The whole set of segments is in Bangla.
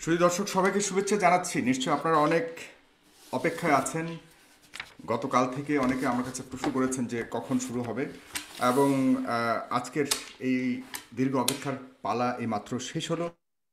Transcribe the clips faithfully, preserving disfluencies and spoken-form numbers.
সুধী দর্শক সবাইকে শুভেচ্ছা জানাচ্ছি। নিশ্চয়ই আপনারা অনেক অপেক্ষায় আছেন। গতকাল থেকে অনেকে আমার কাছে প্রশ্ন করেছেন যে কখন শুরু হবে, এবং আহ, আজকের এই দীর্ঘ অপেক্ষার পালা এই মাত্র শেষ হলো।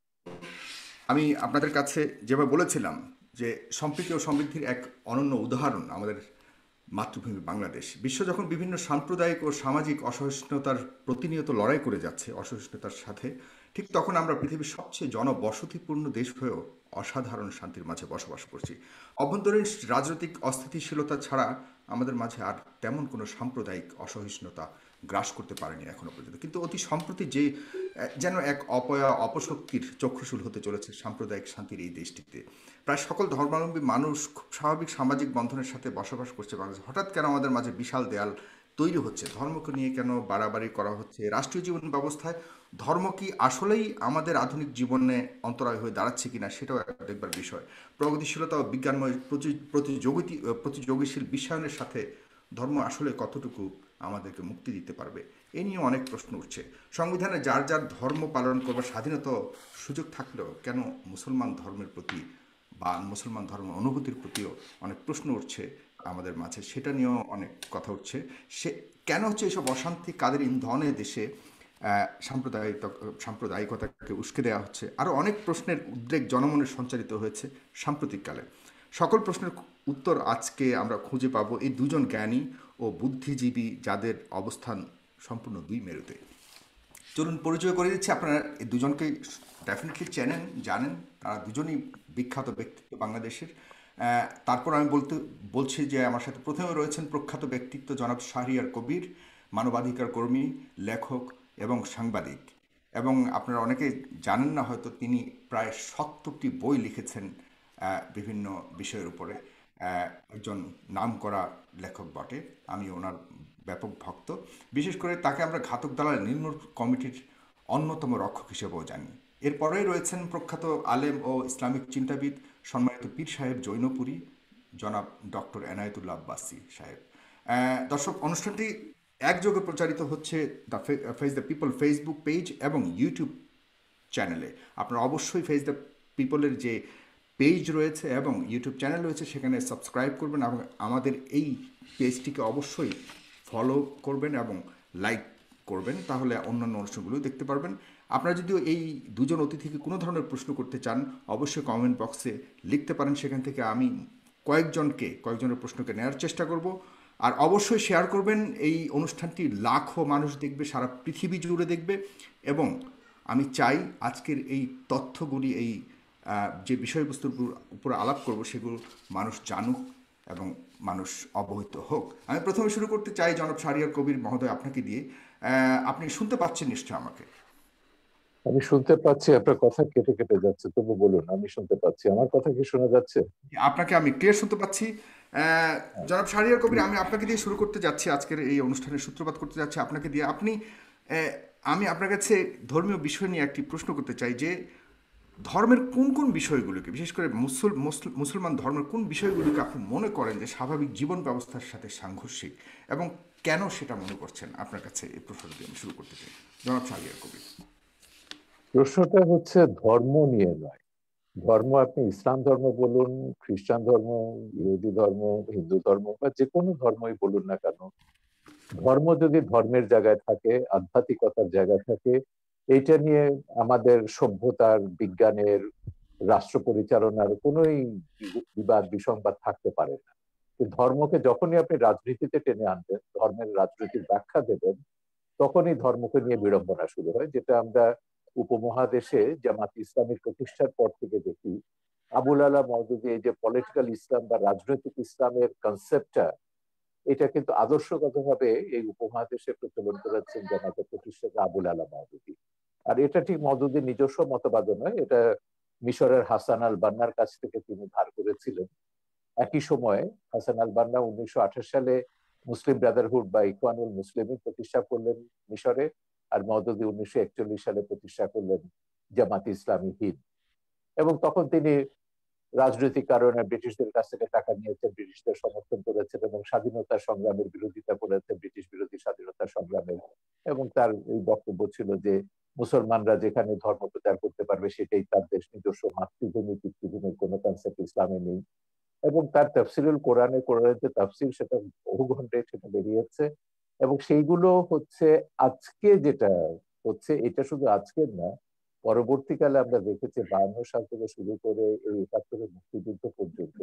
আমি আপনাদের কাছে যেভাবে বলেছিলাম যে সম্প্রীতি ও সমৃদ্ধির এক অনন্য উদাহরণ আমাদের মাতৃভূমি বাংলাদেশ। বিশ্ব যখন বিভিন্ন সাম্প্রদায়িক ও সামাজিক অসহিষ্ণুতার প্রতিনিয়ত লড়াই করে যাচ্ছে অসহিষ্ণুতার সাথে, ঠিক তখন আমরা পৃথিবীর সবচেয়ে জনবসতিপূর্ণ দেশ হয়েও অসাধারণ শান্তির মাঝে বসবাস করছি। অভ্যন্তরীণ রাজনৈতিক অস্থিতিশীলতা ছাড়া আমাদের মাঝে আর তেমন কোনো সাম্প্রদায়িক অসহিষ্ণুতা গ্রাস করতে পারেনি এখনো পর্যন্ত। কিন্তু অতি সম্প্রতি যে আহ, যেন এক অপয়া অপশক্তির চক্ষুশূল হতে চলেছে সাম্প্রদায়িক শান্তির এই দেশটিতে। প্রায় সকল ধর্মাবলম্বী মানুষ খুব স্বাভাবিক সামাজিক বন্ধনের সাথে বসবাস করছে বাংলাদেশে। হঠাৎ কেন আমাদের মাঝে বিশাল দেয়াল তৈরি হচ্ছে? ধর্মকে নিয়ে কেন বাড়াবাড়ি করা হচ্ছে? রাষ্ট্রীয় জীবন ব্যবস্থায় ধর্ম কি আসলেই আমাদের আধুনিক জীবনে অন্তরায় হয়ে দাঁড়াচ্ছে কিনা, সেটাও একটা দেখবার বিষয়। প্রগতিশীলতা ও বিজ্ঞানময় প্রতি- প্রতিযোগিতা প্রতিযোগীশীল বিশ্বায়নের সাথে ধর্ম আসলে কতটুকু আমাদেরকে মুক্তি দিতে পারবে, এ নিয়ে অনেক প্রশ্ন উঠছে। সংবিধানে যার যার ধর্ম পালন করবার স্বাধীনতা ও সুযোগ থাকলেও কেন মুসলমান ধর্মের প্রতি বা মুসলমান ধর্ম অনুভূতির প্রতিও অনেক প্রশ্ন উঠছে আমাদের মাঝে, সেটা নিয়েও অনেক কথা উঠছে। সে কেন হচ্ছে এসব অশান্তি, কাদের ইন্ধনে দেশে আহ, সাম্প্রদায়িক সাম্প্রদায়িকতাকে উস্কে দেওয়া হচ্ছে? আরও অনেক প্রশ্নের উদ্রেক জনমনে সঞ্চারিত হয়েছে সাম্প্রতিককালে। সকল প্রশ্নের উত্তর আজকে আমরা খুঁজে পাবো এই দুজন জ্ঞানী ও বুদ্ধিজীবী, যাদের অবস্থান সম্পূর্ণ দুই মেরুতে। চলুন পরিচয় করে দিচ্ছি। আপনারা এই দুজনকে ডেফিনেটলি চেনেন, জানেন। তারা দুজনই বিখ্যাত ব্যক্তিত্ব বাংলাদেশের। আহ, তারপর আমি বলতে বলছি যে আমার সাথে প্রথমে রয়েছেন প্রখ্যাত ব্যক্তিত্ব জনাব শাহরিয়ার কবির, মানবাধিকার কর্মী, লেখক এবং সাংবাদিক। এবং আপনারা অনেকে জানেন না হয়তো, তিনি প্রায় সত্তরটি বই লিখেছেন আহ, বিভিন্ন বিষয়ের উপরে। আহ, একজন নামকরা লেখক বটে। আমি ওনার ব্যাপক ভক্ত। বিশেষ করে তাকে আমরা ঘাতক দালাল নির্মূল কমিটির অন্যতম রক্ষক হিসেবেও জানি। এরপরেই রয়েছেন প্রখ্যাত আলেম ও ইসলামিক চিন্তাবিদ, সম্মানিত পীর সাহেব জৈনপুরী, জনাব ডক্টর এনায়েতুল্লাহ আব্বাসী সাহেব। আহ, দর্শক, অনুষ্ঠানটি একযোগে প্রচারিত হচ্ছে the face the people Facebook page এবং ইউটিউব চ্যানেলে। আপনারা অবশ্যই ফেস দ্য পিপলের যে পেজ রয়েছে এবং ইউটিউব চ্যানেল রয়েছে সেখানে সাবস্ক্রাইব করবেন, এবং আমাদের এই পেজটিকে অবশ্যই ফলো করবেন এবং লাইক করবেন, তাহলে অন্যান্য অনুষ্ঠানগুলো দেখতে পারবেন। আপনারা যদি এই দুজন অতিথিকে কোনো ধরনের প্রশ্ন করতে চান, অবশ্যই কমেন্ট বক্সে লিখতে পারেন। সেখান থেকে আমি কয়েকজনকে কয়েকজনের প্রশ্নকে নেওয়ার চেষ্টা করব। আর অবশ্যই শেয়ার করবেন। এই অনুষ্ঠানটি লাখো মানুষ দেখবে, সারা পৃথিবী জুড়ে দেখবে। এবং আমি চাই আজকের এই তথ্যগুলি, এই আহ, যে বিষয়বস্তুর উপর- উপর আলাপ করব, সেগুলো মানুষ জানুক এবং মানুষ অবহিত হোক। আমি প্রথমে শুরু করতে চাই জনাব শাহরিয়ার কবির মহোদয়, আপনাকে দিয়ে। আহ, আপনি শুনতে পাচ্ছেন নিশ্চয় আমাকে? আমি শুনতে পাচ্ছি, আপনার কথা কেটে কেটে যাচ্ছে, তবু বলুন। আমি শুনতে পাচ্ছি। আমার কথা কি শোনা যাচ্ছে? আপনাকে আমি ক্লিয়ার শুনতে পাচ্ছি। আহ, জনাব শাহরিয়ার কবির, আমি আপনাকে দিয়ে শুরু করতে যাচ্ছি, আজকের এই অনুষ্ঠানের সূত্রপাত করতে যাচ্ছি আপনাকে দিয়ে। আপনি আহ, আমি আপনার কাছে ধর্মীয় বিষয় নিয়ে একটি প্রশ্ন করতে চাই যে ধর্মের কোন কোন বিষয়গুলোকে, বিশেষ করে মুসল মুসল- মুসলমান ধর্মের কোন বিষয়গুলোকে আপনি মনে করেন যে স্বাভাবিক জীবন ব্যবস্থার সাথে সাংঘর্ষিক, এবং কেন সেটা মনে করছেন? আপনার কাছে এই প্রশ্নটি আমি শুরু করতে চাই, জনাব শাহরিয়ার কবির। প্রশ্নটা হচ্ছে ধর্ম নিয়ে নয়। ধর্ম আপনি ইসলাম ধর্ম বলুন, খ্রিস্টান ধর্ম, ইহুদি ধর্ম, হিন্দু ধর্ম বা যে কোনো ধর্মই বলুন না কেন, ধর্ম যদি ধর্মের জায়গায় থাকে, আধ্যাত্মিকতার জায়গায় থাকে, এইটা নিয়ে আমাদের সভ্যতার, বিজ্ঞানের, রাষ্ট্র পরিচালনার কোনোই বিবাদ বিসংবাদ থাকতে পারে না। কিন্তু ধর্মকে যখনই আপনি রাজনীতিতে টেনে আনবেন, ধর্মের রাজনীতির ব্যাখ্যা দেবেন, তখনই ধর্মকে নিয়ে বিড়ম্বনা শুরু হয়, যেটা আমরা উপমহাদেশে জামাত ইসলামের প্রতিষ্ঠার পর থেকে দেখি। আবুল আলা মওদুদি এই যে পলিটিক্যাল ইসলাম বা রাজনৈতিক ইসলামের কনসেপ্টটা, এটা কিন্তু আদর্শগতভাবে এই উপমহাদেশে প্রচলন করেছেন জামাতের প্রতিষ্ঠাতা আবুল আলা মওদুদি। আর এটা ঠিক মওদুদির নিজস্ব মতবাদ নয়, এটা মিশরের হাসান আল বান্নার কাছ থেকে তিনি ধার করেছিলেন। একই সময়ে হাসান আল বান্না উনিশশো আঠাশ সালে মুসলিম ব্রাদারহুড বা ইখওয়ানুল মুসলিমিন প্রতিষ্ঠা করলেন মিশরে, আর মওদুদি উনিশশো একচল্লিশ সালে প্রতিষ্ঠা করলেন জামাত ইসলামী হিন্দ। এবং তখন তিনি রাজনৈতিক কারণে ব্রিটিশদের কাছ থেকে টাকা নিয়েছেন, ব্রিটিশদের সমর্থন করেছেন এবং স্বাধীনতা সংগ্রামের বিরোধিতা করেছেন, ব্রিটিশ বিরোধী স্বাধীনতা সংগ্রামের। এবং তার এই বক্তব্য ছিল যে মুসলমানরা যেখানে ধর্ম প্রচার করতে পারবে সেটাই তার দেশ, নিজস্ব মাতৃভূমি পিতৃভূমির কোনো কনসেপ্ট ইসলামে নেই। এবং তার তাফসিরুল কোরআনে, কোরআনের যে তাফসির সেটা বহু ঘন্টায় সেটা বেরিয়েছে। এবং সেইগুলো হচ্ছে আজকে যেটা হচ্ছে, এটা শুধু আজকের না, পরবর্তীকালে আমরা দেখেছি বায়ান্ন সাল থেকে শুরু করে এই একাত্তরের মুক্তিযুদ্ধ পর্যন্ত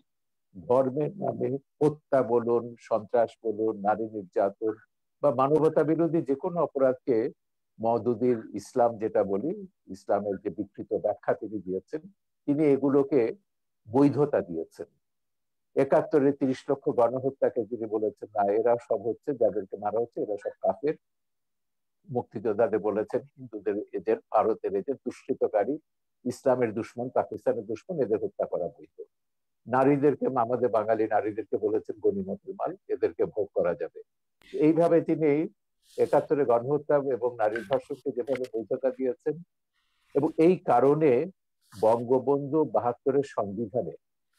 ধর্মের নামে হত্যা বলুন, সন্ত্রাস বলুন, নারী নির্যাতন বা মানবতা বিরোধী যে কোনো অপরাধকে মওদুদির ইসলাম যেটা বলি, ইসলামের যে বিকৃত ব্যাখ্যা তিনি দিয়েছেন, তিনি এগুলোকে বৈধতা দিয়েছেন। একাত্তরে তিরিশ লক্ষ গণহত্যাকে যিনি বলেছেন না এরা সব হচ্ছে, যাদেরকে মারা হচ্ছে এরা সব কাফের, মুক্তিযোদ্ধাদের বলেছেন হিন্দুদের এদের, ভারতের এদের দুষ্কৃতকারী, ইসলামের দুশ্মন, পাকিস্তানের দুশ্মন, এদের হত্যা করা বৈধ। নারীদেরকে, আমাদের বাঙালি নারীদেরকে বলেছেন গনিমতের মাল, এদেরকে ভোগ করা যাবে। এইভাবে তিনি একাত্তরে গণহত্যা এবং নারীর ধর্ষণকে যেভাবে বৈধতা দিয়েছেন, এবং এই কারণে বঙ্গবন্ধু বাহাত্তরের সংবিধানে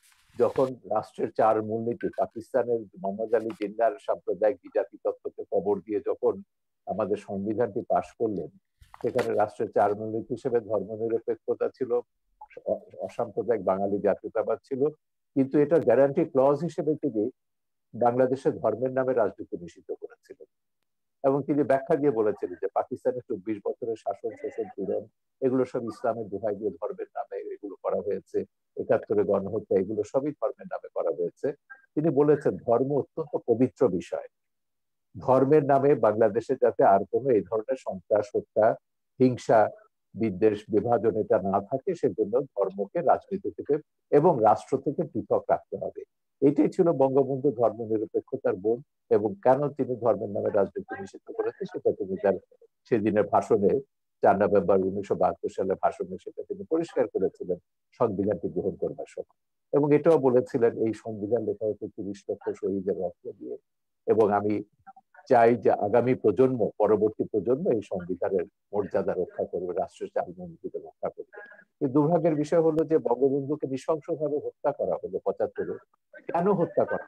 যখন রাষ্ট্রের চার মূলনীতি, পাকিস্তানের মোহাম্মদ আলী জিন্নার সাম্প্রদায়িক বিজাতি তত্ত্বকে কবর দিয়ে যখন আমাদের সংবিধানটি পাশ করলেন, সেখানে রাষ্ট্রের চার মূলনীতি হিসেবে ধর্মনিরপেক্ষতা ছিল, অসাম্প্রদায়িক বাঙালি জাতীয়তাবাদ ছিল, কিন্তু এটা গ্যারান্টি ক্লজ হিসেবে তিনি বাংলাদেশের ধর্মের নামে রাজনীতি নিষিদ্ধ করেছিলেন। এবং তিনি ব্যাখ্যা দিয়ে বলেছিলেন যে পাকিস্তানের চব্বিশ বছরের শাসন, শোষণ, পীড়ন এগুলো সব ইসলামের দোহাই দিয়ে ধর্মের নামে এগুলো করা হয়েছে, একাত্তরে গণহত্যা এগুলো সবই ধর্মের নামে করা হয়েছে। তিনি বলেছেন ধর্ম অত্যন্ত পবিত্র বিষয়, ধর্মের নামে বাংলাদেশে যাতে আর কোনো এই ধরনের সন্ত্রাস, হত্যা, হিংসা, বিদ্বেষ, বিভাজন এটা না থাকে, সেজন্য ধর্মকে রাজনীতি থেকে এবং রাষ্ট্র থেকে পৃথক রাখতে হবে। এটাই ছিল বঙ্গবন্ধু ধর্ম নিরপেক্ষতার বোধ। এবং কেন তিনি ধর্মের নামে রাজনীতি নিষিদ্ধ করেছে সেটা তিনি তার সেদিনের ভাষণে, চার নভেম্বর উনিশশো বাহাত্তর সালে ভাষণে সেটা তিনি পরিষ্কার করেছিলেন সংবিধানটি গ্রহণ করবার সময়। এবং এটাও বলেছিলেন এই সংবিধান লেখা হচ্ছে তিরিশ লক্ষ শহীদের রক্ত দিয়ে, এবং আমি চাই যে আগামী প্রজন্ম, পরবর্তী প্রজন্ম এই সংবিধানের মর্যাদা রক্ষা করবে, রাষ্ট্রের চালমনীতিকে রক্ষা করবে। কিন্তু দুর্ভাগ্যের বিষয় হলো যে বঙ্গবন্ধুকে নৃশংসভাবে হত্যা করা হলো পঁচাত্তরে। কেন হত্যা করা?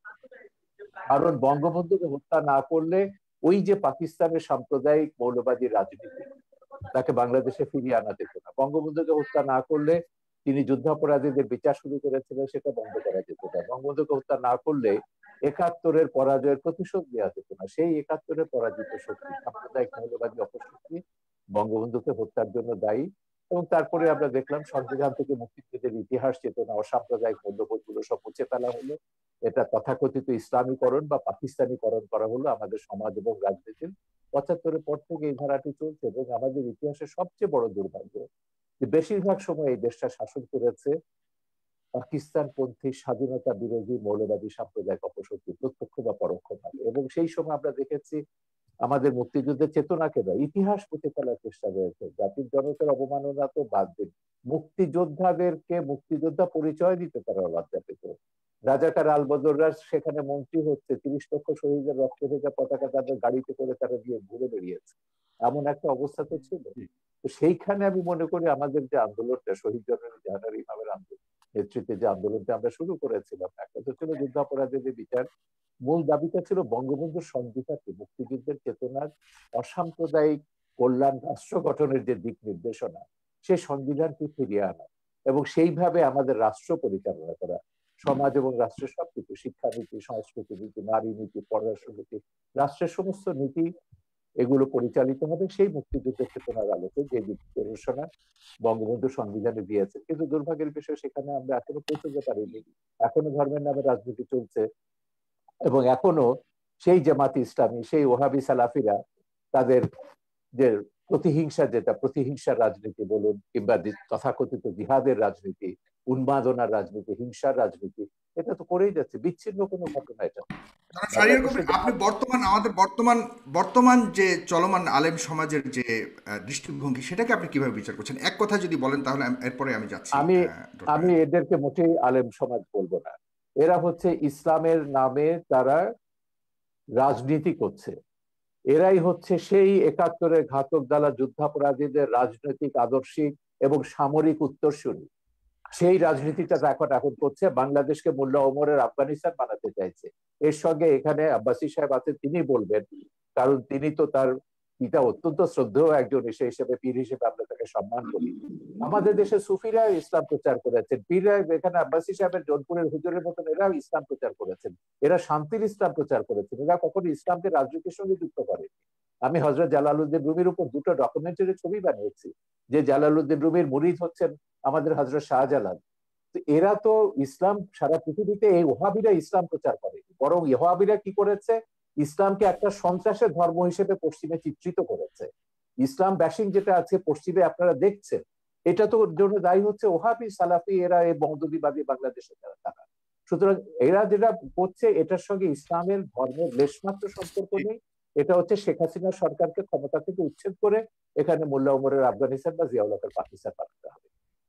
কারণ বঙ্গবন্ধুকে হত্যা না করলে ওই যে পাকিস্তানের সাম্প্রদায়িক মৌলবাদী রাজনীতি, তাকে বাংলাদেশে ফিরিয়ে আনা যেত না। বঙ্গবন্ধুকে হত্যা না করলে তিনি যুদ্ধাপরাধীদের বিচার শুরু করেছিলেন, সেটা বন্ধ করা যেত না। বঙ্গবন্ধুকে হত্যা না করলে একাত্তরের পরাজয়ের প্রতিশোধ দেওয়া যেত না। সেই একাত্তরের পরাজিত শক্তি, সাম্প্রদায়িক মৌলবাদী অপশক্তি বঙ্গবন্ধুকে হত্যার জন্য দায়ী। এবং তারপরে আমরা দেখলাম সংবিধান থেকে মুক্তিযুদ্ধের ইতিহাস, চেতনা, অসাম্প্রদায়িক মূল্যবোধ গুলো সব মুছে ফেলা হলো। এটা তথাকথিত ইসলামীকরণ বা পাকিস্তানিকরণ করা হলো আমাদের সমাজ এবং রাজনীতির। পঁচাত্তরের পর থেকে এই ধারাটি চলছে। এবং আমাদের ইতিহাসের সবচেয়ে বড় দুর্ভাগ্য যে বেশিরভাগ সময় এই দেশটা শাসন করেছে পাকিস্তানপন্থী স্বাধীনতা বিরোধী মৌলবাদী সাম্প্রদায়িক অপশক্তি, প্রত্যক্ষ বা পরোক্ষভাবে। এবং সেই সময় আমরা দেখেছি আমাদের মুক্তিযুদ্ধের চেতনাকে বা ইতিহাস মুছে ফেলার চেষ্টা রয়েছে। জাতির জনকের অবমাননা তো বাদ দিন, মুক্তিযোদ্ধাদেরকে মুক্তিযোদ্ধা পরিচয় দিতে তারা লজ্জা পেত। রাজাকার আলবদররা সেখানে মন্ত্রী হচ্ছে, তিরিশ লক্ষ শহীদের রক্ত ভেজা পতাকা তাদের গাড়িতে করে তারা দিয়ে ঘুরে বেরিয়েছে, এমন একটা অবস্থা তো ছিল। তো সেইখানে আমি মনে করি আমাদের যে আন্দোলনটা, শহীদ জননী জাহানারা ইমামের আন্দোলন নেতৃত্বে যে আন্দোলনটা আমরা শুরু করেছিলাম, একটা তো ছিল যুদ্ধাপরাধীদের বিচার, মূল দাবিটা ছিল বঙ্গবন্ধুর সংবিধানকে, মুক্তিযুদ্ধের চেতনার অসাম্প্রদায়িক কল্যাণ রাষ্ট্র গঠনের যে দিক নির্দেশনা, সেই সংবিধানকে ফিরিয়ে আনা এবং সেইভাবে আমাদের রাষ্ট্র পরিচালনা করা। সমাজ এবং রাষ্ট্রের সবকিছু, শিক্ষানীতি, সংস্কৃতি নীতি, নারী নীতি, পররাষ্ট্র নীতি, রাষ্ট্রের সমস্ত নীতি এগুলো পরিচালিত হবে সেই মুক্তিযুদ্ধের চেতনার আলোকে, যে দিক নির্দেশনা বঙ্গবন্ধু সংবিধানে দিয়েছে। কিন্তু দুর্ভাগ্যের বিষয় সেখানে আমরা এখনো পৌঁছতে পারিনি। এখনো ধর্মের নামে রাজনীতি চলছে এবং এখনো সেই জামাত ইসলামী, সেই ওহাবি সালাফিরা তাদের যে প্রতিহিংসা, যেটা প্রতিহিংসার রাজনীতি বলুন কিংবা তথাকথিত জিহাদের রাজনীতি, উন্মাদনার রাজনীতি, হিংসার রাজনীতি, এটা তো করেই যাচ্ছে। বিচ্ছিন্ন কোনো ঘটনা এটা। আপনি বর্তমান আমাদের বর্তমান বর্তমান যে চলমান আলেম সমাজের যে দৃষ্টিভঙ্গি, সেটাকে আপনি কিভাবে বিচার করছেন? এক কথা যদি বলেন তাহলে এরপরে আমি যাচ্ছি। আমি আমি এদেরকে মোটেই আলেম সমাজ বলবো না। এরা হচ্ছে ইসলামের নামে তারা রাজনীতি করছে। এরাই হচ্ছে সেই একাত্তরের ঘাতক দালা যুদ্ধাপরাধীদের রাজনৈতিক, আদর্শিক এবং সামরিক উত্তরসূরি। সেই রাজনীতিটা এখন এখন করছে, বাংলাদেশকে মোল্লা ওমরের আফগানিস্তান বানাতে চাইছে। এর সঙ্গে এখানে আব্বাসী সাহেব আছেন, তিনি বলবেন, কারণ তিনি তো তার পিতা অত্যন্ত শ্রদ্ধেয় একজন, সে হিসেবে পীর হিসেবে আমরা তাকে সম্মান করি। আমাদের দেশে সুফিরা ইসলাম প্রচার করেছেন, পীররা এখানে আব্বাসী সাহেবের জোনপুরের হুজুরের মতন এরাও ইসলাম প্রচার করেছেন, এরা শান্তির ইসলাম প্রচার করেছেন, এরা কখনো ইসলামকে রাজনীতির সঙ্গে যুক্ত করেনি। আমি হযরত জালালউদ্দিন রুমির উপর দুটো ডকুমেন্টারি ছবি বানিয়েছি, যে জালালউদ্দিন রুমির মুরিদ হচ্ছেন আমাদের হযরত শাহজালাল। তো এরা তো ইসলাম সারা পৃথিবীতে, এই ওহাবিরা ইসলাম প্রচার করে, বরং ওহাবিরা কি করেছে, ইসলামকে একটা সন্ত্রাসের ধর্ম হিসেবে পশ্চিমে চিত্রিত করেছে। ইসলাম ব্যাশিং যেটা আছে পশ্চিমে আপনারা দেখছেন, এটা তো জন্য দায়ী হচ্ছে ওহাবি, সালাফি, এরা এই মৌদুদিবাদী বাংলাদেশে যারা তারা। সুতরাং এরা যেটা করছে এটার সঙ্গে ইসলামের ধর্মের লেশমাত্র সম্পর্ক নেই। এটা হচ্ছে শেখ হাসিনা সরকারকে ক্ষমতা থেকে উচ্ছেদ করে এখানে মোল্লা ওমরের আফগানিস্তান বা জিয়াউল হকের পাকিস্তান বানাতে হবে।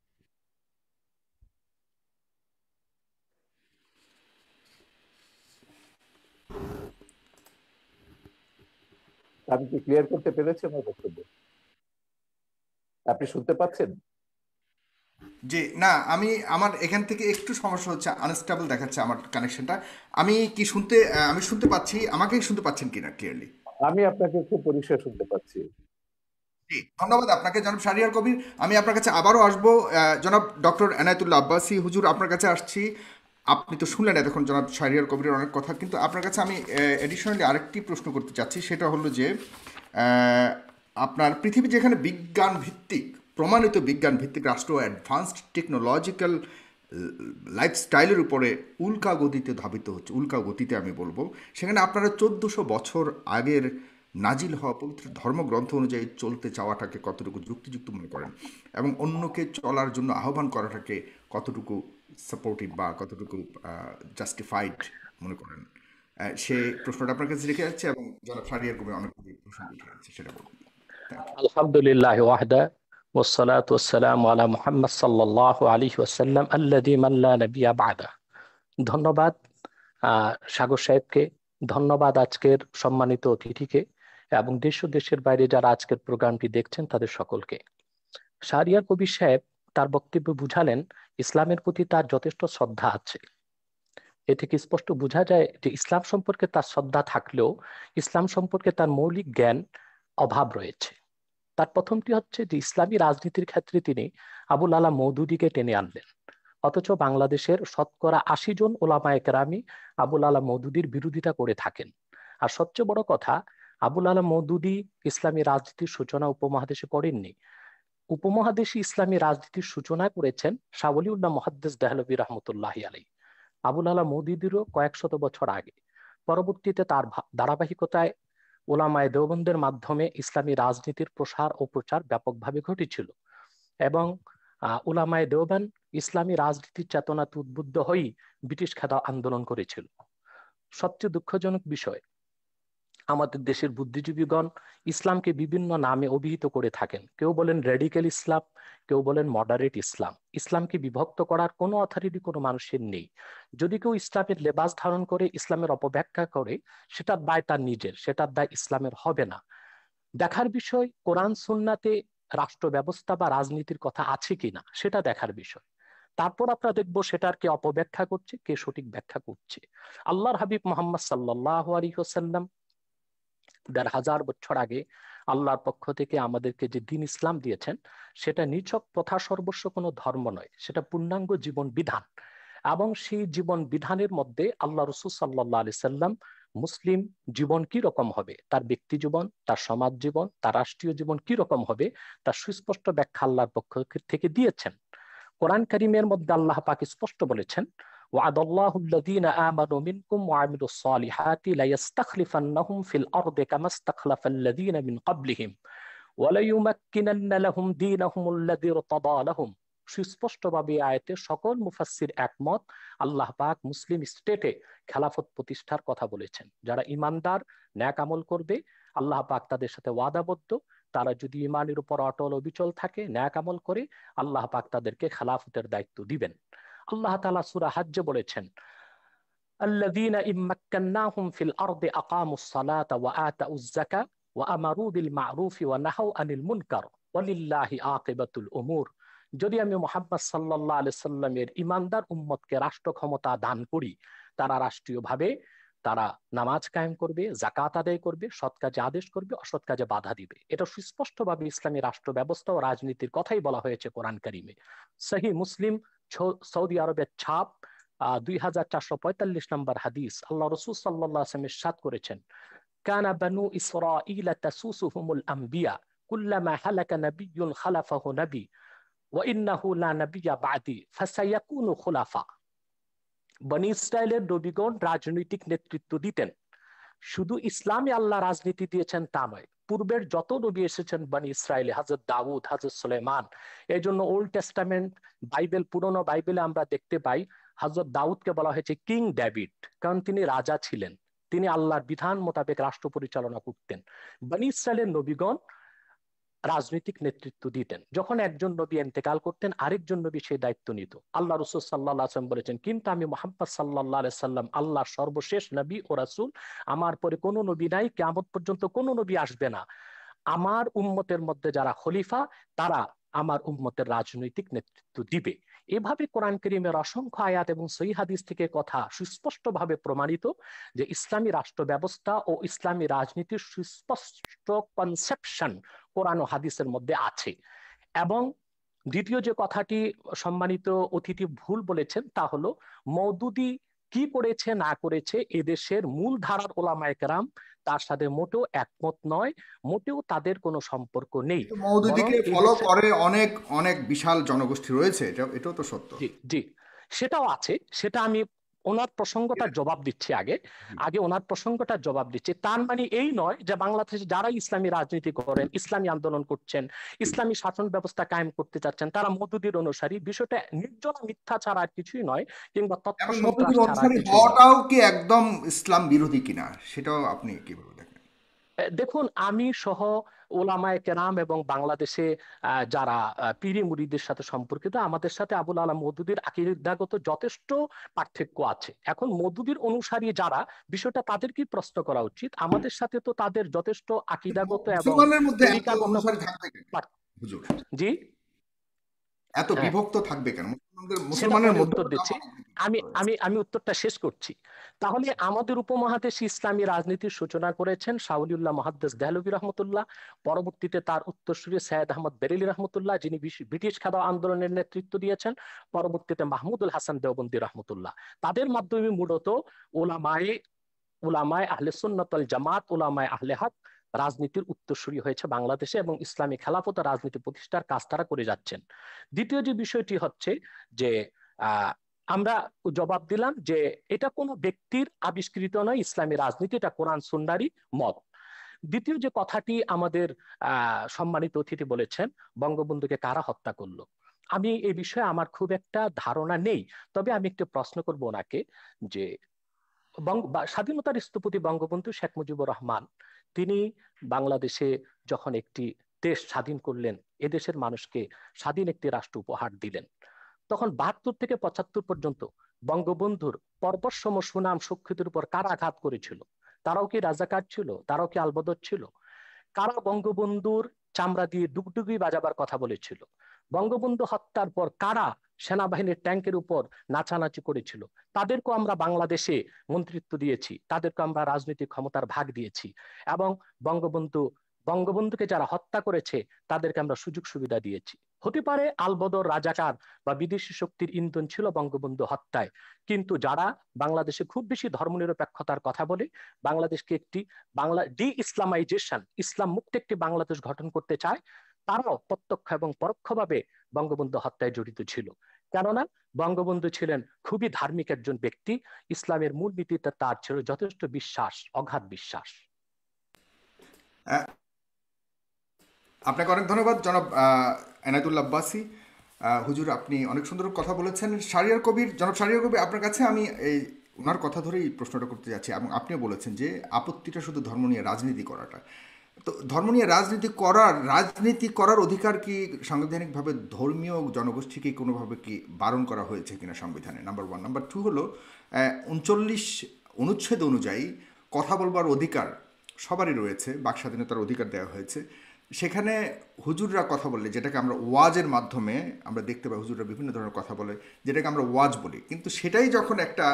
আমি কি ক্লিয়ার করতে পেরেছি আমার বক্তব্য? আপনি শুনতে পাচ্ছেন? জি, না আমি আমার এখান থেকে একটু সমস্যা হচ্ছে, আনস্টেবল দেখাচ্ছে আমার কানেকশনটা। আমি কি শুনতে আহ, আমি শুনতে পাচ্ছি, আমাকে শুনতে পাচ্ছেন কিনা ক্লিয়ারলি? আমি আপনাকে খুব পরিষ্কার শুনতে পাচ্ছি। জি, ধন্যবাদ আপনাকে জনাব শাহরিয়ার কবির। আমি আপনার কাছে আবারও আসবো। আহ, জনাব ডক্টর এনায়েতুল্লাহ আব্বাসী হুজুর, আপনার কাছে আসছি। আপনি তো শুনলেন এতক্ষণ জনাব শাহরিয়ার কবিরের অনেক কথা, কিন্তু আপনার কাছে আমি এডিশনালি আরেকটি প্রশ্ন করতে চাচ্ছি। সেটা হলো যে আহ, আপনার পৃথিবী যেখানে বিজ্ঞান ভিত্তিক, প্রমাণিত বিজ্ঞান ভিত্তিক রাষ্ট্র, অ্যাডভান্সড টেকনোলজিক্যাল লাইফস্টাইলের উপরে উল্কা গতিতে ধাবিত হচ্ছে, উল্কা গতিতে আমি বলবো, সেখানে আপনারা চোদ্দোশো বছর আগের নাজিল হওয়া পবিত্র ধর্মগ্রন্থ অনুযায়ী চলতে চাওয়াটাকে কতটুকু যুক্তিযুক্ত মনে করেন, এবং অন্যকে চলার জন্য আহ্বান করাটাকে কতটুকু সাপোর্টিভ বা কতটুকু জাস্টিফাইড মনে করেন? আহ, সে প্রশ্নটা আপনার কাছে রেখে যাচ্ছে, এবং জনাব ফারিয়ার কবি অনেক প্রশ্ন উঠে যাচ্ছে, সেটা বলুন। Thank you. আলহামদুলিল্লাহ ওয়াহদা والصلاة والسلام على محمد صلى الله عليه وسلم الذي من لا نبي بعده। ধন্যবাদ আহ, সাগর সাহেবকে, ধন্যবাদ আজকের সম্মানিত অতিথিকে, এবং দেশ ও দেশের বাইরে যারা আজকের প্রোগ্রামটি দেখছেন তাদের সকলকে। শাহরিয়ার কবির সাহেব তার বক্তব্যে বুঝালেন ইসলামের প্রতি তার যথেষ্ট শ্রদ্ধা আছে। এ থেকে স্পষ্ট বোঝা যায় যে ইসলাম সম্পর্কে তার শ্রদ্ধা থাকলেও ইসলাম সম্পর্কে তার মৌলিক জ্ঞান অভাব রয়েছে। তার প্রথমটি হচ্ছে যে ইসলামী রাজনীতির ক্ষেত্রে তিনি আবুল আলা মওদুদীকে টেনে আনলেন, অথচ বাংলাদেশের শতকরা আশি জন ওলামায়ে কেরামি আবুল আলা মওদুদীর বিরোধিতা করে থাকেন। আর সবচেয়ে বড় কথা, আবুল আলা মওদুদী ইসলামী রাজনীতির সূচনা উপমহাদেশে করেননি। উপমহাদেশে ইসলামী রাজনীতির সূচনায় করেছেন শাহ ওলিউল্লাহ মুহাদ্দিস দেহলভী রহমতুল্লাহি আলাইহি, আবুল আলা মওদুদীরও কয়েক শত বছর আগে। পরবর্তীতে তার ধারাবাহিকতায় ওলামায়ে দেওবন্দের মাধ্যমে ইসলামী রাজনীতির প্রসার ও প্রচার ব্যাপকভাবে ঘটেছিল, এবং আহ, ওলামায়ে দেওবন্দ ইসলামী রাজনীতির চেতনাতে উদ্বুদ্ধ হয়েই ব্রিটিশ খেদা আন্দোলন করেছিল। সবচেয়ে দুঃখজনক বিষয়, আমাদের দেশের বুদ্ধিজীবীগণ ইসলামকে বিভিন্ন নামে অভিহিত করে থাকেন। কেউ বলেন রেডিক্যাল ইসলাম, কেউ বলেন মডারেট ইসলাম। ইসলামকে বিভক্ত করার কোনো অথরিটি কোনো মানুষের নেই। যদি কেউ ইসলামের লেবাস ধারণ করে ইসলামের অপব্যাখ্যা করে, সেটার দায় তার নিজের, সেটার দায় ইসলামের হবে না। দেখার বিষয় কোরআন সুন্নাতে রাষ্ট্র ব্যবস্থা বা রাজনীতির কথা আছে কিনা, সেটা দেখার বিষয়। তারপর আমরা দেখবো সেটার কে অপব্যাখ্যা করছে, কে সঠিক ব্যাখ্যা করছে। আল্লাহর হাবিব মোহাম্মদ সাল্লাল্লাহু আলাইহি ওয়াসাল্লাম দেড় হাজার বছর আগে আল্লাহর পক্ষ থেকে আমাদেরকে যে দিন ইসলাম দিয়েছেন, সেটা নিছক প্রথা সর্বস্ব কোনো ধর্ম নয়, সেটা পূর্ণাঙ্গ জীবন বিধান। এবং সেই জীবন বিধানের মধ্যে আল্লাহ রসুল সাল্লাল্লাহু আলাইহি সাল্লাম মুসলিম জীবন কি রকম হবে, তার ব্যক্তি জীবন, তার সমাজ জীবন, তার রাষ্ট্রীয় জীবন কি রকম হবে, তার সুস্পষ্ট ব্যাখ্যা আল্লাহর পক্ষ থেকে দিয়েছেন। কোরআন কারীমের মধ্যে আল্লাহ পাক স্পষ্ট বলেছেন, وعد الله الذين آمنوا منكم وعملوا الصالحات ليستخلفنهم في الأرض كما استخلف الذين من قبلهم وليمكنن لهم دينهم الذي ارتضى لهم। সুস্পষ্টভাবে আয়াতে সকল মুফাসসির একমত, আল্লাহ পাক মুসলিম স্টেটে খেলাফত প্রতিষ্ঠার কথা বলেছেন। যারা ইমানদার, ন্যাক আমল করবে, আল্লাহ পাক তাদের সাথে ওয়াদাবদ্ধ। তারা যদি ইমানের উপর অটল অবিচল থাকে, ন্যাক আমল করে, আল্লাহ পাক তাদেরকে খেলাফতের দায়িত্ব দিবেন। আল্লাহ তাআলা সূরা হজ্জে বলেছেন, الذين إن مكناهم في الأرض أقاموا الصلاة وآتوا الزكاة وأمروا بالمعروف ونهوا عن المنكر ولله عاقبة الأمور। যদি আমি মুহাম্মদ সাল্লাল্লাহু আলাইহি সাল্লামের ইমানদার উম্মতকে রাষ্ট্র ক্ষমতা দান করি, তারা রাষ্ট্রীয়ভাবে তারা নামাজ কায়েম করবে, জাকাত আদায় করবে, সৎ কাজে আদেশ করবে, অসৎ কাজে বাধা দিবে। এটা সুস্পষ্টভাবে ইসলামী রাষ্ট্র ব্যবস্থা ও রাজনীতির কথাই বলা হয়েছে কোরআন কারিমে। সহি মুসলিম, সৌদি আরবের ছাপ, আহ দুই হাজার চারশো পঁয়তাল্লিশ নম্বর হাদিস, আল্লাহ রসুল সাল্লাল্লাহু আলাইহি ওয়াসাল্লাম ইরশাদ করেছেন, কানা বানু ইসরাঈল তাসুসুহুমুল আম্বিয়া কুল্লামা হালাকা নাবিয়্যুন খালাফাহু নবী ওয়া ইন্নাহু লা নাবিয়্যা বা'দি ফাসায়াকুনু খুলাফা। বনি ইসরায়েলের নবীগণ রাজনৈতিক নেতৃত্ব দিতেন। শুধু ইসলামে আল্লাহ রাজনীতি দিয়েছেন তা নয়, পূর্বের যত নবী এসেছেন বনি ইসরায়েলে, হযরত দাউদ, হযরত সুলাইমান, এই জন্য ওল্ড টেস্টামেন্ট বাইবেল, পুরনো বাইবেলে আমরা দেখতে পাই হযরত দাউদকে বলা হয়েছে কিং ডেভিড, কারণ তিনি রাজা ছিলেন, তিনি আল্লাহর বিধান মোতাবেক রাষ্ট্র পরিচালনা করতেন। বনি ইসরায়েলের নবীগণ রাজনৈতিক নেতৃত্ব দিতেন। যখন একজন নবী ইন্তেকাল করতেন, আরেকজন নবী সেই দায়িত্ব নিত। আল্লাহ রাসূল সাল্লাল্লাহু আলাইহি ওয়াসাল্লাম বলেছেন, কিন্তু আমি মুহাম্মদ সাল্লাল্লাহু আলাইহি সাল্লাম আল্লাহর সর্বশেষ নবী ও রাসূল, আমার পরে কোনো নবী নাই, কিয়ামত পর্যন্ত কোনো নবী আসবে না। আমার উম্মতের মধ্যে যারা খলিফা, তারা আমার উম্মতের রাজনৈতিক নেতৃত্ব দিবে। এভাবে কোরআন কারীমের অসংখ্য আয়াত এবং সহিহ হাদিস থেকে কথা সুস্পষ্টভাবে প্রমাণিত যে ইসলামী রাষ্ট্র ব্যবস্থা ও ইসলামী রাজনীতির সুস্পষ্ট কনসেপশন কোরআন ও হাদিসের মধ্যে আছে। এবং দ্বিতীয় যে কথাটি সম্মানিত অতিথি ভুল বলেছেন তা হলো, মওদুদি কি করেছে না করেছে এদেশের মূল ধারার ওলামায়ে কেরাম তার সাথে মোটেও একমত নয়, মোটেও তাদের কোনো সম্পর্ক নেই। কিন্তু মওদুদিকে বরং ফলো এদেশের করে অনেক অনেক বিশাল জনগোষ্ঠী রয়েছে, এটা এটাও তো সত্য। জি জি সেটাও আছে, সেটা আমি ওনার প্রসঙ্গটার জবাব দিচ্ছি আগে জি। আগে ওনার প্রসঙ্গটার জবাব দিচ্ছি। তার মানে এই নয় যে বাংলাদেশে যারা ইসলামী রাজনীতি করেন, ইসলামী আন্দোলন করছেন, ইসলামী শাসন ব্যবস্থা কায়েম করতে চাচ্ছেন, তারা মওদুদির অনুসারী। বিষয়টা নির্জলা মিথ্যা ছাড়া আর কিছুই নয়, কিংবা তথ্য এবং সন্ত্রাস মওদুদির ছাড়া আর অনুসারী কিছুই নয়। হওয়াটাও কি একদম ইসলাম বিরোধী কিনা সেটাও আপনি কিভাবে দেখেন? দেখুন, আমি সহ ওলামায়ে কেরাম এবং বাংলাদেশে আহ, যারা আহ, পীরি মুরিদের সাথে সম্পর্কিত, আমাদের সাথে আবুল আলা মওদুদির আকীদাগত যথেষ্ট পার্থক্য আছে। এখন মওদুদির অনুসারী যারা, বিষয়টা তাদেরকে প্রশ্ন করা উচিত। আমাদের সাথে তো তাদের যথেষ্ট আকীদাগত এবং মুসলমানের মধ্যে এত তরিকাগত অনুসারী থাকবে কেন পার্থ- হুজুর? জি এত হ্যাঁ, বিভক্ত থাকবে কেন মুসলমানদের? সেটা মুসলমানের পরে মধ্যে উত্তর দিচ্ছি। আমি আমি আমি উত্তরটা শেষ করছি। তাহলে আমাদের উপমহাদেশে ইসলামী রাজনীতির সূচনা করেছেন শাওলিউল্লাহ মুহাদ্দিস দেহলভী রহমতুল্লাহ, পরবর্তীতে তার উত্তরসূরি সৈয়দ আহমদ বেরেলী রহমতুল্লাহ, যিনি বিশ- ব্রিটিশ খেদাও আন্দোলনের নেতৃত্ব দিয়েছেন, পরবর্তীতে মাহমুদুল হাসান দেওবন্দি রহমতুল্লাহ। তাদের মাধ্যমে মূলত ওলামায়ে উলামায়ে আহলে সুন্নাত ওয়াল জামাত, উলামায়ে আহলে হক রাজনীতির উত্তরসূরি হয়েছে বাংলাদেশে, এবং ইসলামী খেলাফত ও রাজনীতি প্রতিষ্ঠার কাজ তারা করে যাচ্ছেন। দ্বিতীয় যে বিষয়টি হচ্ছে যে আহ, আমরা জবাব দিলাম যে এটা কোনো ব্যক্তির আবিষ্কৃত নয়, ইসলামী রাজনীতি এটা কোরআন সুন্নাহরই মত। দ্বিতীয় যে কথাটি আমাদের আহ সম্মানিত অতিথি বলেছেন, বঙ্গবন্ধুকে কারা হত্যা করলো, আমি এই বিষয়ে আমার খুব একটা ধারণা নেই। তবে আমি একটু প্রশ্ন করব ওনাকে যে বঙ্গ- বা- স্বাধীনতার স্থপতি বঙ্গবন্ধু শেখ মুজিবুর রহমান, তিনি বাংলাদেশে যখন একটি দেশ স্বাধীন করলেন, এদেশের মানুষকে স্বাধীন একটি রাষ্ট্র উপহার দিলেন, তখন বাহাত্তর থেকে পঁচাত্তর পর্যন্ত বঙ্গবন্ধুর পর্বতসম সুনাম সুখ্যাতির উপর কারা আঘাত করেছিল? তারাও কি রাজাকার ছিল? তারাও কি আলবদর ছিল? কারা বঙ্গবন্ধুর চামড়া দিয়ে ডুগডুগি বাজাবার কথা বলেছিল? বঙ্গবন্ধু হত্যার পর কারা সেনাবাহিনীর ট্যাঙ্কের উপর নাচানাচি করেছিল? তাদেরকেও আমরা বাংলাদেশে মন্ত্রিত্ব দিয়েছি, তাদেরকে আমরা রাজনৈতিক ক্ষমতার ভাগ দিয়েছি, এবং বঙ্গবন্ধু বঙ্গবন্ধুকে যারা হত্যা করেছে তাদেরকে আমরা সুযোগ সুবিধা দিয়েছি। হতে পারে আলবদর, রাজাকার বা বিদেশি শক্তির ইন্ধন ছিল বঙ্গবন্ধু হত্যায়, কিন্তু যারা বাংলাদেশে খুব বেশি ধর্মনিরপেক্ষতার কথা বলে, বাংলাদেশকে একটি বাংলা ডি ইসলামাইজেশন, ইসলাম মুক্ত একটি বাংলাদেশ গঠন করতে চায়, তারাও প্রত্যক্ষ এবং পরোক্ষভাবে বঙ্গবন্ধু হত্যায় জড়িত ছিল। কেননা বঙ্গবন্ধু ছিলেন খুবই ধার্মিক একজন ব্যক্তি, ইসলামের মূলনীতিতে তার ছিল যথেষ্ট বিশ্বাস, অগাধ বিশ্বাস। আহ, আপনাকে অনেক ধন্যবাদ জনাব আহ, এনায়েতুল্লাহ আব্বাসী। আহ, হুজুর আপনি অনেক সুন্দর কথা বলেছেন। শাহরিয়ার কবির, জনাব শাহরিয়ার কবির, আপনার কাছে আমি এই ওনার কথা ধরেই প্রশ্নটা করতে যাচ্ছি, এবং আপনিও বলেছেন যে আপত্তিটা শুধু ধর্ম নিয়ে রাজনীতি করাটা। তো ধর্ম নিয়ে রাজনীতি করার রাজনীতি করার অধিকার কি সাংবিধানিকভাবে ধর্মীয় জনগোষ্ঠীকে কোনোভাবে কি বারণ করা হয়েছে কিনা সংবিধানে? Number one. নাম্বার টু হলো উনচল্লিশ অনুচ্ছেদ অনুযায়ী কথা বলবার অধিকার সবারই রয়েছে, বাক স্বাধীনতার অধিকার দেওয়া হয়েছে। সেখানে হুজুররা কথা বললে, যেটাকে আমরা ওয়াজের মাধ্যমে আমরা দেখতে পাই, হুজুররা বিভিন্ন ধরনের কথা বলে, যেটাকে আমরা ওয়াজ বলি, কিন্তু সেটাই যখন একটা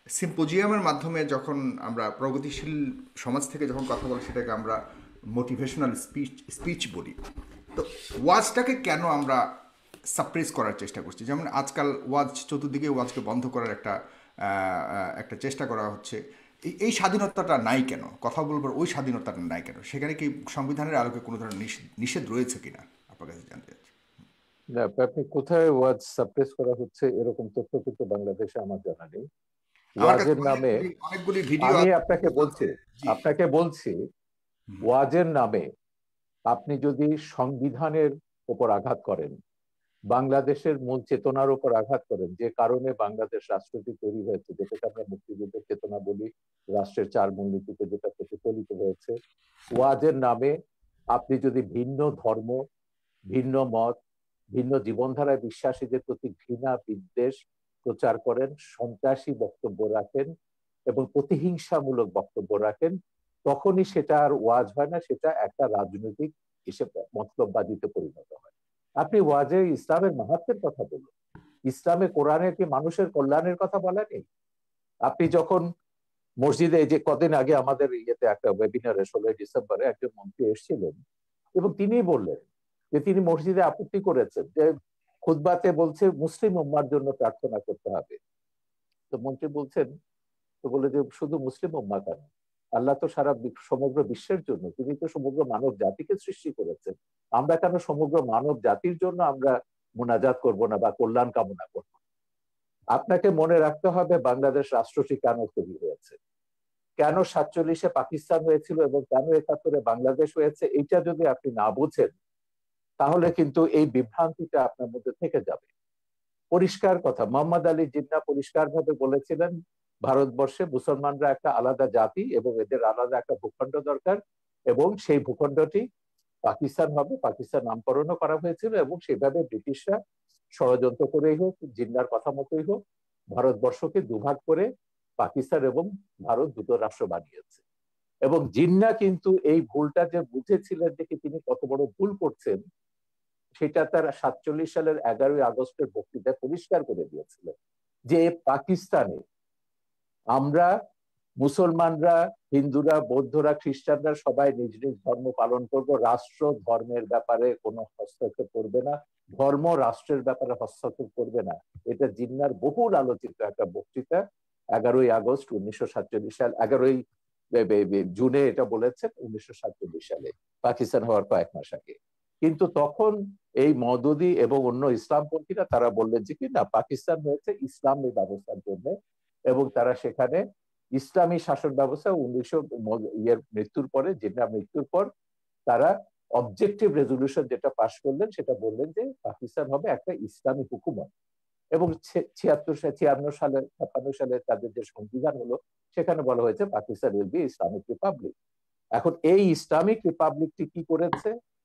সিম্পোজিয়ামের মাধ্যমে যখন আমরা প্রগতিশীল সমাজ থেকে যখন কথা বলি সেটাকে আমরা মোটিভেশনাল স্পিচ স্পিচ বলি। তো ওয়াজটাকে কেন আমরা সাপ্রেস করার চেষ্টা করছি? যেমন আজকাল ওয়াজ চতুর্দিকে ওয়াজকে বন্ধ করার একটা আহ, আহ, একটা চেষ্টা করা হচ্ছে। এই এই স্বাধীনতাটা নাই কেন? কথা বলবার ওই স্বাধীনতাটা নাই কেন? সেখানে কি সংবিধানের আলোকে কোনো ধরনের নিষ- নিষেধ রয়েছে কিনা আপনার কাছে জানতে চাচ্ছি। না, আপনি কোথায় ওয়াজ সাপ্রেস করা হচ্ছে এরকম তথ্য কিন্তু বাংলাদেশে আমার জানা নেই। আমার কাছে ওয়াজের নামে অনেকগুলি অনেকগুলি ভিডিও আমি আছে। আপনাকে বলছি জি। আপনাকে বলছি ওয়াজের নামে আপনি যদি সংবিধানের উপর আঘাত করেন, বাংলাদেশের মূল চেতনার উপর আঘাত করেন, যে কারণে বাংলাদেশ রাষ্ট্রটি তৈরি হয়েছে, যেটাকে আমরা মুক্তিযুদ্ধের চেতনা বলি, রাষ্ট্রের চার মূলনীতিতে যেটা প্রতিফলিত হয়েছে, ওয়াজের নামে আপনি যদি ভিন্ন ধর্ম, ভিন্ন মত, ভিন্ন জীবনধারায় বিশ্বাসীদের প্রতি ঘৃণা বিদ্বেষ প্রচার করেন, সন্ত্রাসী বক্তব্য রাখেন এবং প্রতিহিংসামূলক বক্তব্য রাখেন, তখনই সেটা আর ওয়াজ হয় না, সেটা একটা রাজনৈতিক হিসেবে মতলববাজিতে পরিণত হয়। আপনি ওয়াজে ইসলামের মাহাত্ম্যের কথা বলুন, ইসলামে কোরআনে কি মানুষের কল্যাণের কথা বলা নেই? আপনি যখন মসজিদে, যে কদিন আগে আমাদের ইয়েতে একটা ওয়েবিনারে ষোলোই ডিসেম্বরে একজন মন্ত্রী এসেছিলেন এবং তিনি বললেন যে তিনি মসজিদে আপত্তি করেছেন যে খুতবাতে বলছে মুসলিম উম্মার জন্য প্রার্থনা করতে হবে। তো মন্ত্রী বলছেন, তো বলে যে শুধু মুসলিম উম্মা কেন, আল্লাহ তো সারা সমগ্র বিশ্বের জন্য, তিনি তো সমগ্র মানব জাতিকে সৃষ্টি করেছেন, আমরা কেন সমগ্র মানব জাতির জন্য আমরা মোনাজাত করব না বা কল্যাণ কামনা করব? আপনাকে মনে রাখতে হবে বাংলাদেশ রাষ্ট্রটি কেন তৈরি হয়েছে, কেন সাতচল্লিশে পাকিস্তান হয়েছিল এবং কেন একাত্তরে বাংলাদেশ হয়েছে। এইটা যদি আপনি না বুঝেন তাহলে কিন্তু এই বিভ্রান্তিটা আপনার মধ্যে থেকে যাবে। পরিষ্কার কথা, মোহাম্মদ আলী জিন্নাহ পরিষ্কার ভাবে বলেছিলেন ভারতবর্ষে মুসলমানরা একটা আলাদা জাতি এবং এদের আলাদা একটা ভূখণ্ড দরকার, এবং সেই ভূখণ্ডটি পাকিস্তান হবে। পাকিস্তান নামকরণও করা হয়েছিল এবং সেভাবে ব্রিটিশরা ষড়যন্ত্র করেই হোক, জিন্নাহর কথা মতোই হোক, ভারতবর্ষকে দুভাগ করে পাকিস্তান এবং ভারত দুটো রাষ্ট্র বানিয়েছে। এবং জিন্নাহ কিন্তু এই ভুলটা যে বুঝেছিলেন দেখে তিনি কত বড় ভুল করছেন সেটা তার সাতচল্লিশ সালের এগারোই আগস্টের বক্তৃতায় পরিষ্কার করে দিয়েছিলেন যে পাকিস্তানে আমরা মুসলমানরা, হিন্দুরা, বৌদ্ধরা, খ্রিস্টানরা সবাই নিজ নিজ ধর্ম পালন করব, রাষ্ট্র ধর্মের ব্যাপারে কোনো হস্তক্ষেপ করবে না, ধর্ম রাষ্ট্রের ব্যাপারে হস্তক্ষেপ করবে না। এটা জিন্নাহর বহুল আলোচিত একটা বক্তৃতা, এগারোই আগস্ট উনিশশো সাতচল্লিশ সাল, এগারোই জুনে এটা বলেছেন উনিশশো সাতচল্লিশ সালে, পাকিস্তান হওয়ার কয়েক মাস আগে। কিন্তু তখন এই মওদুদি এবং অন্য ইসলামপন্থীরা তারা বললেন যে কি না, পাকিস্তান হয়েছে ইসলামী ব্যবস্থার জন্য, এবং তারা সেখানে ইসলামী শাসন ব্যবস্থা উনিশশো ইয়ের মৃত্যুর পরে, জিন্নাহ মৃত্যুর পর তারা অবজেক্টিভ রেজলিউশন যেটা পাশ করলেন সেটা বললেন যে পাকিস্তান হবে একটা ইসলামী হুকুমত। এবং ছিয়াত্তর ছিয়ান্ন সালে ছাপ্পান্ন সালে তাদের যে সংবিধান হলো সেখানে বলা হয়েছে Pakistan will be Islamic republic. এখন এই ইসলামিক রিপাবলিকটি কি করেছে,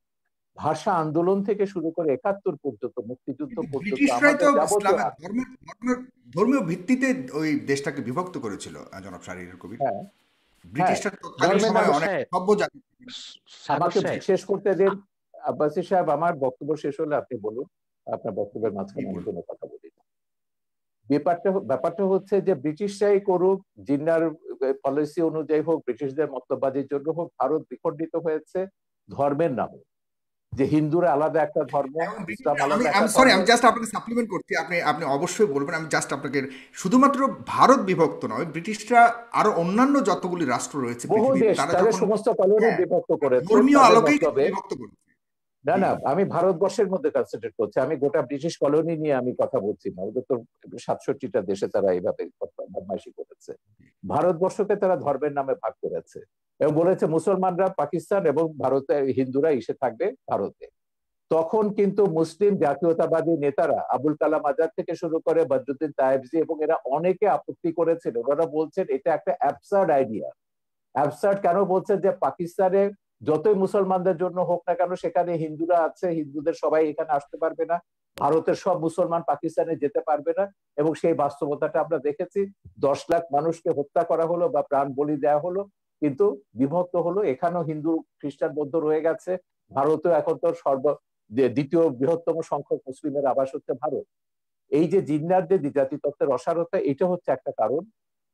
ভাষা আন্দোলন থেকে শুরু করে একাত্তর পর্যন্ত, মুক্তিযুদ্ধ কিন্তু পর্যন্ত ব্রিটিশরাই তো আমাদের যাবতীয়, ইসলামের ধর্মের ধর্মের ধর্মীয় ভিত্তিতে ওই দেশটাকে বিভক্ত করেছিল আহ, জনাব শাহরিয়ার কবির। হ্যাঁ হ্যাঁ ব্রিটিশরা তৎকালীন ধর্মের সময় নামে। সাগর অনেক সাহেব, সভ্য জাতি। সাগর আমাকে সাহেব, শেষ করতে দিন আব্বাসী সাহেব, আমার বক্তব্য শেষ হলে আপনি বলুন, আপনার বক্তব্যের জি মাঝখানে আমি বলুন। কোনো কথা বলি না। ব্যাপারটা ব্যাপারটা হচ্ছে যে ব্রিটিশরাই করুক, জিন্নার পলিসি অনুযায়ী হোক, ব্রিটিশদের মতবাদের জন্য হোক, ভারত বিখণ্ডিত হয়েছে ধর্মের নামে, যে হিন্দুরা আলাদা একটা ধর্ম, এবং ইসলাম ব্রিটিশরা আমি আলাদা আমি একটা সরি ধর্ম। আমি জাস্ট আপনাকে সাপ্লিমেন্ট করছি, আপনি আপনি অবশ্যই বলবেন। আমি জাস্ট আপনাকে, শুধুমাত্র ভারত বিভক্ত নয়, ব্রিটিশরা আরো অন্যান্য যতগুলি রাষ্ট্র রয়েছে বহু পৃথিবীর দেশ তারা তাদের যখন, সমস্ত কলোনি হ্যাঁ, বিভক্ত করেছে ধর্মীয় তাদের আলোকেই কিন্তু মতলবে। বিভক্ত করেছে। না জি না, আমি ভারতবর্ষের মধ্যে কনসেন্ট্রেট করছি, আমি গোটা ব্রিটিশ কলোনি নিয়ে আমি কথা বলছি না, ওদের তো সাতষট্টিটা দেশে তারা এইভাবে বদমাইশি করেছে। ভারতবর্ষকে তারা ধর্মের নামে ভাগ করেছে এবং বলেছে মুসলমানরা পাকিস্তান এবং ভারতে, হিন্দুরা এসে থাকবে ভারতে। তখন কিন্তু মুসলিম জাতীয়তাবাদী নেতারা আবুল কালাম আজাদ থেকে শুরু করে বদরুদ্দিন তায়েবজি এবং এরা অনেকে আপত্তি করেছিল। ওনারা বলছেন এটা একটা অ্যাবসার্ড আইডিয়া। অ্যাবসার্ড কেন বলছেন, যে পাকিস্তানে যতই মুসলমানদের জন্য হোক না কেন সেখানে হিন্দুরা আছে, হিন্দুদের সবাই এখানে আসতে পারবে না, ভারতের সব মুসলমান পাকিস্তানে যেতে পারবে না। এবং সেই বাস্তবতাটা আমরা দেখেছি, দশ লাখ মানুষকে হত্যা করা হলো বা প্রাণ বলি দেওয়া হলো, কিন্তু বিভক্ত হলো, এখানেও হিন্দু খ্রিস্টান বৌদ্ধ রয়ে গেছে। ভারতেও এখন তো সর্ব দ্বিতীয় বৃহত্তম সংখ্যক মুসলিমের আবাস হচ্ছে ভারত। এই যে জিন্নাহর যে জাতিতত্ত্বের অসারতা, এটা হচ্ছে একটা কারণ।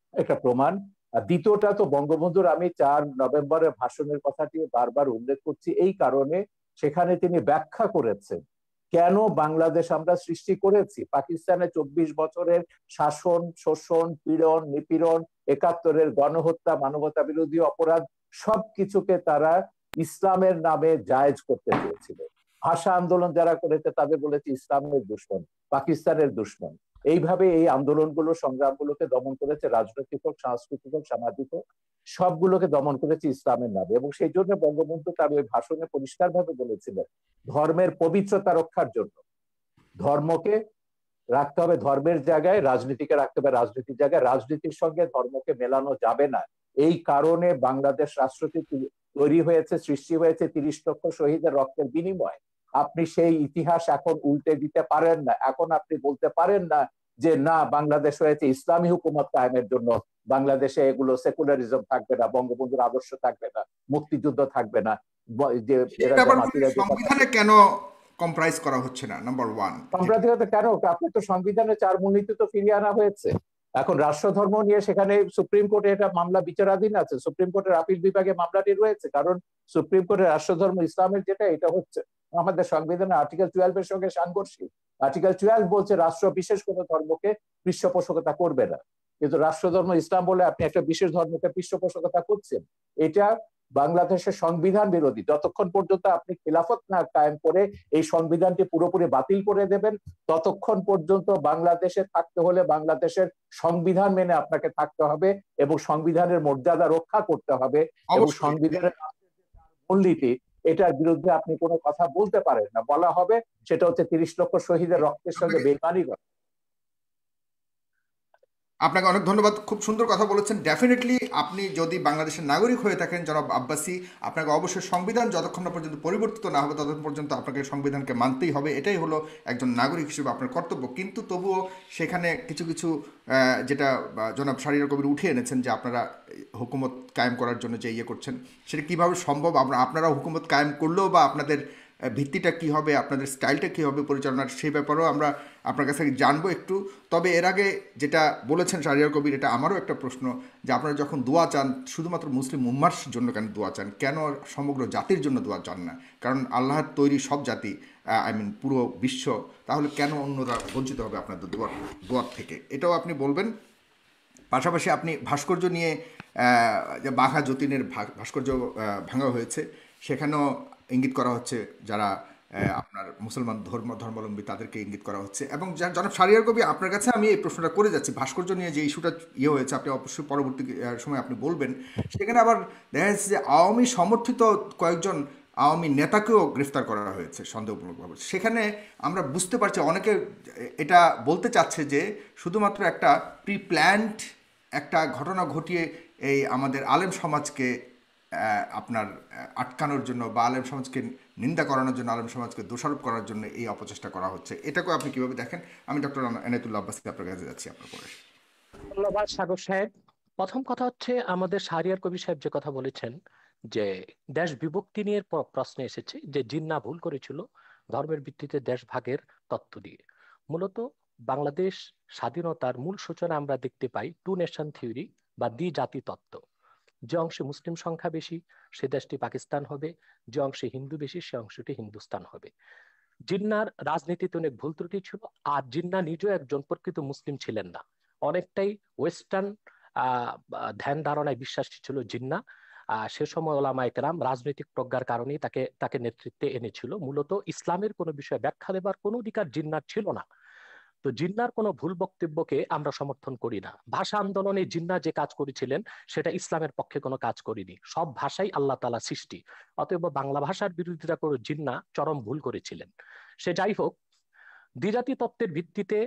একটা প্রমাণ। আর দ্বিতীয়টা তো বঙ্গবন্ধুর আমি চার নভেম্বরের ভাষণের কথাটি বারবার উল্লেখ করছি এই কারণে, সেখানে তিনি ব্যাখ্যা করেছেন কেন বাংলাদেশ আমরা সৃষ্টি করেছি। পাকিস্তানে চব্বিশ বছরের শাসন, শোষণ, পীড়ন, নিপীড়ন, একাত্তরের গণহত্যা, মানবতা বিরোধী অপরাধ সবকিছুকে তারা ইসলামের নামে জায়েজ করতে চেয়েছিল। ভাষা আন্দোলন যারা করেছে তাদের বলেছে ইসলামের দুশ্মন, পাকিস্তানের দুশ্মন। এইভাবে এই আন্দোলনগুলো, সংগ্রামগুলোকে দমন করেছে রাজনৈতিক হোক, সাংস্কৃতিক হোক, সামাজিক হোক, সবগুলোকে দমন করেছে ইসলামের নামে। এবং সেই জন্য বঙ্গবন্ধু তার ওই ভাষণে পরিষ্কার ভাবে বলেছিলেন ধর্মের পবিত্রতা রক্ষার জন্য ধর্মকে রাখতে হবে ধর্মের জায়গায়, রাজনীতিকে রাখতে হবে রাজনীতির জায়গায়, রাজনীতির সঙ্গে ধর্মকে মেলানো যাবে না। এই কারণে বাংলাদেশ রাষ্ট্রটি তৈরি হয়েছে, সৃষ্টি হয়েছে তিরিশ লক্ষ শহীদের রক্তের বিনিময়ে। আপনি সেই ইতিহাস এখন উল্টে দিতে পারেন না। এখন আপনি বলতে পারেন না যে না, বাংলাদেশ হয়েছে ইসলামী হুকুমত কায়েমের জন্য, বাংলাদেশে এগুলো সেকুলারিজম থাকবে না, বঙ্গবন্ধুর আদর্শ থাকবে না, মুক্তিযুদ্ধ থাকবে না, যে এরা জামাতিরা সংবিধানে কেন কম্প্রাইজ করা হচ্ছে না, নাম্বার ওয়ান। সাম্প্রদায়িকতা কেন? আপনার তো সংবিধানে চার মূলনীতি তো ফিরিয়ে আনা হয়েছে। এখন রাষ্ট্রধর্ম নিয়ে সেখানে সুপ্রিম কোর্টে এটা মামলা বিচারাধীন আছে, সুপ্রিম কোর্টের আপিল বিভাগে মামলাটি রয়েছে, কারণ সুপ্রিম কোর্টের রাষ্ট্রধর্ম ইসলামের যেটা এটা হচ্ছে আমাদের সংবিধানের আর্টিকেল টুয়েলভ এর সঙ্গে সাংঘর্ষিক। আর্টিকেল টুয়েলভ বলছে রাষ্ট্র বিশেষ কোনো ধর্মকে পৃষ্ঠপোষকতা করবে না, কিন্তু রাষ্ট্রধর্ম ইসলাম বলে আপনি একটা বিশেষ ধর্মকে পৃষ্ঠপোষকতা করছেন। এটা বাংলাদেশের সংবিধান বিরোধী। যতক্ষণ পর্যন্ত আপনি খিলাফত না কায়েম করে এই সংবিধানটি পুরোপুরি বাতিল করে দেবেন, ততক্ষণ পর্যন্ত বাংলাদেশে থাকতে হলে বাংলাদেশের সংবিধান মেনে আপনাকে থাকতে হবে এবং সংবিধানের মর্যাদা রক্ষা করতে হবে। এবং সংবিধানের মূলনীতি, এটার বিরুদ্ধে আপনি কোনো কথা বলতে পারেন না। বলা হবে সেটা হচ্ছে তিরিশ লক্ষ শহীদের রক্তের সঙ্গে বেইমানি করা। আপনাকে অনেক ধন্যবাদ, খুব সুন্দর কথা বলেছেন। ডেফিনেটলি আপনি যদি বাংলাদেশের নাগরিক হয়ে থাকেন জনাব আব্বাসী, আপনাকে অবশ্যই সংবিধান যতক্ষণ না পর্যন্ত পরিবর্তিত না হবে ততক্ষণ পর্যন্ত আপনাকে সংবিধানকে মানতেই হবে, এটাই হলো একজন নাগরিক হিসেবে আপনার কর্তব্য। কিন্তু তবুও সেখানে কিছু কিছু যেটা জনাব শাহরিয়ার কবির উঠে এনেছেন যে আপনারা হুকুমত কায়েম করার জন্য যে ইয়ে করছেন, সেটা কীভাবে সম্ভব? আপনারা হুকুমত কায়েম করলেও বা আপনাদের ভিত্তিটা কী হবে, আপনাদের স্টাইলটা কী হবে পরিচালনার, সেই ব্যাপারেও আমরা আপনার কাছ থেকে জানবো একটু। তবে এর আগে যেটা বলেছেন শাহরিয়ার কবির, এটা আমারও একটা প্রশ্ন যে আপনারা যখন দোয়া চান শুধুমাত্র মুসলিম উম্মার জন্য কেন দোয়া চান, কেন সমগ্র জাতির জন্য দোয়া চান না? কারণ আল্লাহর তৈরি সব জাতি, আই মিন পুরো বিশ্ব, তাহলে কেন অন্যরা বঞ্চিত হবে আপনাদের দোয়ার দোয়ার থেকে, এটাও আপনি বলবেন। পাশাপাশি আপনি ভাস্কর্য নিয়ে, যে বাঘা যতীনের ভাস্কর্য ভাঙা হয়েছে, সেখানেও ইঙ্গিত করা হচ্ছে যারা আপনার মুসলমান ধর্ম ধর্মাবলম্বী তাদেরকে ইঙ্গিত করা হচ্ছে। এবং জনাব শাহরিয়ার কবি, আপনার কাছে আমি এই প্রশ্নটা করে যাচ্ছি, ভাস্কর্য নিয়ে যে ইস্যুটা ইয়ে হয়েছে, আপনি অবশ্যই পরবর্তী সময় আপনি বলবেন। সেখানে আবার দেখা যাচ্ছে যে আওয়ামী সমর্থিত কয়েকজন আওয়ামী নেতাকেও গ্রেফতার করা হয়েছে সন্দেহমূলকভাবে। সেখানে আমরা বুঝতে পারছি অনেকে এটা বলতে চাচ্ছে যে শুধুমাত্র একটা প্রি প্ল্যান্ড একটা ঘটনা ঘটিয়ে এই আমাদের আলেম সমাজকে আপনার আটকানোর জন্য বা আলেম সমাজকে নিন্দা করানোর জন্য, আলেম সমাজকে দোষারোপ করার জন্য এই অপচেষ্টা করা হচ্ছে। এটাকেও আপনি কিভাবে দেখেন? আমি ডক্টর এনায়েতুল্লাহ আব্বাসী আপনার কাছে যাচ্ছি আপনার পরে। ধন্যবাদ সাগর সাহেব। প্রথম কথা হচ্ছে আমাদের শাহরিয়ার কবির সাহেব যে কথা বলেছেন যে দেশ বিভক্তি নিয়ে প্রশ্ন এসেছে যে জিন্না ভুল করেছিল ধর্মের ভিত্তিতে দেশ ভাগের তত্ত্ব দিয়ে। মূলত বাংলাদেশ স্বাধীনতার মূল সূচনা আমরা দেখতে পাই টু নেশন থিওরি বা দ্বি জাতি তত্ত্ব। যে অংশে মুসলিম সংখ্যা বেশি সে দেশটি পাকিস্তান হবে, যে অংশে হিন্দু বেশি সে অংশটি হিন্দুস্তান হবে। জিন্নার রাজনীতিতে অনেক ভুল ত্রুটি ছিল, আর জিন্না নিজেও একজন প্রকৃত মুসলিম ছিলেন না, অনেকটাই ওয়েস্টার্ন আহ ধ্যান ধারণায় বিশ্বাসী ছিল জিন্না। আহ সে সময় ওলামায়ে কেরাম রাজনৈতিক প্রজ্ঞার কারণেই তাকে তাকে নেতৃত্বে এনেছিল। মূলত ইসলামের কোনো বিষয়ে ব্যাখ্যা দেবার কোনো অধিকার জিন্নার ছিল না। তো জিন্নার কোনো ভুল বক্তব্যকে আমরা সমর্থন করি না। ভাষা আন্দোলনে জিন্না যে কাজ করেছিলেন সেটা ইসলামের পক্ষে কোনো কাজ করিনি। সব ভাষাই আল্লাহ তাআলা সৃষ্টি, অতএব বাংলা ভাষার বিরোধিতা করে জিন্না চরম ভুল করেছিলেন। সে যাই হোক, দ্বিজাতি তত্ত্বের ভিত্তিতে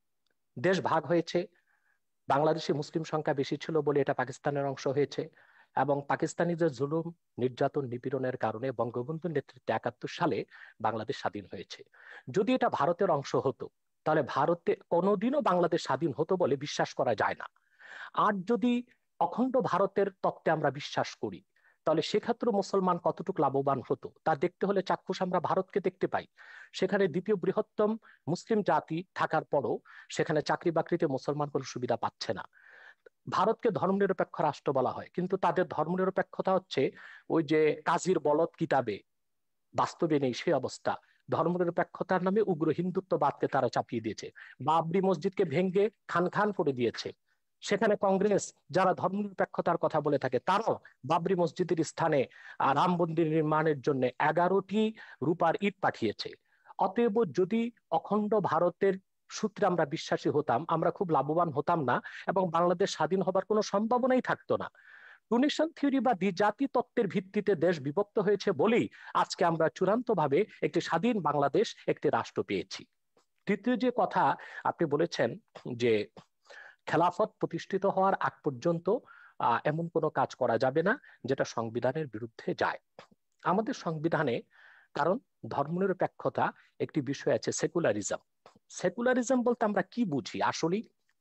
দেশ ভাগ হয়েছে। বাংলাদেশে মুসলিম সংখ্যা বেশি ছিল বলে এটা পাকিস্তানের অংশ হয়েছে, এবং পাকিস্তানিদের জুলুম, নির্যাতন, নিপীড়নের কারণে বঙ্গবন্ধুর নেতৃত্বে একাত্তর সালে বাংলাদেশ স্বাধীন হয়েছে। যদি এটা ভারতের অংশ হতো তাহলে ভারতে কোনোদিনও বাংলাদেশ স্বাধীন হতো বলে বিশ্বাস করা যায় না। আর যদি অখণ্ড ভারতের তত্ত্বে আমরা বিশ্বাস করি তাহলে সেক্ষেত্রে মুসলমান কতটুকু লাভবান হতো তা দেখতে হলে চাক্ষুষ আমরা ভারতকে দেখতে পাই। সেখানে দ্বিতীয় বৃহত্তম মুসলিম জাতি থাকার পরও সেখানে চাকরি বাকরিতে মুসলমান কোনো সুবিধা পাচ্ছে না। ভারতকে ধর্মনিরপেক্ষ রাষ্ট্র বলা হয়, কিন্তু তাদের ধর্মনিরপেক্ষতা হচ্ছে ওই যে কাজীর বলদ কিতাবে, বাস্তবে নেই সেই অবস্থা। ধর্মনিরপেক্ষতার নামে উগ্র হিন্দুত্ববাদকে তারা চাপিয়ে দিয়েছে, বাবরি মসজিদকে ভেঙ্গে খান খান করে দিয়েছে। সেখানে কংগ্রেস যারা ধর্মনিরপেক্ষতার কথা বলে থাকে, তারাও বাবরি মসজিদের স্থানে আহ, রাম মন্দির নির্মাণের জন্য এগারোটি রূপার ইট পাঠিয়েছে। অতএব যদি অখণ্ড ভারতের সূত্রে আমরা বিশ্বাসী হতাম, আমরা খুব লাভবান হতাম না, এবং বাংলাদেশ স্বাধীন হবার কোনো সম্ভাবনাই থাকতো না। টুনিশন থিওরি বা দ্বিজাতি তত্ত্বের ভিত্তিতে দেশ বিভক্ত হয়েছে বলেই আজকে আমরা চূড়ান্ত ভাবে একটি স্বাধীন বাংলাদেশ, একটি রাষ্ট্র পেয়েছি। তৃতীয় যে কথা আপনি বলেছেন যে খেলাফত প্রতিষ্ঠিত হওয়ার আগ পর্যন্ত আহ, এমন কোনো কাজ করা যাবে না যেটা সংবিধানের বিরুদ্ধে যায়। আমাদের সংবিধানে, কারণ ধর্মনিরপেক্ষতা একটি বিষয় আছে, সেকুলারিজম। সেকুলারিজম বলতে আমরা কি বুঝি আসলে?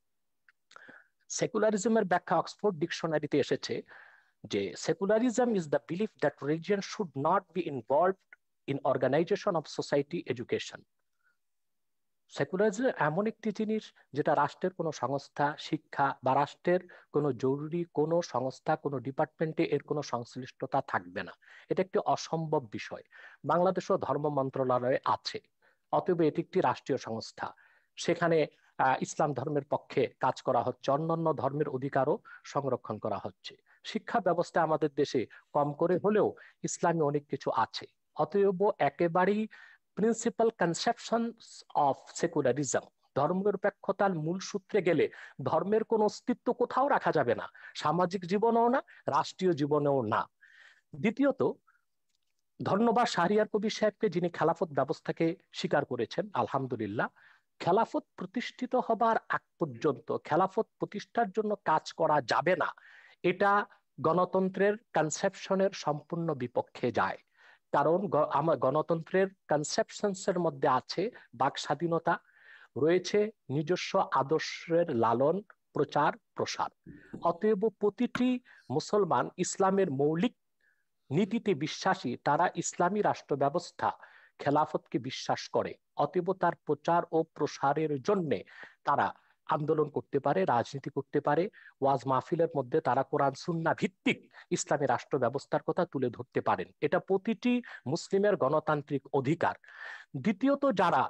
সেকুলারিজমের ব্যাখ্যা অক্সফোর্ড ডিকশনারিতে এসেছে যে secularism is the belief that religion should not be involved in organisation of society education. Secularism এমন একটি জিনিস যেটা রাষ্ট্রের কোনো সংস্থা, শিক্ষা বা রাষ্ট্রের কোনো জরুরি কোনো সংস্থা, কোনো ডিপার্টমেন্টে এর কোনো সংশ্লিষ্টতা থাকবে না। এটা একটি অসম্ভব বিষয়। বাংলাদেশও ধর্ম মন্ত্রণালয় আছে, অতএব এটি একটি রাষ্ট্রীয় সংস্থা। সেখানে আহ, ইসলাম ধর্মের পক্ষে কাজ করা হচ্ছে, অন্যান্য ধর্মের অধিকারও সংরক্ষণ করা হচ্ছে। শিক্ষা ব্যবস্থা আমাদের দেশে কম করে হলেও ইসলামী অনেক কিছু আছে। অতএব একেবারেই প্রিন্সিপাল কনসেপশন অফ সেকুলারিজম, ধর্মনিরপেক্ষতার মূল সূত্রে গেলে ধর্মের কোনো অস্তিত্ব কোথাও রাখা যাবে না, সামাজিক জীবনেও না, রাষ্ট্রীয় জীবনেও না। দ্বিতীয়ত, ধন্যবাদ শাহরিয়ার কবির সাহেবকে, যিনি খেলাফত ব্যবস্থাকে স্বীকার করেছেন। আলহামদুলিল্লাহ, খেলাফত প্রতিষ্ঠিত হবার আগ পর্যন্ত খেলাফত প্রতিষ্ঠার জন্য কাজ করা যাবে না, এটা গণতন্ত্রের কনসেপশনের সম্পূর্ণ বিপক্ষে যায়। কারণ গ- আমার গণতন্ত্রের কনসেপশনস এর মধ্যে আছে বাক স্বাধীনতা, রয়েছে নিজস্ব আদর্শের লালন প্রচার প্রসার। অতএব প্রতিটি মুসলমান ইসলামের মৌলিক নীতিতে বিশ্বাসী, তারা ইসলামী রাষ্ট্র ব্যবস্থা খেলাফতকে বিশ্বাস করে। অতএব তার প্রচার ও প্রসারের জন্য তারা আন্দোলন করতে পারে, রাজনীতি করতে পারে, ওয়াজ মাহফিলের মধ্যে তারা কোরআন সুন্নাহ ভিত্তিক ইসলামী রাষ্ট্র ব্যবস্থার কথা তুলে ধরতে পারেন। এটা প্রতিটি মুসলিমের গণতান্ত্রিক অধিকার। দ্বিতীয়ত, যারা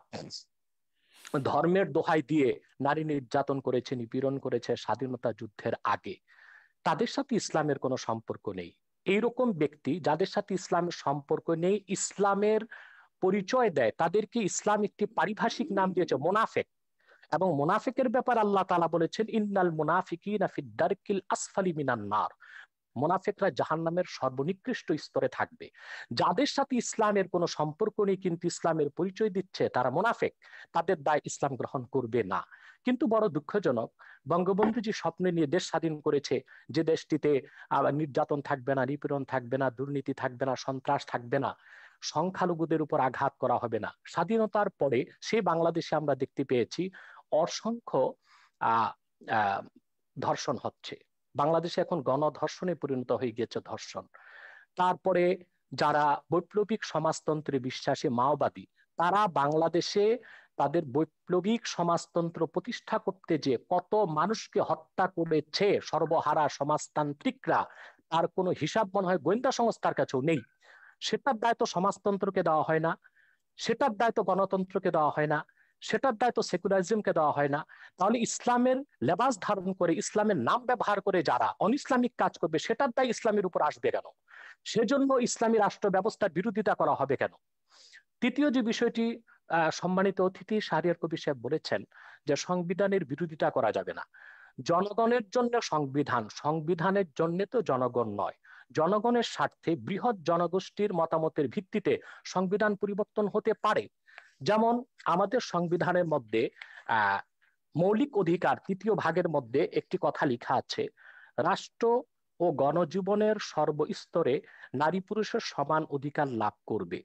ধর্মের দোহাই দিয়ে নারী নির্যাতন করেছে, নিপীড়ন করেছে স্বাধীনতা যুদ্ধের আগে, তাদের সাথে ইসলামের কোনো সম্পর্ক নেই। এইরকম ব্যক্তি যাদের সাথে ইসলামের সম্পর্ক নেই, ইসলামের পরিচয় দেয়, তাদেরকে ইসলাম একটি পারিভাষিক নাম দিয়েছে মোনাফেক। এবং মোনাফেকের ব্যাপার আল্লাহ তাআলা বলেছেন, ইন্নাল মুনাফিকিনা ফিদ দারকিল আসফালি মিনান নার। মোনাফেকরা জাহান্নামের সর্বনিকৃষ্ট স্তরে থাকবে। যাদের সাথে ইসলামের কোনো সম্পর্ক নেই কিন্তু ইসলামের পরিচয় দিচ্ছে, তারা মোনাফেক, তাদের দায় ইসলাম গ্রহণ করবে না। কিন্তু বড় দুঃখজনক, বঙ্গবন্ধু যে স্বপ্ন নিয়ে দেশ স্বাধীন করেছে, যে দেশটিতে আহ, নির্যাতন থাকবে না, নিপীড়ন থাকবে না, দুর্নীতি থাকবে না, সন্ত্রাস থাকবে না, সংখ্যালঘুদের উপর আঘাত করা হবে না, স্বাধীনতার পরে সেই বাংলাদেশে আমরা দেখতে পেয়েছি অসংখ্য আহ আহ ধর্ষণ হচ্ছে। বাংলাদেশে এখন গণধর্ষণে পরিণত হয়ে গিয়েছে ধর্ষণ। তারপরে যারা বৈপ্লবিক সমাজতন্ত্রে বিশ্বাসী মাওবাদী, তারা বাংলাদেশে তাদের বৈপ্লবিক সমাজতন্ত্র প্রতিষ্ঠা করতে যে কত মানুষকে হত্যা করেছে সর্বহারা সমাজতান্ত্রিকরা, তার কোনো হিসাব মনে হয় গোয়েন্দা সংস্থার কাছেও নেই। সেটার দায়িত্ব সমাজতন্ত্রকে দেওয়া হয় না, সেটার দায়িত্ব গণতন্ত্রকে দেওয়া হয় না, সেটার দায়িত্ব সেকুলারিজমকে দেওয়া হয় না। তাহলে ইসলামের লেবাস ধারণ করে, ইসলামের নাম ব্যবহার করে যারা অনইসলামিক কাজ করবে, সেটার দায় ইসলামের উপর আসবে কেন? সেজন্য ইসলামী রাষ্ট্র ব্যবস্থার বিরোধিতা করা হবে কেন? তৃতীয় যে বিষয়টি, আহ, সম্মানিত অতিথি শাহরিয়ার কবির সাহেব বলেছেন যে সংবিধানের বিরোধিতা করা যাবে না। জনগণের জন্য সংবিধান, সংবিধানের জন্য তো জনগণ নয়, জনগণের স্বার্থে বৃহৎ জনগোষ্ঠীর মতামতের ভিত্তিতে সংবিধান পরিবর্তন হতে পারে। যেমন আমাদের সংবিধানের মধ্যে আহ মৌলিক অধিকার তৃতীয় ভাগের মধ্যে একটি কথা লেখা আছে, রাষ্ট্র ও গণজীবনের সর্বস্তরে নারী পুরুষের সমান অধিকার লাভ করবে।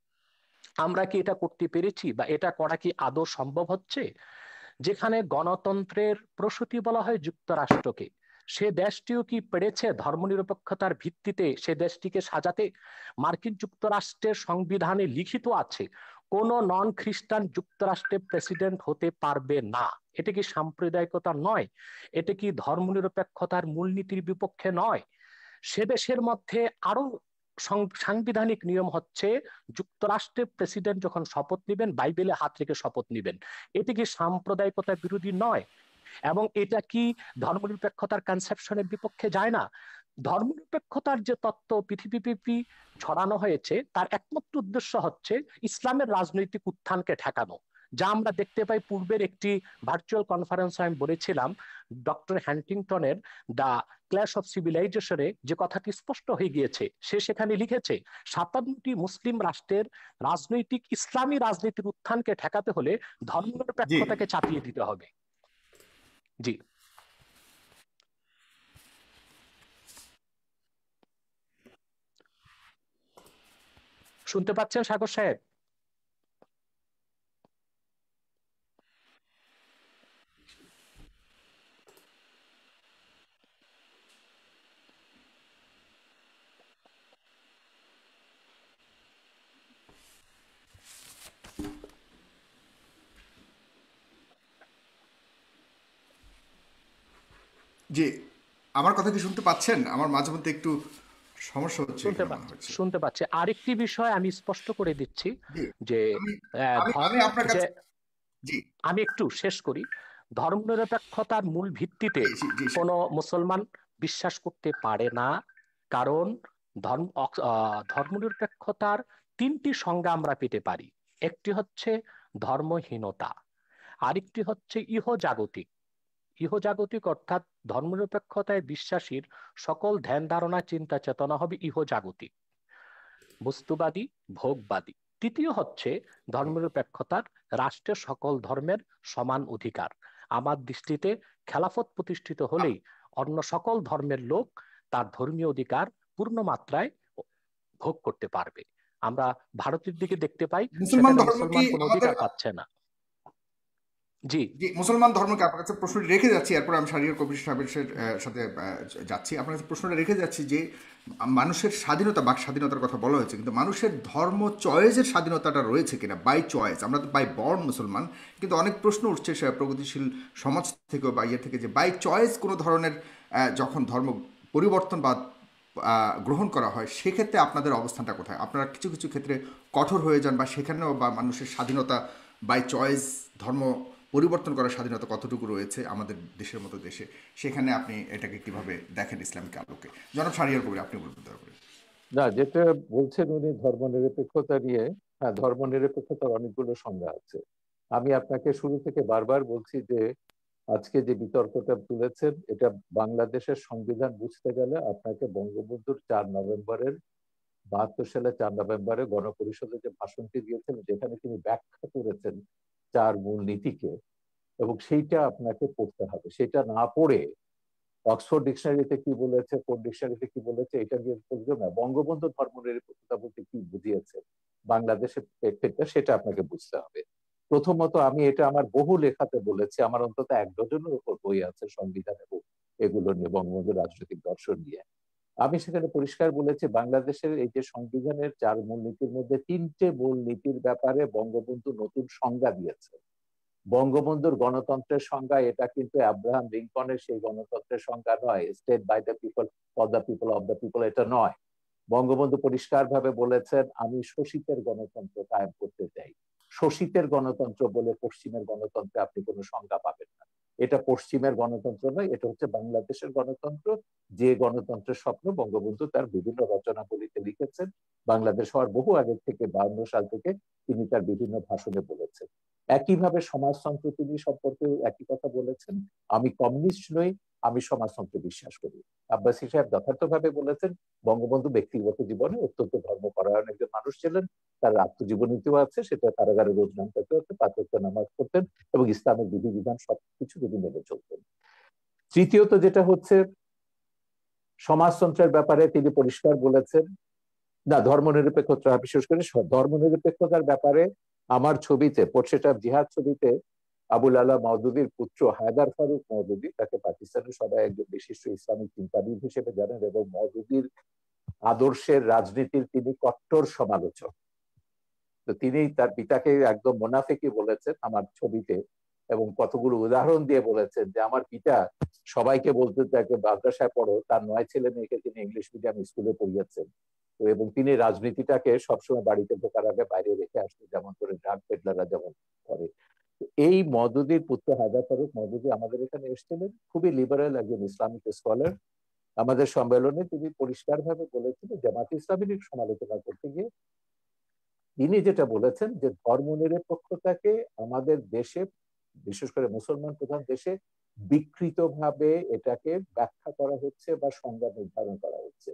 আমরা কি এটা করতে পেরেছি, বা এটা করা কি আদৌ সম্ভব হচ্ছে? যেখানে গণতন্ত্রের প্রসূতি বলা হয় যুক্তরাষ্ট্রকে, সে দেশটিও কি পেরেছে ধর্মনিরপেক্ষতার ভিত্তিতে সে দেশটিকে সাজাতে? মার্কিন যুক্তরাষ্ট্রের সংবিধানে লিখিত আছে কোন নন খ্রিস্টান যুক্তরাষ্ট্রের প্রেসিডেন্ট হতে পারবে না। এটা কি সাম্প্রদায়িকতা নয়? এটা কি ধর্মনিরপেক্ষতার মূলনীতির বিপক্ষে নয়? সে দেশের মধ্যে আরো সাংবিধানিক নিয়ম হচ্ছে, যুক্তরাষ্ট্রের প্রেসিডেন্ট যখন শপথ নেবেন বাইবেলে হাত রেখে শপথ নেবেন। এটি কি সাম্প্রদায়িকতা বিরোধী নয়? এবং এটা কি ধর্মনিরপেক্ষতার কনসেপশনের বিপক্ষে যায় না? ধর্মনিরপেক্ষতার যে তত্ত্ব পৃথিবীব্যাপী ছড়ানো হয়েছে তার একমাত্র উদ্দেশ্য হচ্ছে ইসলামের রাজনৈতিক উত্থানকে ঠেকানো, যা আমরা দেখতে পাই। পূর্বের একটি ভার্চুয়াল কনফারেন্সে আমি বলেছিলাম ডক্টর হ্যান্টিংটনের দ্য ক্ল্যাশ অফ সিভিলাইজেশনে যে কথাটি স্পষ্ট হয়ে গিয়েছে। সে সেখানে লিখেছে সাতান্নটি মুসলিম রাষ্ট্রের রাজনৈতিক ইসলামী রাজনীতির উত্থানকে ঠেকাতে হলে ধর্মনিরপেক্ষতাকে চাপিয়ে দিতে হবে। জি, শুনতে পাচ্ছেন সাগর সাহেব? জি, আমার কথা কি শুনতে পাচ্ছেন? আমার মাঝে মধ্যে একটু সমস্যা হচ্ছে শুনতে এখানে মনে পাচ্ছি, হচ্ছে। শুনতে পাচ্ছি। আরেকটি বিষয় আমি স্পষ্ট করে দিচ্ছি জি, যে আমি আহ, আমি ধ- আমি আপনার যে কাছে জি আমি একটু শেষ করি। ধর্মনিরপেক্ষতার মূল ভিত্তিতে জি জি জি কোনো মুসলমান বিশ্বাস করতে পারে না, কারণ ধর্ম আহ, ধর্মনিরপেক্ষতার তিনটি সংজ্ঞা আমরা পেতে পারি। একটি হচ্ছে ধর্মহীনতা, আরেকটি হচ্ছে ইহজাগতিক। ইহজাগতিক অর্থাৎ ধর্মনিরপেক্ষতায় বিশ্বাসীর সকল ধ্যান ধারণা চিন্তা চেতনা হবে ইহজাগতিক, বস্তুবাদী, ভোগবাদী। তৃতীয় হচ্ছে ধর্মনিরপেক্ষতার রাষ্ট্রের সকল ধর্মের সমান অধিকার। আমার দৃষ্টিতে খেলাফত প্রতিষ্ঠিত হলেই অন্য সকল ধর্মের লোক তার ধর্মীয় অধিকার পূর্ণ মাত্রায় ভোগ করতে পারবে। আমরা ভারতের দিকে দেখতে পাই মুসলমান সেখানে ধর্ম কি মুসলমান কোনো আমাদের অধিকার পাচ্ছে না। জি, জি মুসলমান ধর্মকে আপনার কাছে প্রশ্নটি রেখে যাচ্ছি, এরপর আমি শাহরিয়ার কবির সাহেবের আহ, সাথে আহ, যাচ্ছি। আপনার কাছে প্রশ্নটা রেখে যাচ্ছি যে মানুষের স্বাধীনতা, বাক স্বাধীনতার কথা বলা হয়েছে, কিন্তু মানুষের ধর্ম চয়েসের স্বাধীনতাটা রয়েছে কিনা, বাই চয়েস। আমরা তো বাই বর্ন মুসলমান, কিন্তু অনেক প্রশ্ন উঠছে সে প্রগতিশীল সমাজ থেকে বা ইয়ে থেকে যে বাই চয়েস কোনো ধরনের আহ, যখন ধর্ম পরিবর্তন বা আহ, গ্রহণ করা হয়, সেক্ষেত্রে আপনাদের অবস্থানটা কোথায়? আপনারা কিছু কিছু ক্ষেত্রে কঠোর হয়ে যান, বা সেখানেও বা মানুষের স্বাধীনতা বাই চয়েস ধর্ম পরিবর্তন করার স্বাধীনতা কতটুকু রয়েছে আমাদের দেশের মতো দেশে, সেখানে আপনি এটাকে কিভাবে দেখেন ইসলামিক আলোকে? জনাব শাহরিয়ার কবির, আপনি বলবেন দয়া করে। না, যেটা বলছেন উনি ধর্মনিরপেক্ষতা নিয়ে, হ্যাঁ, ধর্মনিরপেক্ষতার অনেকগুলো সংজ্ঞা আছে। আমি আপনাকে শুরু থেকে বারবার বলছি যে আজকে যে বিতর্কটা তুলেছেন, এটা বাংলাদেশের সংবিধান বুঝতে গেলে আপনাকে বঙ্গবন্ধুর চার নভেম্বরের বাহাত্তর সালে চার নভেম্বরে গণপরিষদে যে ভাষণটি দিয়েছেন, যেখানে তিনি ব্যাখ্যা করেছেন চার মূল নীতিকে, এবং সেইটা আপনাকে পড়তে হবে। সেটা না পড়ে অক্সফোর্ড ডিকশনারিতে কি বলেছে, কোন ডিকশনারিতে কি বলেছে, এটা দিয়ে বুঝবে না। বঙ্গবন্ধু ধর্মনিরপেক্ষতা বলতে কি বুঝিয়েছে বাংলাদেশের প্রেক্ষিতে, সেটা আপনাকে বুঝতে হবে। প্রথমত, আমি এটা আমার বহু লেখাতে বলেছি, আমার অন্তত এক ডজনের উপর বই আছে সংবিধান এবং এগুলো নিয়ে, বঙ্গবন্ধুর রাজনৈতিক দর্শন নিয়ে। আমি সেখানে পরিষ্কার বলেছি বাংলাদেশের এই যে সংবিধানের চার মূলনীতির মধ্যে তিনটে মূলনীতির ব্যাপারে বঙ্গবন্ধু নতুন সংজ্ঞা দিয়েছে। বঙ্গবন্ধুর গণতন্ত্রের সংজ্ঞা এটা কিন্তু আব্রাহাম লিঙ্কনের সেই গণতন্ত্রের সংজ্ঞা নয়, state by the people, for the people, of the people, এটা নয়। বঙ্গবন্ধু পরিষ্কার ভাবে বলেছেন, আমি শোষিতের গণতন্ত্র কায়েম করতে চাই। শোষিতের গণতন্ত্র বলে পশ্চিমের গণতন্ত্রে আপনি কোনো সংজ্ঞা পাবেন না। এটা পশ্চিমের গণতন্ত্র নয়, এটা হচ্ছে বাংলাদেশের গণতন্ত্র, যে গণতন্ত্রের স্বপ্ন বঙ্গবন্ধু তার বিভিন্ন রচনাবলিতে লিখেছেন। বাংলাদেশ হওয়ার বহু আগে থেকে, বায়ান্ন সাল থেকে তিনি তার বিভিন্ন ভাষণে বলেছেন। একইভাবে সমাজতন্ত্র তিনি সম্পর্কে একই কথা বলেছেন, আমি কমিউনিস্ট নই, আমি সমাজতন্ত্রে বিশ্বাস করি। আব্বাসী সাহেব যথার্থভাবে বলেছেন, বঙ্গবন্ধু ব্যক্তিগত জীবনে অত্যন্ত ধর্মপরায়ণ একজন মানুষ ছিলেন। তার আত্মজীবনীতেও আছে, সেটা কারাগারে রোজ নাম করতে হচ্ছে, পাঁচ ওয়াক্ত নামাজ পড়তেন এবং ইসলামের বিধিবিধান সবকিছু তিনি মেনে চলতেন। তৃতীয়ত যেটা হচ্ছে সমাজতন্ত্রের ব্যাপারে তিনি পরিষ্কার বলেছেন, না ধর্মনিরপেক্ষতা, বিশেষ করে ধর্মনিরপেক্ষতার ব্যাপারে আমার ছবিতে, পোর্ট্রেট অফ জিহাদ ছবিতে আবুল আলা মওদুদির পুত্র হায়দার ফারুক মওদুদি, তাকে পাকিস্তানের সবাই একজন বিশিষ্ট ইসলামিক চিন্তাবিদ হিসেবে জানেন, এবং মওদুদির আদর্শের রাজনীতির তিনি কট্টর সমালোচক। তো তিনি তার পিতাকে একদম মোনাফেকি বলেছেন আমার ছবিতে, এবং কতগুলো উদাহরণ দিয়ে বলেছেন যে আমার পিতা সবাইকে বলতে তাকে মাদ্রাসায় পড়ো, তার নয় ছেলে মেয়েকে তিনি ইংলিশ মিডিয়াম স্কুলে পড়িয়েছেন। তো এবং তিনি রাজনীতিটাকে সবসময় বাড়িতে ঢোকার আগে বাইরে রেখে আসতেন, যেমন করে ড্রাগ পেডলাররা যেমন করে। এই মওদুদির পুত্র হায়দার ফারুক মওদুদি আমাদের এখানে এসেছিলেন, খুবই লিবারেল একজন ইসলামিক স্কলার। আমাদের সম্মেলনে তিনি পরিষ্কারভাবে বলেছিলেন, জামাত ইসলামীর সমালোচনা করতে গিয়ে তিনি যেটা বলেছেন যে ধর্মনিরপেক্ষতাকে আমাদের দেশে, বিশেষ করে মুসলমান প্রধান দেশে বিকৃতভাবে এটাকে ব্যাখ্যা করা হচ্ছে বা সংজ্ঞা নির্ধারণ করা হচ্ছে।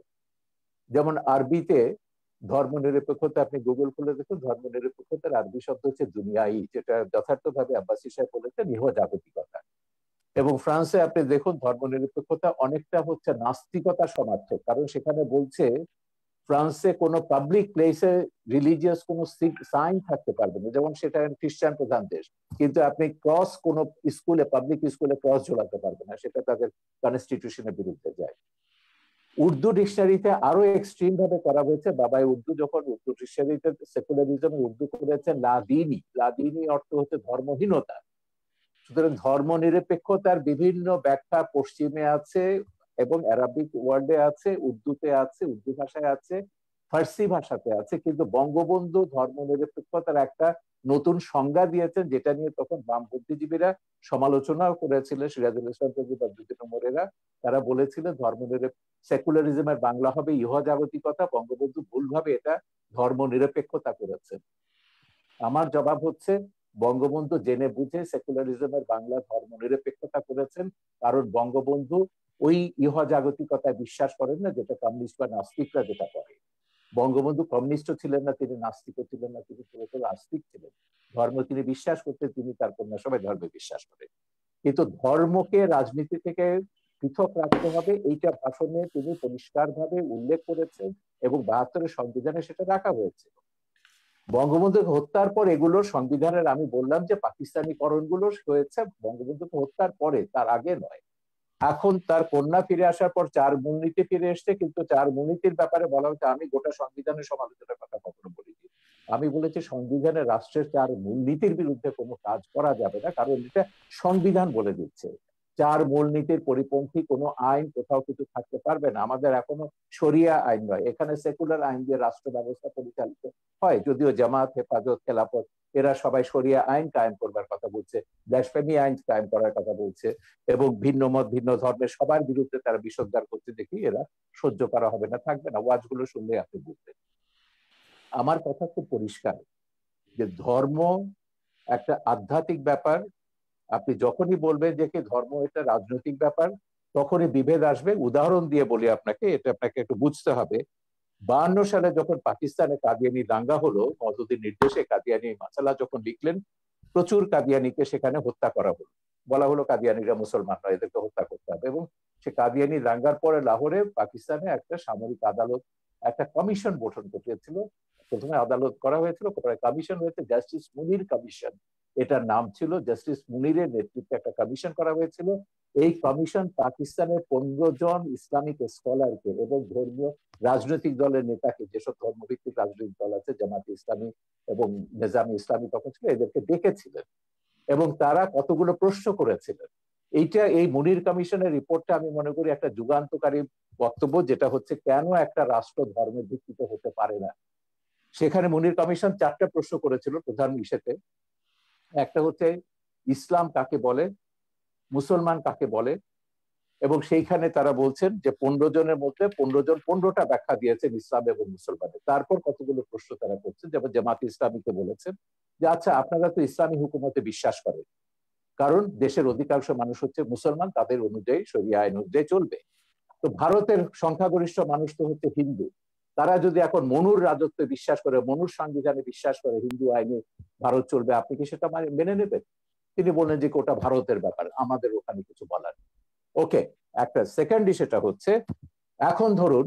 যেমন আরবিতে ধর্মনিরপেক্ষতা, আপনি গুগল খুলে দেখুন, ধর্মনিরপেক্ষতার আরবি শব্দ হচ্ছে দুনিয়াই, যেটা যথার্থভাবে আব্বাসী সাহেব বলেছেন ইহ জাগতিকতা। এবং ফ্রান্সে আপনি দেখুন ধর্মনিরপেক্ষতা অনেকটা হচ্ছে নাস্তিকতা সমার্থক, কারণ সেখানে বলছে ফ্রান্সে কোনো পাবলিক প্লেসে রিলিজিয়াস কোনো সাইন থাকতে পারবে না, যেমন সেটা খ্রিস্টান প্রধান দেশ, কিন্তু আপনি ক্রস কোনো স্কুলে, পাবলিক স্কুলে ক্রস ঝোলাতে পারবে না, সেটা তাদের কনস্টিটিউশনের বিরুদ্ধে যায়। উর্দু ডিকশনারিতে আরো এক্সট্রিম ভাবে করা হয়েছে। বাবাই উর্দু যখন উর্দু ডিকশনারিতে সেকুলারিজম উর্দু করেছে লাদিনী, লাদিনী অর্থ হচ্ছে ধর্মহীনতা। সুতরাং ধর্ম নিরপেক্ষতার বিভিন্ন ব্যাখ্যা পশ্চিমে আছে এবং অ্যারাবিক ওয়ার্ডে আছে, উর্দুতে আছে, উর্দু ভাষায় আছে, ফার্সি ভাষাতে আছে, কিন্তু বঙ্গবন্ধু ধর্ম নিরপেক্ষতার একটা নতুন সংজ্ঞা দিয়েছেন, যেটা নিয়ে তখন বাম বুদ্ধিজীবীরা সমালোচনাও করেছিলেন। সিরাজুল ইসলাম বা দুদিন মোরেরা, তারা বলেছিলেন ধর্ম সেকুলারিজমের বাংলা হবে ইহজাগতিকতা, বঙ্গবন্ধু ভুলভাবে এটা ধর্ম নিরপেক্ষতা করেছেন। আমার জবাব হচ্ছে বঙ্গবন্ধু জেনে বুঝে সেকুলারিজমের বাংলা ধর্ম নিরপেক্ষতা করেছেন, কারণ বঙ্গবন্ধু ওই ইহজাগতিকতায় বিশ্বাস করেন না যেটা কমিউনিস্ট বা নাস্তিকরা যেটা করে। বঙ্গবন্ধু কমিউনিস্টও ছিলেন না, তিনি নাস্তিকও ছিলেন না, তিনি পুরোপুরি আস্তিক ছিলেন। ধর্ম তিনি বিশ্বাস করতেন, তিনি তার কন্যা সবাই ধর্মে বিশ্বাস করেন, কিন্তু ধর্মকে রাজনীতি থেকে পৃথক রাখতে হবে এইটা ভাষণে তিনি পরিষ্কারভাবে উল্লেখ করেছেন এবং বাহাত্তরের সংবিধানে সেটা রাখা হয়েছিল। বঙ্গবন্ধুকে হত্যার পর এগুলোর সংবিধানের, আমি বললাম যে পাকিস্তানিকরণগুলো হয়েছে বঙ্গবন্ধুকে হত্যার পরে, তার আগে নয়। এখন তার কন্যা ফিরে আসার পর চার মূলনীতি ফিরে এসছে, কিন্তু চার মূলনীতির ব্যাপারে বলা হচ্ছে, আমি গোটা সংবিধানের সমালোচনার কথা কখনো বলিনি। আমি বলেছি সংবিধানে রাষ্ট্রের চার মূলনীতির বিরুদ্ধে কোনো কাজ করা যাবে না, কারণ এটা সংবিধান বলে দিচ্ছে। চার মূলনীতির পরিপন্থী কোনো আইন কোথাও কিছু থাকতে পারবে না। আমাদের এখনো শরিয়া আইন নয়, এখানে সেকুলার আইন দিয়ে রাষ্ট্র ব্যবস্থা পরিচালিত হয়, যদিও জামাত, হেফাজত, খেলাফত এরা সবাই শরিয়া আইন কায়েম করবার কথা বলছে, ব্লাসফেমি আইন কায়েম করার কথা বলছে, এবং ভিন্ন মত ভিন্ন ধর্মের সবার বিরুদ্ধে তারা বিষোদ্গার করতে দেখি এরা সহ্য করা হবে না, থাকবে না। ওয়াজগুলো শুনলে আপনি বুঝবেন। আমার কথা খুব পরিষ্কার যে ধর্ম একটা আধ্যাত্মিক ব্যাপার। আপনি যখনই বলবেন যে কি ধর্ম এটা রাজনৈতিক ব্যাপার, তখনই বিভেদ আসবে। উদাহরণ দিয়ে বলি আপনাকে, এটা আপনাকে একটু বুঝতে হবে। বায়ান্ন সালে যখন পাকিস্তানে কাদিয়ানি দাঙ্গা হলো, মওদুদির নির্দেশে কাদিয়ানি মাসালা যখন লিখলেন, প্রচুর কাদিয়ানিকে সেখানে হত্যা করা হলো। বলা হলো কাদিয়ানিরা মুসলমান নয়, এদেরকে হত্যা করতে হবে। এবং সে কাদিয়ানি দাঙ্গার পরে লাহোরে পাকিস্তানে একটা সামরিক আদালত একটা কমিশন গঠন করেছিল। প্রথমে আদালত করা হয়েছিল, পরে কমিশন হয়েছে, জাস্টিস মুনির কমিশন এটার নাম ছিল। জাস্টিস মুনিরের নেতৃত্বে একটা কমিশন করা হয়েছিল। এই কমিশন পাকিস্তানের পনেরো জন ইসলামিক স্কলারকে এবং ধর্মীয় রাজনৈতিক দলের নেতাকে, যেসব ধর্মভিত্তিক রাজনৈতিক দল আছে, জামাত ইসলামী এবং নিজামী ইসলামী তখন ছিল, এদেরকে ডেকেছিলেন এবং তারা কতগুলো প্রশ্ন করেছিলেন। এইটা, এই মুনির কমিশনের রিপোর্টটা আমি মনে করি একটা যুগান্তকারী বক্তব্য, যেটা হচ্ছে কেন একটা রাষ্ট্র ধর্মের ভিত্তিতে হতে পারে না। সেখানে মুনির কমিশন চারটা প্রশ্ন করেছিল প্রধান ইস্যুতে। একটা হচ্ছে ইসলাম কাকে বলে, মুসলমান কাকে বলে, এবং সেইখানে তারা বলছেন যে পনেরো জনের মধ্যে পনেরো জন পনেরোটা ব্যাখ্যা দিয়েছেন ইসলাম এবং মুসলমানের। তারপর কতগুলো প্রশ্ন তারা করছেন, যেমন জামাত ইসলামীকে বলেছেন যে আচ্ছা আপনারা তো ইসলামী হুকুমতে বিশ্বাস করেন, কারণ দেশের অধিকাংশ মানুষ হচ্ছে মুসলমান, তাদের অনুযায়ী শরিয়া আইন অনুযায়ী চলবে। তো ভারতের সংখ্যাগরিষ্ঠ মানুষ তো হচ্ছে হিন্দু, তারা যদি এখন মনুর রাজত্বে বিশ্বাস করে, মনুর সংবিধানে বিশ্বাস করে, হিন্দু আইনে ভারত চলবে, আপনি কি সেটা মেনে নেবেন? তিনি বললেন যে ওটা ভারতের ব্যাপার, আমাদের ওখানে কিছু বলার। ওকে, একটা সেকেন্ড সেটা হচ্ছে, এখন ধরুন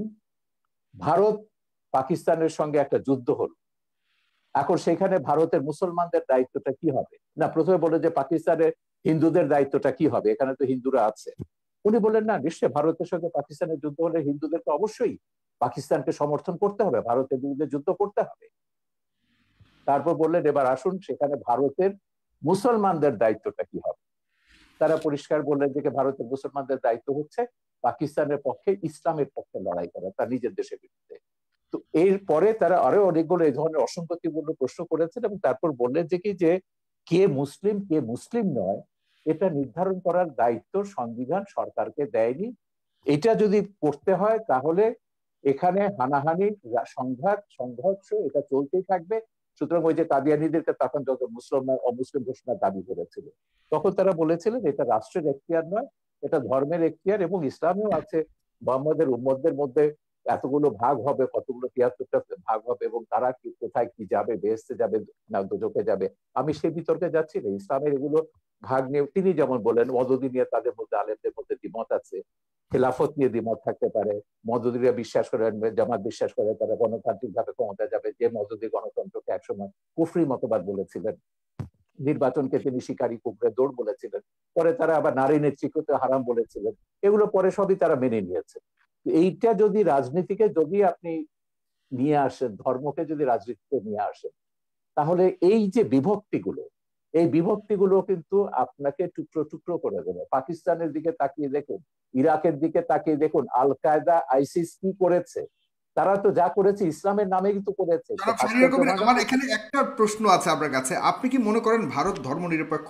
ভারত পাকিস্তানের সঙ্গে একটা যুদ্ধ হলো, এখন সেখানে ভারতের মুসলমানদের দায়িত্বটা কি হবে? না, প্রথমে বলে যে পাকিস্তানের হিন্দুদের দায়িত্বটা কি হবে, এখানে তো হিন্দুরা আছে। উনি বললেন না, নিশ্চয়ই ভারতের সঙ্গে পাকিস্তানের যুদ্ধ হলে হিন্দুদেরকে অবশ্যই পাকিস্তানকে সমর্থন করতে হবে, ভারতের বিরুদ্ধে যুদ্ধ করতে হবে। তারপর বললেন এবার আসুন সেখানে ভারতের মুসলমানদের দায়িত্বটা কি হবে। তারা পরিষ্কার বললেন যে ভারতের মুসলমানদের দায়িত্ব হচ্ছে পাকিস্তানের পক্ষে, ইসলামের পক্ষে লড়াই করা, তার নিজের দেশের বিরুদ্ধে। তো এরপরে তারা আরো অনেকগুলো এই ধরনের অসঙ্গতিপূর্ণ প্রশ্ন করেছেন এবং তারপর বললেন যে কি যে কে মুসলিম কে মুসলিম নয় এটা নির্ধারণ করার দায়িত্ব সংবিধান সরকারকে দেয়নি। এটা যদি করতে হয় তাহলে এখানে হানাহানি, সংঘাত, সংঘর্ষ এটা চলতেই থাকবে। সুতরাং ওই যে কাদিয়ানীদেরকে তখন যত মুসলমান অমুসলিম ঘোষণার দাবি করেছিল, তখন তারা বলেছিলেন এটা রাষ্ট্রের এখতিয়ার নয়, এটা ধর্মের এখতিয়ার, এবং ইসলামেও আছে মোহাম্মদের উম্মতদের মধ্যে এতগুলো ভাগ হবে, কতগুলো তিয়াত্তরটা ভাগ হবে, এবং তারা কি কোথায় কি যাবে, বেহেশতে যাবে না দোজখে যাবে, আমি সে বিতর্কে যাচ্ছি না। ইসলামের এগুলো ভাগ নিয়ে তিনি যেমন বলেন মদদি নিয়ে তাদের মধ্যে আলেমদের মধ্যে দ্বিমত আছে, খেলাফত নিয়ে দ্বিমত থাকতে পারে, মদদিরা বিশ্বাস করেন, জামাত বিশ্বাস করে তারা গণতান্ত্রিক ভাবে ক্ষমতা যাবে, যে মদদি গণতন্ত্রকে একসময় কুফরি মতবাদ বলেছিলেন, নির্বাচনকে তিনি শিকারী কুকুরে দৌড় বলেছিলেন, পরে তারা আবার নারী নেতৃত্বকে হারাম বলেছিলেন, এগুলো পরে সবই তারা মেনে নিয়েছে। এইটা যদি রাজনীতিকে যদি আপনি নিয়ে আসেন, ধর্মকে যদি রাজনীতিতে নিয়ে আসেন, তাহলে এই যে বিভক্তিগুলো, এই বিভক্তিগুলো কিন্তু আপনাকে টুকরো টুকরো করে দেবে। পাকিস্তানের দিকে তাকিয়ে দেখুন, ইরাকের দিকে তাকিয়ে দেখুন, আল কায়দা আইসিস কি করেছে, তারা তো যা করেছে ইসলামের নামে কিন্তু করেছে। আমার এখানে একটা প্রশ্ন আছে আপনার কাছে, আপনি কি মনে করেন ভারত ধর্ম নিরপেক্ষ?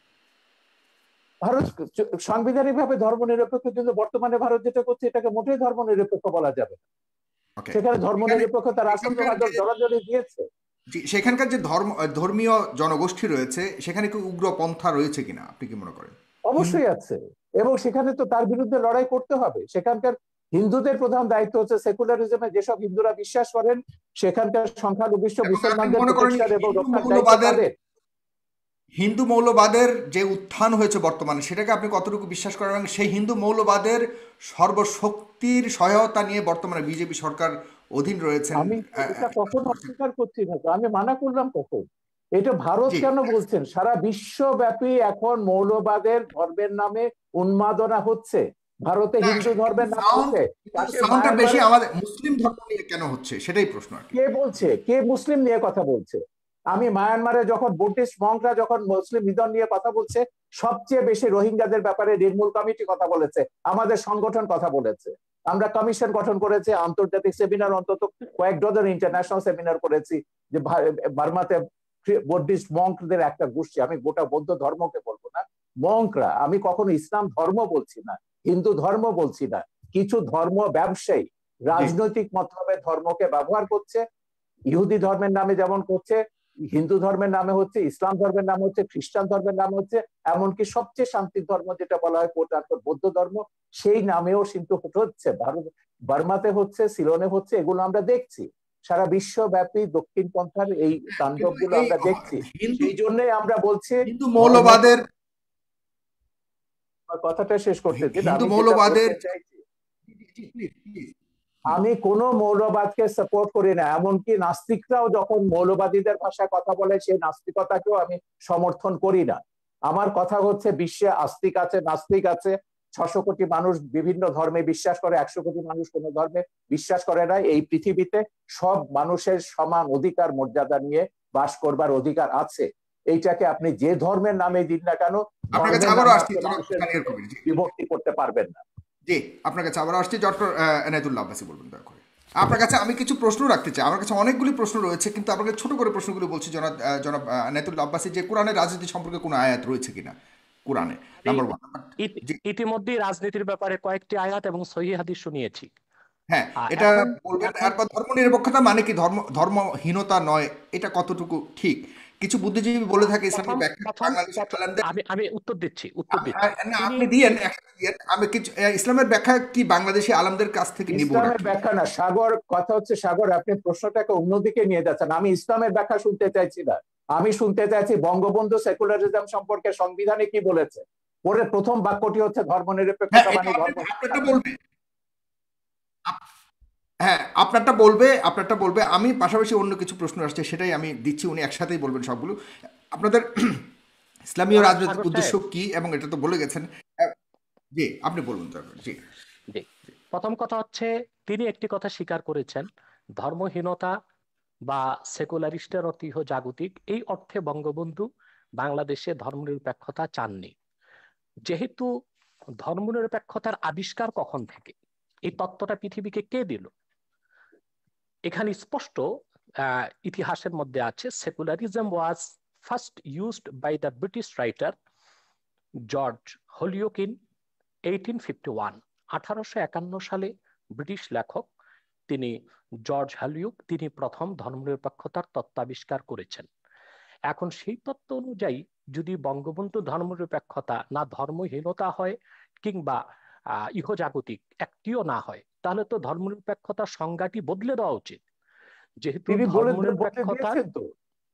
ভারত সাংবিধানিক ভাবে ধর্ম নিরপেক্ষ, কিন্তু বর্তমানে ভারত যেটা করছে এটাকে মোটেই ধর্ম নিরপেক্ষ বলা যাবে না। সেখানে ধর্ম নিরপেক্ষ তার আসল জড়াজড়ি দিয়েছে। সেখানকার যে ধর্ম ধর্মীয় জনগোষ্ঠী রয়েছে সেখানে কি উগ্র পন্থা রয়েছে কিনা আপনি কি মনে করেন? অবশ্যই আছে, এবং সেখানে তো তার বিরুদ্ধে লড়াই করতে হবে। সেখানকার হিন্দুদের প্রধান দায়িত্ব হচ্ছে সেকুলারিজমে যেসব হিন্দুরা বিশ্বাস করেন সেখানকার সংখ্যালঘিষ্ঠ মুসলমানদের প্রতিষ্ঠার এবং রক্ষার দায়িত্ব তাদের। হিন্দু মৌলবাদের যে উত্থান হয়েছে বর্তমানে, সেটাকে আপনি কতটুকু বিশ্বাস করেন এবং সেই হিন্দু মৌলবাদের সর্বশক্তির সহায়তা নিয়ে বর্তমানে বিজেপি সরকার অধীন রয়েছে? আমি এটা কখনো অস্বীকার করছি না, আমি মানা করলাম কখন? এটা ভারত কেন বলছেন? সারা বিশ্বব্যাপী এখন মৌলবাদের ধর্মের নামে উন্মাদনা হচ্ছে। ভারতে হিন্দু ধর্মের নাম হচ্ছে, বেশি আমাদের মুসলিম ধর্ম নিয়ে কেন হচ্ছে সেটাই প্রশ্ন। কে বলছে? কে মুসলিম নিয়ে কথা বলছে? আমি মায়ানমারে যখন বুদ্ধিস্ট মঙ্করা যখন মুসলিম নিধন নিয়ে কথা বলছে, সবচেয়ে বেশি রোহিঙ্গাদের ব্যাপারে নির্মূল কমিটি কথা বলেছে, আমাদের সংগঠন কথা বলেছে, আমরা কমিশন গঠন করেছি, আন্তর্জাতিক সেমিনার অন্তত কয়েক ডজন ইন্টারন্যাশনাল সেমিনার করেছি যে বার্মাতে বুদ্ধিস্ট মঙ্কদের একটা গোষ্ঠী, আমি গোটা বৌদ্ধ ধর্মকে বলবো না, মঙ্করা, আমি কখনো ইসলাম ধর্ম বলছি না, হিন্দু ধর্ম বলছি না, কিছু ধর্ম ব্যবসায়ী রাজনৈতিক মতলবে ধর্মকে ব্যবহার করছে, ইহুদি ধর্মের নামে যেমন করছে, হিন্দু ধর্মের নামে হচ্ছে, ইসলাম ধর্মের নাম হচ্ছে, খ্রিস্টান ধর্মের নাম হচ্ছে, এমনকি সবচেয়ে শান্তির ধর্ম যেটা বলা হয় বৌদ্ধ ধর্ম, সেই নামেও কিন্তু হচ্ছে। ভারত বার্মাতে হচ্ছে, সিলনে হচ্ছে, এগুলো আমরা দেখছি। সারা বিশ্বব্যাপী দক্ষিণ পন্থার এই তাণ্ডব গুলো আমরা দেখছি। এই জন্যই আমরা বলছি হিন্দু মৌলবাদের কথাটা শেষ করতে দিন। হিন্দু মৌলবাদের আমি কোন মৌলবাদকে সাপোর্ট করি না, এমনকি নাস্তিকরাও যখন মৌলবাদীদের ভাষায় কথা বলে সেই নাস্তিকতাকেও আমি সমর্থন করি না। আমার কথা হচ্ছে বিশ্বে আস্তিক আছে, নাস্তিক আছে, ছশো কোটি মানুষ বিভিন্ন ধর্মে বিশ্বাস করে, একশো কোটি মানুষ কোন ধর্মে বিশ্বাস করে না। এই পৃথিবীতে সব মানুষের সমান অধিকার মর্যাদা নিয়ে বাস করবার অধিকার আছে। এইটাকে আপনি যে ধর্মের নামে দিন না কেন বিভক্তি করতে পারবেন না। জি, আপনার কাছে আবার আসছি ডক্টর এনায়েতুল্লাহ আব্বাসী, বলবেন দয়া করে। আপনার কাছে আমি কিছু প্রশ্ন রাখতে চাই, আমার কাছে অনেকগুলি প্রশ্ন রয়েছে, কিন্তু আপনাকে ছোট করে প্রশ্নগুলো বলছি। জনাব জনাব এনায়েতুল্লাহ আব্বাসী, যে কোরআনের রাজনীতি সম্পর্কে কোনো আয়াত রয়েছে কিনা কোরআনে? Number one. ইতিমধ্যে রাজনীতির ব্যাপারে কয়েকটি আয়াত এবং সহিহ হাদিস শুনিয়েছি। হ্যাঁ, এটা বলবেন। তারপর ধর্ম নিরপেক্ষতা মানে কি? ধর্ম ধর্মহীনতা নয়, এটা কতটুকু ঠিক? কিছু বুদ্ধিজীবী বলে থাকে ইসলামের ব্যাখ্যা। আমি আমি উত্তর দিচ্ছি উত্তর দিচ্ছি না, আপনি দিয়েন, একসাথে দিয়েন। আমি কিছু ইসলামের ব্যাখ্যা কি বাংলাদেশি আলেমদের কাছ থেকে নিব? ইসলামের ব্যাখ্যা না সাগর, কথা হচ্ছে সাগর আপনি প্রশ্নটাকে অন্যদিকে নিয়ে যাচ্ছেন। আমি ইসলামের ব্যাখ্যা শুনতে চাইছি না, আমি শুনতে চাইছি বঙ্গবন্ধু সেকুলারিজম সম্পর্কে সংবিধানে কি বলেছে। পরে প্রথম বাক্যটি হচ্ছে ধর্ম নিরপেক্ষতা মানে ধর্ম। হ্যাঁ, আপনারটা বলবে, আপনারটা বলবে। আমি পাশাপাশি অন্য কিছু প্রশ্ন আসছে, সেটাই আমি দিচ্ছি, উনি একসাথেই বলবেন সবগুলো। আপনাদের ইসলামীয় রাজনৈতিক উদ্দেশ্য কি এবং এটা তো বলে গেছেন। জি, আপনি বলুন। জি জি প্রথম কথা হচ্ছে তিনি একটি কথা স্বীকার করেছেন, ধর্মহীনতা বা সেকুলারিস্টের অর্থ ইহ জাগতিক, এই অর্থে বঙ্গবন্ধু বাংলাদেশে ধর্মনিরপেক্ষতা চাননি। যেহেতু ধর্মনিরপেক্ষতার আবিষ্কার কখন থেকে, এই তত্ত্বটা পৃথিবীকে কে দিল, এখানে স্পষ্ট আহ, ইতিহাসের মধ্যে আছে, secularism was first used by the British writer George Holyoake in eighteen fifty one. আঠারোশো একান্ন সালে ব্রিটিশ লেখক তিনি জর্জ হলিওক তিনি প্রথম ধর্মনিরপেক্ষতার তত্ত্ব আবিষ্কার করেছেন। এখন সেই তত্ত্ব অনুযায়ী যদি বঙ্গবন্ধু ধর্মনিরপেক্ষতা না ধর্মহীনতা হয় কিংবা আহ ইহজাগতিক একটিও না হয়, তাহলে তো ধর্মনিরপেক্ষতার সংজ্ঞাটি বদলে দেওয়া উচিত। যেহেতু তিনি বলে বলে ধর্মনিরপেক্ষতার দিয়েছেন তো,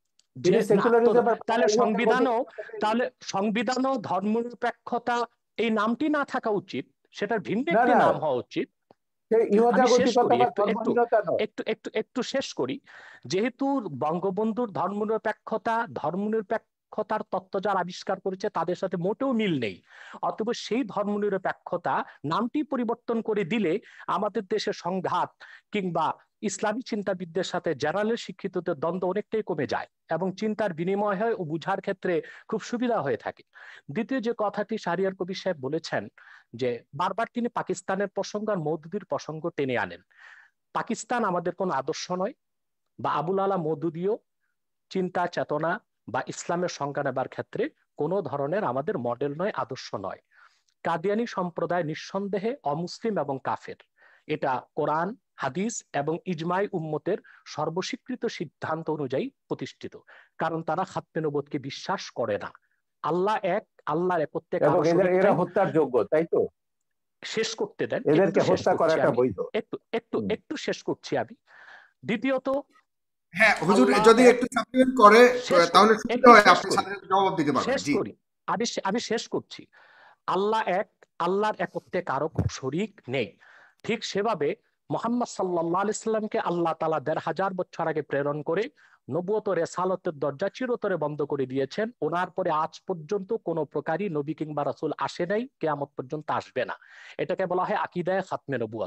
যে তিনি না তো, সেকুলারিজম তাহলে সংবিধানও, তাহলে সংবিধানও ধর্মনিরপেক্ষতা এই নামটি না থাকা উচিত, সেটার ভিন্ন না একটি না, নাম হওয়া উচিত। সে আমি শেষ ইহজাগতিকতা করি, বা একটু একটু ধর্মহীনতা নয়। একটু একটু একটু শেষ করি। যেহেতু বঙ্গবন্ধুর ধর্মনিরপেক্ষতা ধর্মনিরপেক্ষতার তত্ত্ব যারা আবিষ্কার করেছে তাদের সাথে মোটেও মিল নেই, অতএব সেই ধর্মনিরপেক্ষতা নামটি পরিবর্তন করে দিলে আমাদের দেশে সংঘাত কিংবা ইসলামী চিন্তাবিদদের সাথে জেনারেল শিক্ষিতদের দ্বন্দ্ব অনেকটাই কমে যায় এবং চিন্তার বিনিময় হয় ও বুঝার ক্ষেত্রে খুব সুবিধা হয়ে থাকে। দ্বিতীয় যে কথাটি শাহরিয়ার কবির সাহেব বলেছেন, যে বারবার তিনি পাকিস্তানের প্রসঙ্গ আর মওদুদির প্রসঙ্গ টেনে আনেন। পাকিস্তান আমাদের কোনো আদর্শ নয়, বা আবুল আলা মওদুদিও চিন্তা চেতনা বা ইসলামের সংজ্ঞা নেবার ক্ষেত্রে কোনো ধরনের আমাদের মডেল নয়, আদর্শ নয়। কাদিয়ানী সম্প্রদায় নিঃসন্দেহে অমুসলিম এবং কাফের, এটা কোরআন হাদিস এবং ইজমাই উম্মতের সর্বস্বীকৃত সিদ্ধান্ত অনুযায়ী প্রতিষ্ঠিত, কারণ তারা খাতমে নবুয়তকে বিশ্বাস করে না। আল্লাহ এক, আল্লাহর একত্বে এবং কারো এদের শরীক এরা নাই। হত্যার যোগ্য, তাই তো? শেষ করতে দেন, একটু এদেরকে শেষ হত্যা করছি করাটা আমি, বৈধ? একটু একটু হুম। একটু শেষ করছি আমি। দ্বিতীয়ত, হ্যাঁ হুজুর, আল্লাহ যদি এক। একটু সাপ্লিমেন্ট করে শেষ করি, তাহলে সুবিধা একটু হয়, শেষ আপনি করি, সাথে সাথে জবাব দিতে পারবেন। শেষ জি। করি আমি আমি শেষ করছি। আল্লাহ এক, আল্লাহর একত্বে কারো শরীক নেই। ঠিক সেভাবে মোহাম্মদ সাল্লাল্লাহু আলাইহি সাল্লামকে আল্লাহ তাআলা দেড় হাজার বছর আগে প্রেরণ করে নবুয়ত ও রেসালতের দরজা চিরতরে বন্ধ করে দিয়েছেন। ওনার পরে আজ পর্যন্ত কোনো প্রকারই নবী কিংবা রাসূল আসে নাই, কিয়ামত পর্যন্ত আসবে না। এটাকে বলা হয় আকীদায়ে খাতমে নবুয়ত।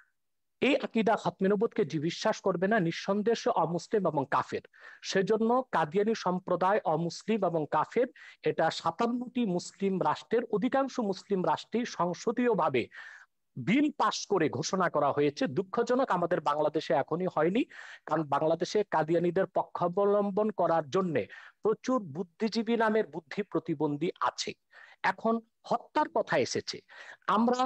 এই আকীদা খাতমে নবুয়তকে যে বিশ্বাস করবে না, নিঃসন্দেহে সে অমুসলিম এবং কাফের। সেজন্য কাদিয়ানী সম্প্রদায় অমুসলিম এবং কাফের, এটা সাতান্নটি মুসলিম রাষ্ট্রের অধিকাংশ মুসলিম রাষ্ট্রে সংসদীয়ভাবে বিল পাশ করে ঘোষণা করা হয়েছে। দুঃখজনক আমাদের বাংলাদেশে এখনই হয়নি, কারণ বাংলাদেশে কাদিয়ানীদের পক্ষাবলম্বন করার জন্য প্রচুর বুদ্ধিজীবী নামের বুদ্ধি প্রতিবন্ধী আছে। এখন হত্যার কথা এসেছে, আমরা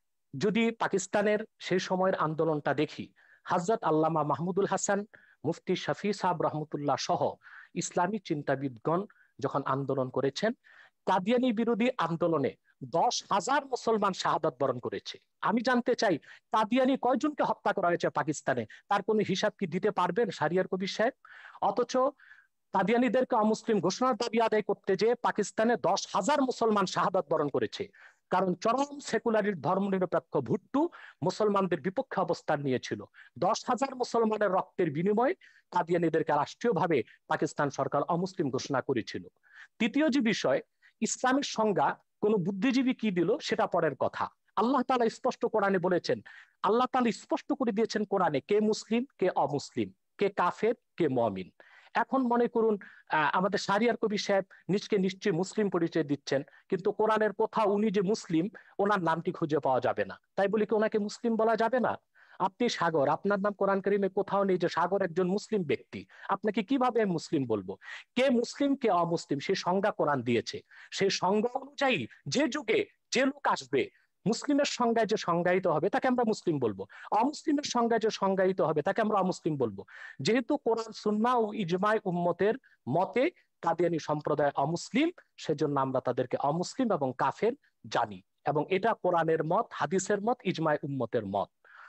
যদি পাকিস্তানের সেই সময়ের আন্দোলনটা দেখি, হযরত আল্লামা মাহমুদুল হাসান, মুফতি শফি সাহেব রহমতুল্লাহ সহ ইসলামী চিন্তাবিদগণ যখন আন্দোলন করেছেন, কাদিয়ানি বিরোধী আন্দোলনে দশ হাজার মুসলমান শাহাদাত বরণ করেছে। আমি জানতে চাই, কাদিয়ানি কয়জনকে হত্যা করা হয়েছে পাকিস্তানে, তার কোনো হিসাব কি দিতে পারবেন শাহরিয়ার কবির সাহেব? অথচ কাদিয়ানীদেরকে অমুসলিম ঘোষণার দাবি আদায় করতে যে পাকিস্তানে দশ হাজার মুসলমান শাহাদাত বরণ করেছে, কারণ চরম সেকুলারির ধর্মনিরপেক্ষ ভুট্টু মুসলমানদের বিপক্ষে অবস্থান নিয়েছিল। দশ হাজার মুসলমানের রক্তের বিনিময়ে কাদিয়ানীদেরকে রাষ্ট্রীয়ভাবে পাকিস্তান সরকার অমুসলিম ঘোষণা করেছিল। তৃতীয় যে বিষয়, ইসলামের সংজ্ঞা কোন বুদ্ধিজীবী কি দিল সেটা পরের কথা। আল্লাহ তাআলা স্পষ্ট কোরআনে বলেছেন, আল্লাহ তাআলা স্পষ্ট করে দিয়েছেন কোরআনে, কে মুসলিম কে অমুসলিম, কে কাফের কে মুমিন। এখন মনে করুন আহ, আমাদের শাহরিয়ার কবির সাহেব নিজকে নিশ্চয়ই মুসলিম পরিচয় দিচ্ছেন, কিন্তু কোরআনের কোথাও উনি যে মুসলিম ওনার নামটি খুঁজে পাওয়া যাবে না, তাই বলি কি ওনাকে মুসলিম বলা যাবে না? আপনি সাগর, আপনার নাম কোরআন কারিমে কোথাও নেই যে সাগর একজন মুসলিম ব্যক্তি, আপনাকে কিভাবে আমি মুসলিম বলবো? কে মুসলিম কে অমুসলিম সেই সংজ্ঞা কোরআন দিয়েছে। সেই সংজ্ঞা অনুযায়ী যে যুগে যে লোক আসবে, মুসলিমের সংজ্ঞায় যে সংজ্ঞায়িত হবে তাকে আমরা মুসলিম বলবো, অমুসলিমের সংজ্ঞায় যে সংজ্ঞায়িত হবে তাকে আমরা অমুসলিম বলবো। যেহেতু কোরআন সুন্নাহ ও ইজমাই উম্মতের মতে কাদিয়ানী সম্প্রদায় অমুসলিম, সেজন্য আমরা তাদেরকে অমুসলিম এবং কাফের জানি, এবং এটা কোরআনের মত, হাদিসের মত, ইজমাই উম্মতের মত।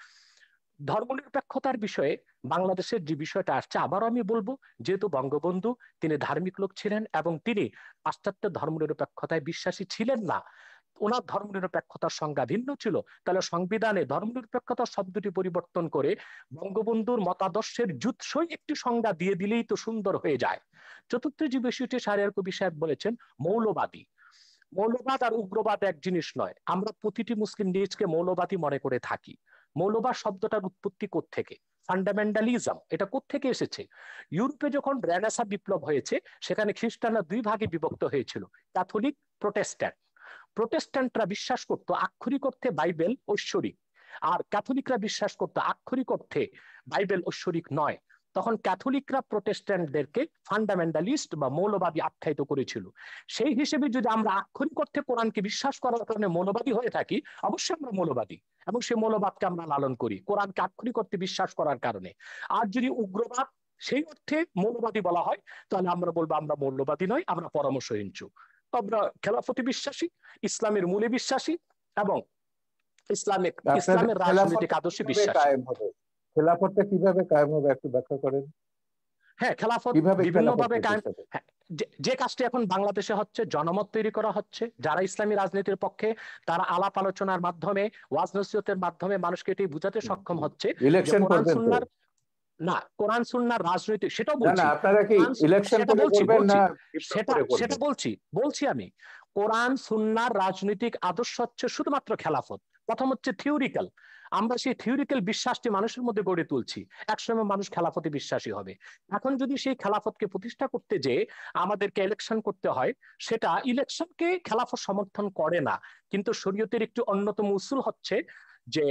ধর্মনিরপেক্ষতার বিষয়ে বাংলাদেশের যে বিষয়টা আসছে, আবারও আমি বলবো, যেহেতু বঙ্গবন্ধু তিনি ধার্মিক লোক ছিলেন এবং তিনি পাশ্চাত্য ধর্মনিরপেক্ষতায় বিশ্বাসী ছিলেন না, ওনার ধর্মনিরপেক্ষতার সংজ্ঞা ভিন্ন ছিল, তাহলে সংবিধানে ধর্মনিরপেক্ষতার শব্দটি পরিবর্তন করে বঙ্গবন্ধুর মতাদর্শের জুৎসই একটি সংজ্ঞা দিয়ে দিলেই তো সুন্দর হয়ে যায়। চতুর্থ যে বিষয়টি শাহরিয়ার কবির সাহেব বলেছেন, মৌলবাদী। মৌলবাদ আর উগ্রবাদ এক জিনিস নয়, আমরা প্রতিটি মুসলিম নিজকে মৌলবাদী মনে করে থাকি। মৌলবাদ শব্দটার উৎপত্তি কোত্থেকে? ফান্ডামেন্টালিজম এটা কোত্থেকে এসেছে? ইউরোপে যখন রেনেসাঁ বিপ্লব হয়েছে সেখানে খ্রিস্টানরা দুই ভাগে বিভক্ত হয়েছিল, ক্যাথলিক, প্রোটেস্ট্যান্ট। প্রোটেস্ট্যান্টরা বিশ্বাস করত আক্ষরিক অর্থে বাইবেল ঐশ্বরিক, আর ক্যাথলিকরা বিশ্বাস করত আক্ষরিক অর্থে বাইবেল ঐশ্বরিক নয়। তখন ক্যাথলিকরা প্রোটেস্ট্যান্টদেরকে ফান্ডামেন্টালিস্ট বা মৌলবাদী আখ্যায়িত করেছিল। সেই হিসেবে যদি আমরা আক্ষরিক অর্থে কোরআনকে বিশ্বাস করার কারণে মৌলবাদী হয়ে থাকি, অবশ্যই আমরা মৌলবাদী, এবং সেই মৌলবাদকে আমরা লালন করি কোরআনকে আক্ষরিক অর্থে বিশ্বাস করার কারণে। আর যদি উগ্রবাদ সেই অর্থে মৌলবাদী বলা হয়, তাহলে আমরা বলবো আমরা মৌলবাদী নয়, আমরা পরামর্শহীনচু। আমরা খেলাফতে বিশ্বাসী, ইসলামের মূলে বিশ্বাসী, এবং ইসলামিক ইসলামের রাজনৈতিক আদর্শে বিশ্বাসী। খেলাফতটা কিভাবে কায়েম হবে একটু ব্যাখ্যা করেন। হ্যাঁ, খেলাফত বিভিন্ন ভাবে কায়েম, যে কাজটি এখন বাংলাদেশে হচ্ছে, জনমত তৈরি করা হচ্ছে। যারা ইসলামী রাজনীতির পক্ষে তারা আলাপ আলোচনার মাধ্যমে, ওয়াজ নসিহতের মাধ্যমে মানুষকে এটি বুঝাতে সক্ষম হচ্ছে যে কোরআন সুন্নাহর না, কোরআন সুন্নাহর রাজনৈতিক, সেটাও বলছি, সেটা বলছি সেটা সেটা বলছি বলছি আমি কোরআন সুন্নাহর রাজনৈতিক আদর্শ হচ্ছে শুধুমাত্র খেলাফত। প্রথম হচ্ছে থিওরিক্যাল, আমরা সেই থিওরিক্যাল বিশ্বাসটি মানুষের মধ্যে গড়ে তুলছি, একসময় মানুষ খেলাফতে বিশ্বাসী হবে। এখন যদি সেই খেলাফতকে প্রতিষ্ঠা করতে যে আমাদেরকে ইলেকশন করতে হয়, সেটা ইলেকশনকে খেলাফত সমর্থন করে না, কিন্তু শরীয়তের একটি অন্যতম উসুল হচ্ছে যে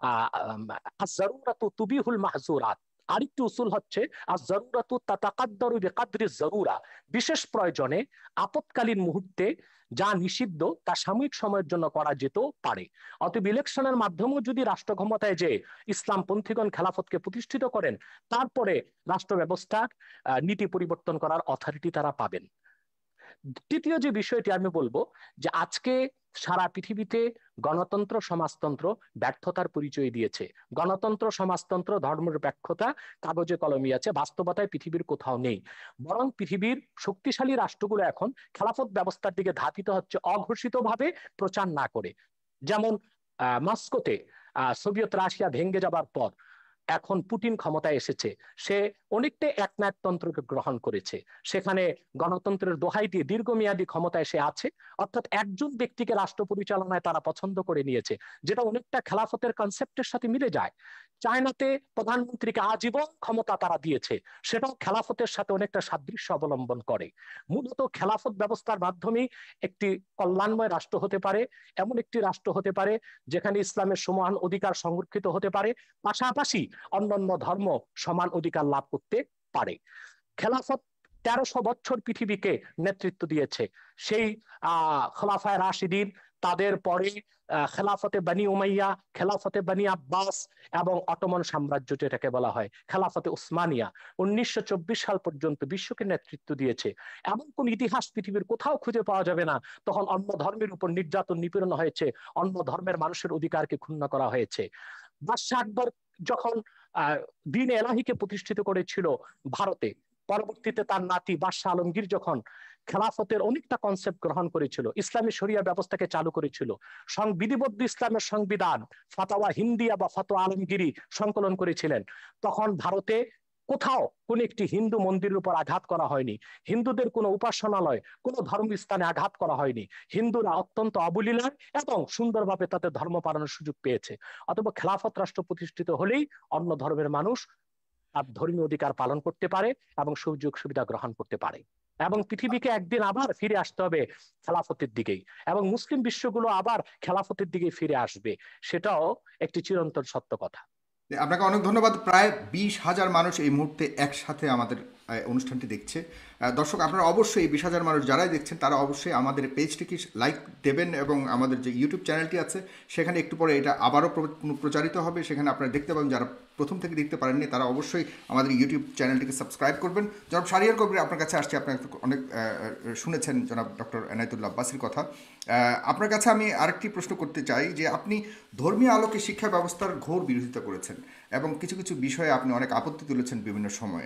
আয-যারুরাতু তুবিহুল মাহযুরাত। আরেকটি উসুল হচ্ছে আয-যারুরাতু তাতাকাদ্দারু বিকাদরি যারুরা, বিশেষ প্রয়োজনে আপৎকালীন মুহূর্তে যা নিষিদ্ধ তা সাময়িক সময়ের জন্য করা যেত পারে। অতএব ইলেকশনের মাধ্যমেও যদি রাষ্ট্র ক্ষমতায় যে ইসলামপন্থীগণ খেলাফতকে প্রতিষ্ঠিত করেন, তারপরে রাষ্ট্র ব্যবস্থা নীতি পরিবর্তন করার অথরিটি তারা পাবেন। তৃতীয় যে বিষয়টি আমি বলবো, যে আজকে সারা পৃথিবীতে গণতন্ত্র সমাজতন্ত্র ব্যর্থতার পরিচয় দিয়েছে। গণতন্ত্র সমাজতন্ত্র ধর্মনিরপেক্ষতা কাগজে কলমে আছে, বাস্তবতায় পৃথিবীর কোথাও নেই। বরং পৃথিবীর শক্তিশালী রাষ্ট্রগুলো এখন খেলাফত ব্যবস্থার দিকে ধাবিত হচ্ছে অঘোষিতভাবে, প্রচার না করে। যেমন আহ মস্কোতে আহ সোভিয়েত রাশিয়া ভেঙে যাবার পর এখন পুতিন ক্ষমতায় এসেছে, সে অনেকটা একনায়কতন্ত্রকে গ্রহণ করেছে, সেখানে গণতন্ত্রের দোহাই দিয়ে দীর্ঘমেয়াদী ক্ষমতায় সে আছে, অর্থাৎ একজন ব্যক্তিকে রাষ্ট্র পরিচালনায় তারা পছন্দ করে নিয়েছে, যেটা অনেকটা খেলাফতের কনসেপ্টের সাথে মিলে যায়। চায়নাতে প্রধানমন্ত্রীকে আজীবন ক্ষমতা তারা দিয়েছে, সেটাও খেলাফতের সাথে অনেকটা সাদৃশ্য অবলম্বন করে। মূলত খেলাফত ব্যবস্থার মাধ্যমে একটি কল্যাণময় রাষ্ট্র হতে পারে, এমন একটি রাষ্ট্র হতে পারে যেখানে ইসলামের সমান অধিকার সংরক্ষিত হতে পারে, পাশাপাশি অন্যান্য ধর্ম সমান অধিকার লাভ করতে পারে। খেলাফত তেরোশো বছর পৃথিবীকে নেতৃত্ব দিয়েছে। সেই আহ খোলাফায়ে রাশিদিন, তাদের পরে খেলাফতে বানি উমাইয়া, খেলাফতে বানি আব্বাস, এবং অটোমান সাম্রাজ্য যেটাকে বলা হয় খেলাফতে উসমানিয়া, উনিশশো চব্বিশ সাল পর্যন্ত বিশ্বকে নেতৃত্ব দিয়েছে। এমন কোন ইতিহাস পৃথিবীর কোথাও খুঁজে পাওয়া যাবে না তখন অন্য ধর্মের উপর নির্যাতন নিপীড়ন হয়েছে, অন্য ধর্মের মানুষের অধিকারকে ক্ষুণ্ণ করা হয়েছে। বাদশাহ আকবর যখন আহ দ্বীন এলাহিকে প্রতিষ্ঠিত করেছিল ভারতে, পরবর্তীতে তার নাতি বাদশাহ আলমগীর যখন খেলাফতের অনেকটা কনসেপ্ট গ্রহণ করেছিল, ইসলামী শরিয়া ব্যবস্থাকে চালু করেছিল, বিধিবদ্ধ ইসলামের সংবিধান ফাতাওয়া হিন্দিয়া বা ফাতোয়া আলমগীরি সংকলন করেছিলেন, তখন ভারতে কোথাও কোন একটি হিন্দু মন্দিরের উপর আঘাত করা হয়নি, হিন্দুদের কোনো উপাসনালয়, কোনো ধর্মস্থানে আঘাত করা হয়নি। হিন্দুরা অত্যন্ত অবলীলায় এবং সুন্দরভাবে তাদের ধর্ম পালনের সুযোগ পেয়েছে। অথবা খেলাফত রাষ্ট্র প্রতিষ্ঠিত হলেই অন্য ধর্মের মানুষ তার ধর্মীয় অধিকার পালন করতে পারে এবং সুযোগ সুবিধা গ্রহণ করতে পারে, এবং পৃথিবীকে একদিন আবার ফিরে আসতে হবে খেলাফতের দিকেই, এবং মুসলিম বিশ্বগুলো আবার খেলাফতের দিকে ফিরে আসবে, সেটাও একটি চিরন্তন সত্য কথা। আপনাকে অনেক ধন্যবাদ। প্রায় বিশ হাজার মানুষ এই মুহূর্তে একসাথে আমাদের অনুষ্ঠানটি দেখছে। দর্শক, আপনারা অবশ্যই এই বিশ হাজার মানুষ যারাই দেখছেন তারা অবশ্যই আমাদের পেজটিকে লাইক দেবেন, এবং আমাদের যে ইউটিউব চ্যানেলটি আছে সেখানে একটু পরে এটা আবারও প্রচারিত হবে, সেখানে আপনারা দেখতে পাবেন। যারা প্রথম থেকে দেখতে পারেননি তারা অবশ্যই আমাদের ইউটিউব চ্যানেলটিকে সাবস্ক্রাইব করবেন। জনাব শাহরিয়ার কবির, আপনার কাছে আসছি। আপনার অনেক শুনেছেন জনাব ডক্টর এনায়েতুল্লাহ আব্বাসীর কথা। আপনার কাছে আমি আরেকটি প্রশ্ন করতে চাই যে আপনি ধর্মীয় আলোকে শিক্ষা ব্যবস্থার ঘোর বিরোধিতা করেছেন এবং কিছু কিছু বিষয়ে আপনি অনেক আপত্তি তুলেছেন বিভিন্ন সময়ে।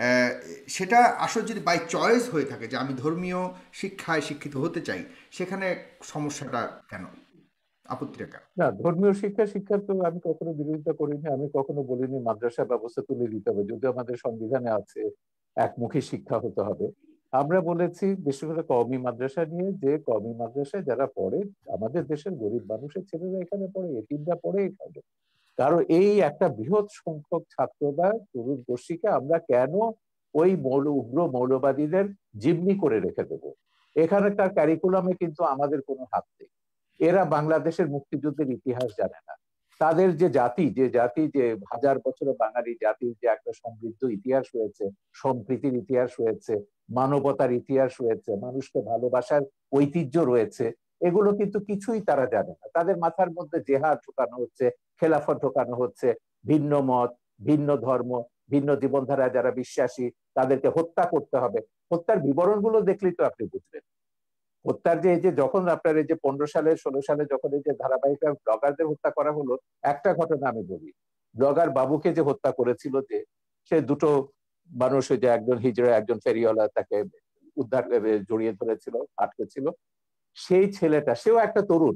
সেটা আসলে যদি বাই চয়েস হয়ে থাকে যে আমি ধর্মীয় শিক্ষায় শিক্ষিত হতে চাই, সেখানে সমস্যাটা কেন, আপত্তিটা কেন? না, ধর্মীয় শিক্ষা শিক্ষার তো আমি কখনো বিরোধিতা করিনি। আমি কখনো বলিনি মাদ্রাসা ব্যবস্থা তুলে দিতে হবে, যদিও আমাদের সংবিধানে আছে একমুখী শিক্ষা হতে হবে। আমরা বলেছি বিশেষ করে কওমি মাদ্রাসা নিয়ে, যে কওমি মাদ্রাসায় যারা পড়ে, আমাদের দেশের গরিব মানুষের ছেলেরা এখানে পড়ে, এতিমরা পড়ে এখানে, কারণ এই একটা বৃহৎ সংখ্যক ছাত্র বা তরুণ গোষ্ঠীকে আমরা কেন ওই মৌল উগ্র মৌলবাদীদের জিম্মি করে রেখে দেবো? এখানকার ক্যারিকুলামে কিন্তু আমাদের কোনো হাত নেই। এরা বাংলাদেশের মুক্তিযুদ্ধের ইতিহাস জানে না। তাদের যে জাতি যে জাতি যে হাজার বছরের বাঙালি জাতির যে একটা সমৃদ্ধ ইতিহাস রয়েছে, সম্প্রীতির ইতিহাস রয়েছে, মানবতার ইতিহাস রয়েছে, মানুষকে ভালোবাসার ঐতিহ্য রয়েছে, এগুলো কিন্তু কিছুই তারা জানে না। তাদের মাথার মধ্যে জেহাদ ঢোকানো হচ্ছে, খেলাফত ঢোকানো হচ্ছে, ভিন্ন মত, ভিন্ন ধর্ম, ভিন্ন জীবনধারায় যারা বিশ্বাসী তাদেরকে হত্যা করতে হবে। হত্যার বিবরণগুলো দেখলেই তো আপনি বুঝবেন। হত্যার যে এই যে যখন আপনার এই যে পনেরো সালে ষোলো সালে যখন এই যে ধারাবাহিক ব্লগারদের হত্যা করা হলো, একটা ঘটনা আমি বলি। ব্লগার বাবুকে যে হত্যা করেছিল, যে সে দুটো মানুষ, যে একজন হিজড়া একজন ফেরিওয়ালা তাকে উদ্ধার জড়িয়ে ধরেছিল, আটকে ছিল, সেই ছেলেটা সেও একটা তরুণ,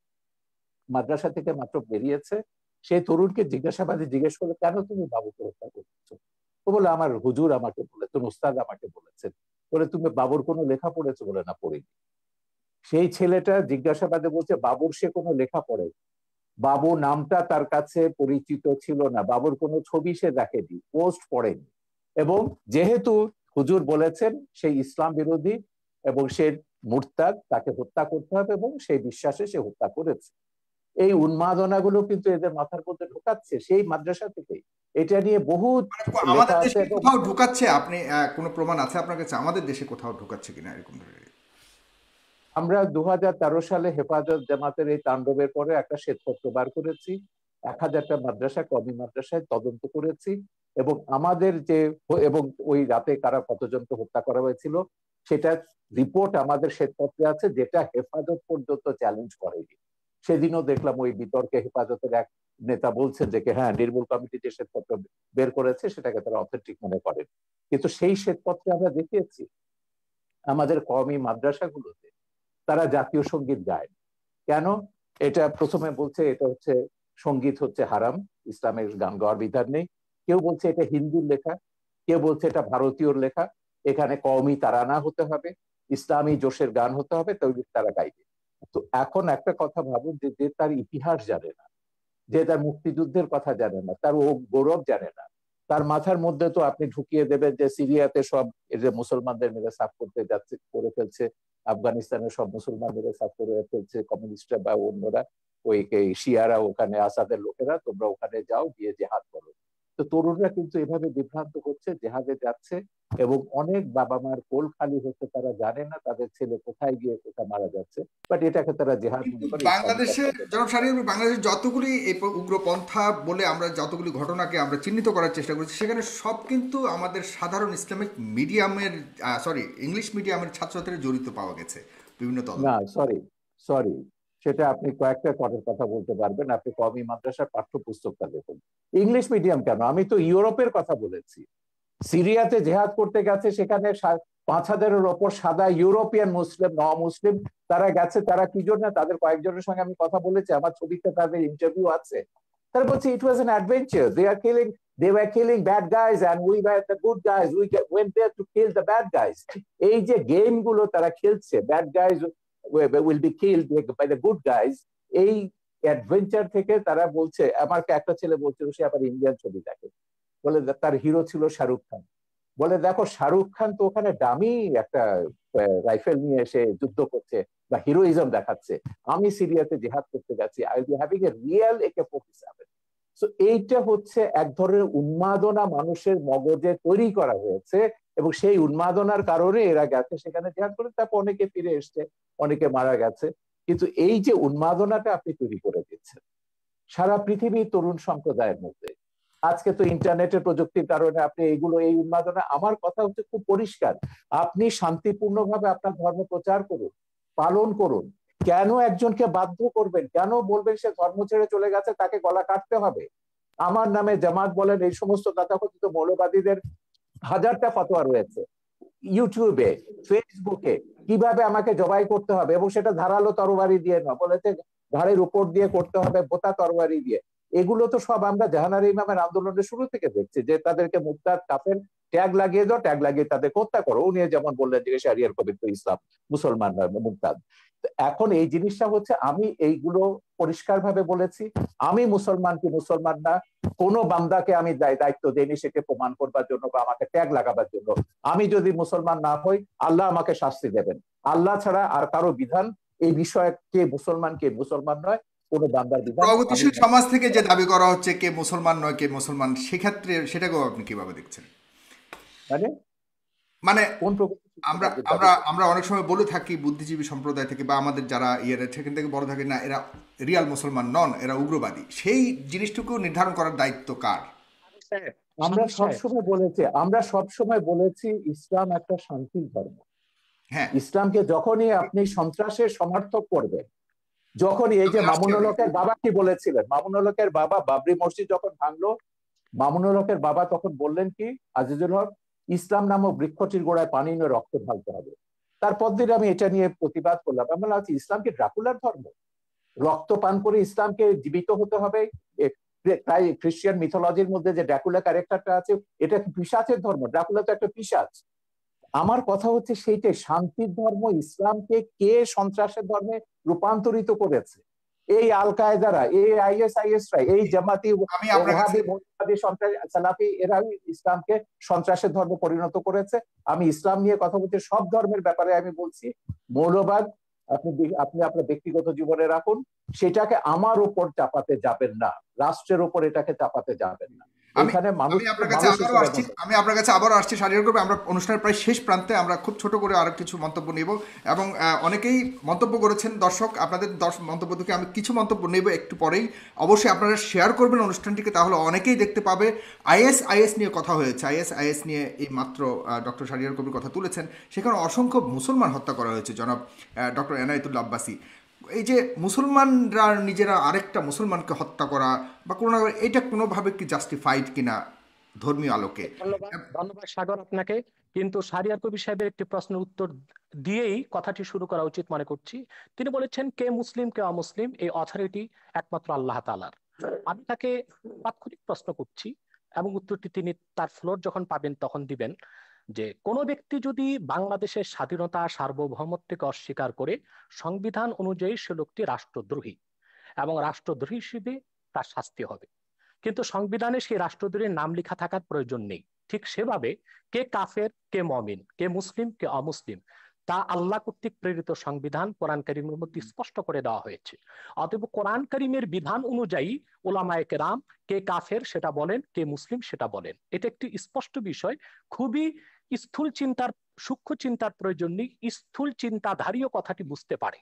মাদ্রাসা থেকে মাত্র বেরিয়েছে। সেই তরুণকে জিজ্ঞাসাবাদে জিজ্ঞেস করলো, কেন তুমি বাবুকে হত্যা করছো? ও বলে, আমার হুজুর আমাকে বলেছেন, উস্তাদ আমাকে বলেছেন। বলে, তুমি বাবুর কোনো লেখা পড়েছো? বলে, না, পড়িনি। সেই ছেলেটা জিজ্ঞাসাবাদে বলছে, বাবুর সে কোনো লেখা পড়ে, বাবু নামটা তার কাছে পরিচিত ছিল না, বাবুর কোনো ছবি সে দেখেনি, পোস্ট পড়েনি। এবং যেহেতু হুজুর বলেছেন সেই ইসলাম বিরোধী এবং সে মুরতাদ, তাকে হত্যা করতে হবে, এবং সেই বিশ্বাসে সে হত্যা করেছে। এই উন্মাদনাগুলো কিন্তু এদের মাথার মধ্যে ঢোকাচ্ছে সেই মাদ্রাসা থেকে। এটা নিয়ে বহুত লেখা আমাদের আছে। দেশে এবং কোথাও ঢুকাচ্ছে? আপনি আহ, কোনো প্রমাণ আছে আপনার কাছে আমাদের দেশে কোথাও ঢুকাচ্ছে কিনা এরকম ধরনের? আমরা দু হাজার তেরো সালে হেফাজত জামাতের এই তাণ্ডবের পরে একটা শ্বেতপত্র বার করেছি, এক হাজারটা মাদ্রাসা, কওমি মাদ্রাসায় তদন্ত করেছি, এবং আমাদের যে এবং ওই রাতে কারা কতজনকে হত্যা করা হয়েছিল সেটা রিপোর্ট আমাদের শ্বেতপত্রে আছে, যেটা হেফাজত পর্যন্ত চ্যালেঞ্জ করেনি। সেদিনও দেখলাম ওই বিতর্কে হেফাজতের এক নেতা বলছেন যে হ্যাঁ, নির্মূল কমিটি যে শ্বেতপত্র বের করেছে সেটাকে তারা অথেন্টিক মনে করেন। কিন্তু সেই শ্বেতপত্রে আমরা দেখিয়েছি আমাদের কওমি মাদ্রাসাগুলোতে তারা জাতীয় সঙ্গীত গায়। কেন? এটা প্রথমে বলছে এটা হচ্ছে সঙ্গীত হচ্ছে হারাম, ইসলামের গান গাওয়ার বিধান নেই। কেউ বলছে এটা হিন্দুর লেখা, কেউ বলছে এটা ভারতীয়র লেখা, এখানে কওমি তারানা হতে হবে, ইসলামী জোশের গান হতে হবে, তৈরি তারা গাইবে। তো এখন একটা কথা ভাবুন, যে যে তার ইতিহাস জানে না, যে তার মুক্তিযুদ্ধের কথা জানে না, তার ও গৌরব জানে না, তার মাথার মধ্যে তো আপনি ঢুকিয়ে দেবেন যে সিরিয়াতে সব এই যে মুসলমানদের মেরে সাফ করতে যাচ্ছে, করে ফেলছে, আফগানিস্তানের সব মুসলমান মেরে সাফ করে ফেলছে কমিউনিস্টরা বা অন্যরা, ওই শিয়ারা, ওখানে আসাদের লোকেরা, তোমরা ওখানে যাও, গিয়ে জেহাদ করো। তো তরুণরা কিন্তু এভাবে বিভ্রান্ত হচ্ছে, জেহাদে যাচ্ছে, এবং অনেক বাবা মার কোল খালি হচ্ছে, তারা জানে না তাদের ছেলে কোথায় গিয়ে কোথায় মারা যাচ্ছে, বাট এটাকে তারা জেহাদ কিন্তু মনে করে। বাংলাদেশের জনাব শাহরিয়ার ভাই, বাংলাদেশের যতগুলি এই উগ্রপন্থা বলে আমরা যতগুলি ঘটনাকে আমরা চিহ্নিত করার চেষ্টা করেছি, সেখানে সব কিন্তু আমাদের সাধারণ ইসলামিক মিডিয়ামের, সরি ইংলিশ মিডিয়ামের ছাত্রছাত্রীরা জড়িত পাওয়া গেছে বিভিন্ন তদন্ত। না, সরি সরি সেটা আপনি কয়েকটা কটার কথা বলতে পারবেন। আপনি কওমি মাদ্রাসার পাঠ্যপুস্তকটা দেখুন। ইংলিশ মিডিয়াম কেন, আমি তো ইউরোপের কথা বলেছি। সিরিয়াতে জেহাদ করতে গেছে, সেখানে পাঁচ হাজারের ওপর সাদা ইউরোপিয়ান মুসলিম, ন মুসলিম তারা গেছে। তারা কি জন্য? তাদের কয়েকজনের সঙ্গে আমি কথা বলেছি, আমার ছবিতে তাদের ইন্টারভিউ আছে। তারা বলছে it was an adventure, they are killing they were killing bad guys and we were the good guys, we went there to kill the bad guys. এই যে গেম গুলো তারা খেলছে, bad guys will be killed by the good guys, এই অ্যাডভেঞ্চার থেকে তারা বলছে। আমার একটা ছেলে বলছিল, সে আবার ইন্ডিয়ান ছবি দেখে, বলে তার হিরো ছিল শাহরুখ খান। বলে দেখো, শাহরুখ খান তো ওখানে দামি একটা রাইফেল নিয়ে এসে যুদ্ধ করছে বা হিরোইজম দেখাচ্ছে, আমি সিরিয়াতে জেহাদ করতে গেছি, I will be having a real AK forty seven. So এইটা হচ্ছে এক ধরনের উন্মাদনা মানুষের মগজে তৈরি করা হয়েছে, এবং সেই উন্মাদনার কারণে এরা গেছে সেখানে জেহাদ করে, তারপর অনেকে ফিরে এসছে, অনেকে মারা গেছে। কিন্তু এই যে উন্মাদনাটা আপনি তৈরি করে দিচ্ছেন সারা পৃথিবীর তরুণ সম্প্রদায়ের মধ্যে, আজকে তো ইন্টারনেটের প্রযুক্তির কারণে আপনি এইগুলো, এই উন্মাদনা, আমার কথা হচ্ছে খুব পরিষ্কার, আপনি শান্তিপূর্ণভাবে আপনার ধর্ম প্রচার করুন, পালন করুন। কেন একজনকে বাধ্য করবেন? কেন বলবেন সে ধর্ম ছেড়ে চলে গেছে তাকে গলা কাটতে হবে? আমার নামে জামাত বলেন, এই সমস্ত তথাকথিত মৌলবাদীদের হাজারটা ফতোয়া রয়েছে ইউটিউবে, ফেসবুকে, কিভাবে আমাকে জবাই করতে হবে, এবং সেটা ধারালো তরবারি দিয়ে না, বলেছে ঘাড়ের উপর দিয়ে করতে হবে, বোতা তরবারি দিয়ে। এগুলো তো সব আমরা জাহানারা ইমামের আন্দোলনের শুরু থেকে দেখছি, যে তাদেরকে মুরতাদ কাফের ট্যাগ লাগিয়ে দাও, ট্যাগ লাগিয়ে তাদের হত্যা করো। উনি যেমন বললেন যে শারিয়ার কবির তো ইসলাম, মুসলমান নয়, মুরতাদ। এখন এই জিনিসটা হচ্ছে, আমি এইগুলো পরিষ্কার ভাবে বলেছি, আমি মুসলমান কি মুসলমান না কোনো বান্দাকে আমি দায়িত্ব দেইনি সেকে প্রমাণ করবার জন্য বা আমাকে ট্যাগ লাগাবার জন্য। আমি যদি মুসলমান না হই, আল্লাহ আমাকে শাস্তি দেবেন। আল্লাহ ছাড়া আর কারো বিধান এই বিষয়ে, কে মুসলমান কে মুসলমান নয়, কোনো বান্দার বিধান। প্রগতিশীল সমাজ থেকে যে দাবি করা হচ্ছে কে মুসলমান নয় কে মুসলমান, সেক্ষেত্রে সেটাকেও আপনি কিভাবে দেখছেন? মানে মানে কোন আমরা আমরা আমরা অনেক সময় বলে থাকি বুদ্ধিজীবী সম্প্রদায় থেকে বা আমাদের যারা ইয়ে সেখান থেকে বলে থাকি না এরা রিয়াল মুসলমান নন, এরা উগ্রবাদী। সেই জিনিসটুকু নির্ধারণ করার দায়িত্ব কার? আমরা সবসময় বলেছি, আমরা সবসময় বলেছি ইসলাম একটা শান্তির ধর্ম। হ্যাঁ, ইসলামকে যখনই আপনি সন্ত্রাসের সমর্থক করবেন, যখনই এই যে মামুনুল হকের বাবা কি বলেছিলেন, মামুনুল হকের বাবা বাবরি মসজিদ যখন ভাঙলো, মামুনুল হকের বাবা তখন বললেন কি, আজিজুল হক, ইসলাম নামক বৃক্ষটির গোড়ায় পানি নিয়ে রক্ত ঢালতে হবে। তারপর দিন আমি এটা নিয়ে প্রতিবাদ করলাম, আমি বললাম ইসলাম কি ড্রাকুলার ধর্ম? রক্ত পান করে ইসলামকে জীবিত হতে হবে? তাই খ্রিস্টান মিথোলজির মধ্যে যে ড্রাকুলা ক্যারেক্টারটা আছে, এটা পিশাচের ধর্ম, ড্রাকুলা তো একটা পিশাচ। আমার কথা হচ্ছে সেইটাই, শান্তির ধর্ম ইসলামকে কে সন্ত্রাসের ধর্মে রূপান্তরিত করেছে? এই আল কায়দারা, এই আইএসআইএস রা, এই জামাতি ওহাবি সালাফি, এরাই ইসলামকে সন্ত্রাসের ধর্ম পরিণত করেছে। আমি ইসলাম নিয়ে কথা বলছি, সব ধর্মের ব্যাপারে আমি বলছি, মৌলবাদ আপনি আপনি আপনার ব্যক্তিগত জীবনে রাখুন, সেটাকে আমার উপর চাপাতে যাবেন না, রাষ্ট্রের উপর এটাকে চাপাতে যাবেন না। আমি আপনার কাছে আবারও আসছি আমি আপনার কাছে আবারও আসছি শারীরিক করবে। আমরা অনুষ্ঠানের প্রায় শেষ প্রান্তে, আমরা খুব ছোট করে আরো কিছু মন্তব্য নেব এবং অনেকেই মন্তব্য করেছেন দর্শক, আপনাদের মন্তব্য থেকে আমি কিছু মন্তব্য নেব একটু পরেই। অবশ্যই আপনারা শেয়ার করবেন অনুষ্ঠানটিকে, তাহলে অনেকেই দেখতে পাবে। আইএস আইএস নিয়ে কথা হয়েছে, আইএস আইএস নিয়ে এই মাত্র ডক্টর শাহরিয়ার কবির কথা তুলেছেন, সেখানে অসংখ্য মুসলমান হত্যা করা হয়েছে জনাব ডক্টর এনায়েতুল্লাহ আব্বাসী। এই যে মুসলমানরা নিজেরা আরেকটা মুসলমানকে হত্যা করা বা কোনো, এটা কোনোভাবে কি জাস্টিফাইড কিনা ধর্মীয় আলোকে? ধন্যবাদ সাগর আপনাকে। কিন্তু শাহরিয়ার কবির সাহেবের একটি প্রশ্নের উত্তর দিয়েই কথাটি শুরু করা উচিত মনে করছি। তিনি বলেছেন কে মুসলিম কে অমুসলিম এই অথরিটি একমাত্র আল্লাহ তাআলার। আমি তাকে তাৎক্ষণিক প্রশ্ন করছি এবং উত্তরটি তিনি তার ফ্লোর যখন পাবেন তখন দিবেন, যে কোনো ব্যক্তি যদি বাংলাদেশের স্বাধীনতা সার্বভৌমত্বকে অস্বীকার করে, সংবিধান অনুযায়ী সে লোকটি রাষ্ট্রদ্রোহী এবং রাষ্ট্রদ্রোহী হিসেবে তার শাস্তি হবে। কিন্তু সংবিধানে সেই রাষ্ট্রদ্রোহীর নাম লেখা থাকার প্রয়োজন নেই। ঠিক সেভাবে কে কাফের কে মুমিন, কে মুসলিম কে অমুসলিম, তা আল্লাহ কর্তৃক প্রেরিত সংবিধান কোরআন কারীমের মধ্যে স্পষ্ট করে দেওয়া হয়েছে। অতএব কোরআন কারীমের বিধান অনুযায়ী উলামায়ে কেরাম কে কাফের সেটা বলেন, কে মুসলিম সেটা বলেন। এটা একটি স্পষ্ট বিষয়। খুবই স্থূল চিন্তার, সূক্ষ্ম চিন্তার প্রয়োজন নেই, স্থূল চিন্তাধারীও কথাটি বুঝতে পারে।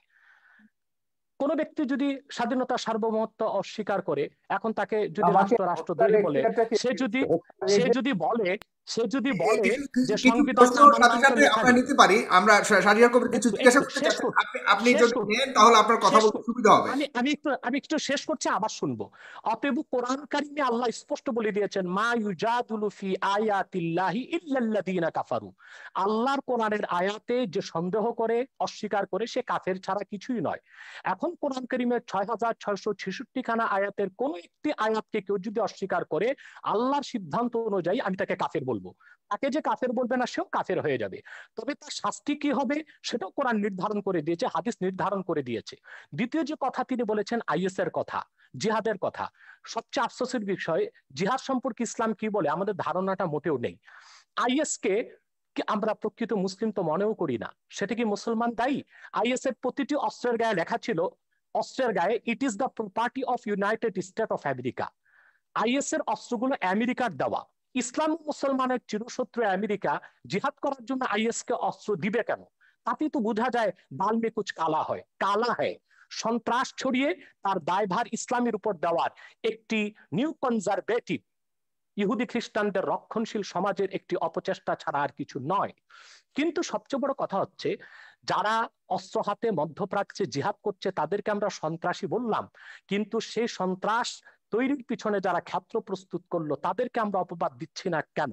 কোন ব্যক্তি যদি স্বাধীনতা সার্বভৌমত্ব অস্বীকার করে, এখন তাকে যদি রাষ্ট্র রাষ্ট্রদ্রোহী বলে, সে যদি সে যদি বলে সে যদি বলে যে সংবিধান আমরা নিতে পারি, আমরা শাহরিয়ার কবির কিছু জিজ্ঞাসা করতে চাচ্ছি, আপনি যদি নেন তাহলে আপনার কথা বলতে সুবিধা হবে। আমি আমি একটু আমি একটু শেষ করছি, আবার শুনবো। অতএব কোরআন কারীমে আল্লাহ স্পষ্ট বলে দিয়েছেন মা ইউজাদুলু ফি আয়াতিল্লাহি ইল্লাল্লাযিনা কাফারু। আল্লাহর কোরআনের আয়াতে যে সন্দেহ করে, অস্বীকার করে, সে কাফের ছাড়া কিছুই নয়। এখন কোরআন কারীমের ছয় হাজার ছয়শো ছেষট্টি খানা আয়াতের কোন একটি আয়াতকে কেউ যদি অস্বীকার করে, আল্লাহর সিদ্ধান্ত অনুযায়ী আমি তাকে কাফের বলবো। তাকে যে কাফের বলবে না সেও কাফের হয়ে যাবে। তবে তার শাস্তি কি হবে সেটাও কোরআন নির্ধারণ করে দিয়েছে, হাদিস নির্ধারণ করে দিয়েছে। দ্বিতীয় যে কথা তিনি বলেছেন আইএস এর কথা, জিহাদের কথা, সবচেয়ে আফসোসের বিষয়, জিহাদ সম্পর্কে ইসলাম কি বলে আমাদের ধারণাটা মোটেও নেই। আইএস কে আমরা প্রকৃত মুসলিম তো মনেও করি না। সেটা কি মুসলমান দায়ী? আইএস এর প্রতিটি অস্ত্রের গায়ে লেখা ছিল, অস্ত্রের গায়ে it is the property of United State of America. IS এর অস্ত্রগুলো আমেরিকার দেওয়া। ইসলাম মুসলমানের চিরশত্রু আমেরিকা জিহাদ করার জন্য আইএস কে অস্ত্র দিবে কেন? তাতে তো বোঝা যায় বাল মে কুছ কালা হয়, কালা হয়। সন্ত্রাস ছড়িয়ে তার দায়ভার ইসলামের উপর দেওয়ার একটি নিউ কনজারভেটিভ ইহুদি খ্রিস্টানদের রক্ষণশীল সমাজের একটি অপচেষ্টা ছাড়া আর কিছু নয়। কিন্তু সবচেয়ে বড় কথা হচ্ছে, যারা অস্ত্র হাতে মধ্যপ্রাচ্যে জিহাদ করছে তাদেরকে আমরা সন্ত্রাসী বললাম, কিন্তু সেই সন্ত্রাস তৈরির পিছনে যারা ক্ষেত্র প্রস্তুত করলো তাদেরকে আমরা অপবাদ দিচ্ছি না কেন?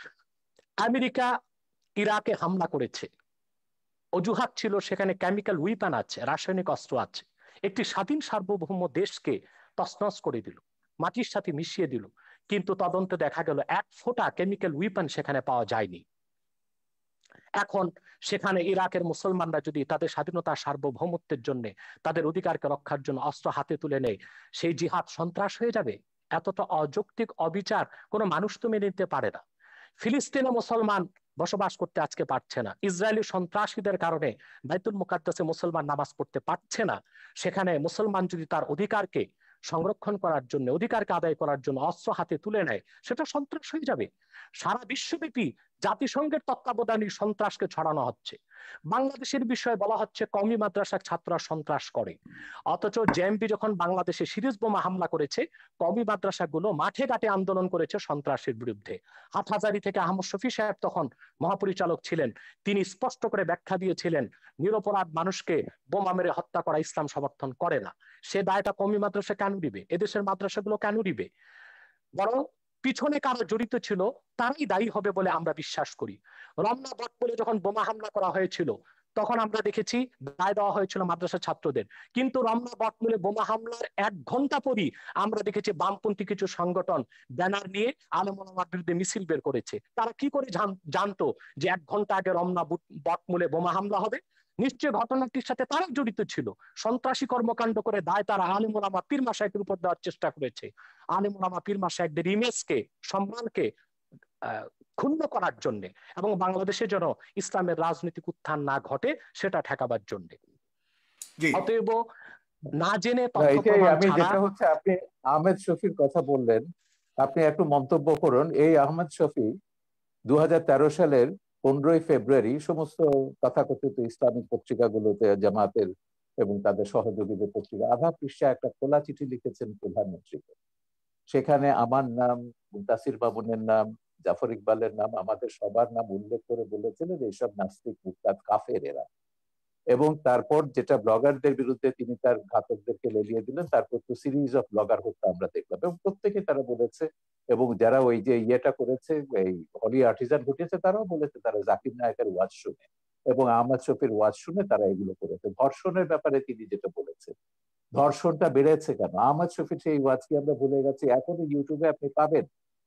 আমেরিকা ইরাকে হামলা করেছে, অজুহাত ছিল সেখানে কেমিক্যাল উইপন আছে, রাসায়নিক অস্ত্র আছে। একটি স্বাধীন সার্বভৌম দেশকে তছনছ করে দিল। মাটির সাথে মিশিয়ে দিল, কিন্তু তদন্তে দেখা গেল এক ফোঁটা কেমিক্যাল উইপন সেখানে পাওয়া যায়নি। এখন সেখানে ইরাকের মুসলমানরা যদি তাদের স্বাধীনতা সার্বভৌমত্বের জন্য, তাদের অধিকারকে রক্ষার জন্য অস্ত্র হাতে তুলে নেয়, সেই জিহাদ সন্ত্রাস হয়ে যাবে? এতটা অযৌক্তিক অবিচার কোনো মানুষ তো মেনে নিতে পারে না। ফিলিস্তিনে মুসলমান বসবাস করতে আজকে পারছে না, ইসরায়েলি সন্ত্রাসীদের কারণে বাইতুল মুকাদ্দাসে মুসলমান নামাজ পড়তে পারছে না। সেখানে মুসলমান যদি তার অধিকারকে সংরক্ষণ করার জন্য, অধিকারকে আদায় করার জন্য অস্ত্র হাতে তুলে নেয়, সেটা সন্ত্রাস হয়ে যাবে। সারা বিশ্বব্যাপী জাতিসংঘের তত্ত্বাবধানে সন্ত্রাসকে ছড়ানো হচ্ছে। বাংলাদেশের বিষয়ে বলা হচ্ছে কওমি মাদ্রাসার ছাত্ররা সন্ত্রাস করে, অথচ জেএমবি যখন বাংলাদেশে সিরিজ বোমা হামলা করেছে, কওমি মাদ্রাসাগুলো মাঠে ঘাটে আন্দোলন করেছে সন্ত্রাসের বিরুদ্ধে। হাটহাজারী থেকে আহমদ শফি সাহেব তখন মহাপরিচালক ছিলেন, তিনি স্পষ্ট করে ব্যাখ্যা দিয়েছিলেন নিরপরাধ মানুষকে বোমা মেরে হত্যা করা ইসলাম সমর্থন করে না। সে দায়টা কওমি মাদ্রাসা কেন দিবে? এদেশের মাদ্রাসাগুলো কেন দিবে? বরং পিছনে কারা জড়িত ছিল তারাই দায়ী হবে বলে আমরা বিশ্বাস করি। রমনা বটমূলে যখন বোমা হামলা করা হয়েছিল, তখন আমরা দেখেছি দায় দেওয়া হয়েছিল মাদ্রাসা ছাত্রদের, কিন্তু রমনা বটমূলে বোমা হামলার এক ঘন্টা পরই আমরা দেখেছি বামপন্থী কিছু সংগঠন ব্যানার নিয়ে আলেম ওলামার বিরুদ্ধে মিছিল বের করেছে। তারা কি করে জানতো যে এক ঘন্টা আগে রমনা বটমূলে বোমা হামলা হবে? নিশ্চয় ঘটনাটির সাথে তারা জড়িত ছিল। সন্ত্রাসী কর্মকাণ্ড করে দায় তারা আলেম ওলামা পীর মাশায়েখের উপর দেওয়ার চেষ্টা করেছে। আলেম ওলামা পীর মাশায়েখদের ইমেজকে, সম্মানকে ক্ষুণ্ণ করার জন্য, এবং বাংলাদেশে যেন ইসলামের রাজনৈতিক উত্থান না ঘটে সেটা ঠেকাবার জন্য। অতএব না জেনে তথ্য প্রমাণ আমি ছাড়া। যেটা হচ্ছে, আপনি আহমেদ শফির কথা বললেন, আপনি একটু মন্তব্য করুন। এই আহমেদ শফি দু হাজার তেরো সালের পনেরোই ফেব্রুয়ারি সমস্ত তথাকথিত ইসলামিক পত্রিকাগুলোতে, জামাতের এবং তাদের সহযোগীদের পত্রিকা, আধা পৃষ্ঠা একটা খোলা চিঠি লিখেছেন প্রধানমন্ত্রীকে। সেখানে আমার নাম, মুনতাসির মামুনের নাম, জাফর ইকবালের নাম, আমাদের সবার নাম উল্লেখ করে বলেছিলেন এইসব নাস্তিক, মুরতাদ, কাফের এরা। এবং তারপর যেটা ব্লগারদের বিরুদ্ধে তিনি তার ঘাতকদেরকে লেলিয়ে দিলেন, তারপর তো সিরিজ অফ ব্লগার হত্যা আমরা দেখলাম, এবং প্রত্যেকে তারা বলেছে, এবং যারা ওই যে ইয়েটা করেছে, এই হলি আর্টিজান ঘটিয়েছে, তারাও বলেছে তারা জাকির নায়কের ওয়াজ শুনে এবং আহমদ শফির ওয়াজ শুনে তারা এগুলো করেছে। ধর্ষণের ব্যাপারে তিনি যেটা বলেছেন, ধর্ষণটা বেড়েছে কেন? আহমদ শফির সেই ওয়াজ কি আমরা ভুলে গেছি? এখনো ইউটিউবে আপনি পাবেন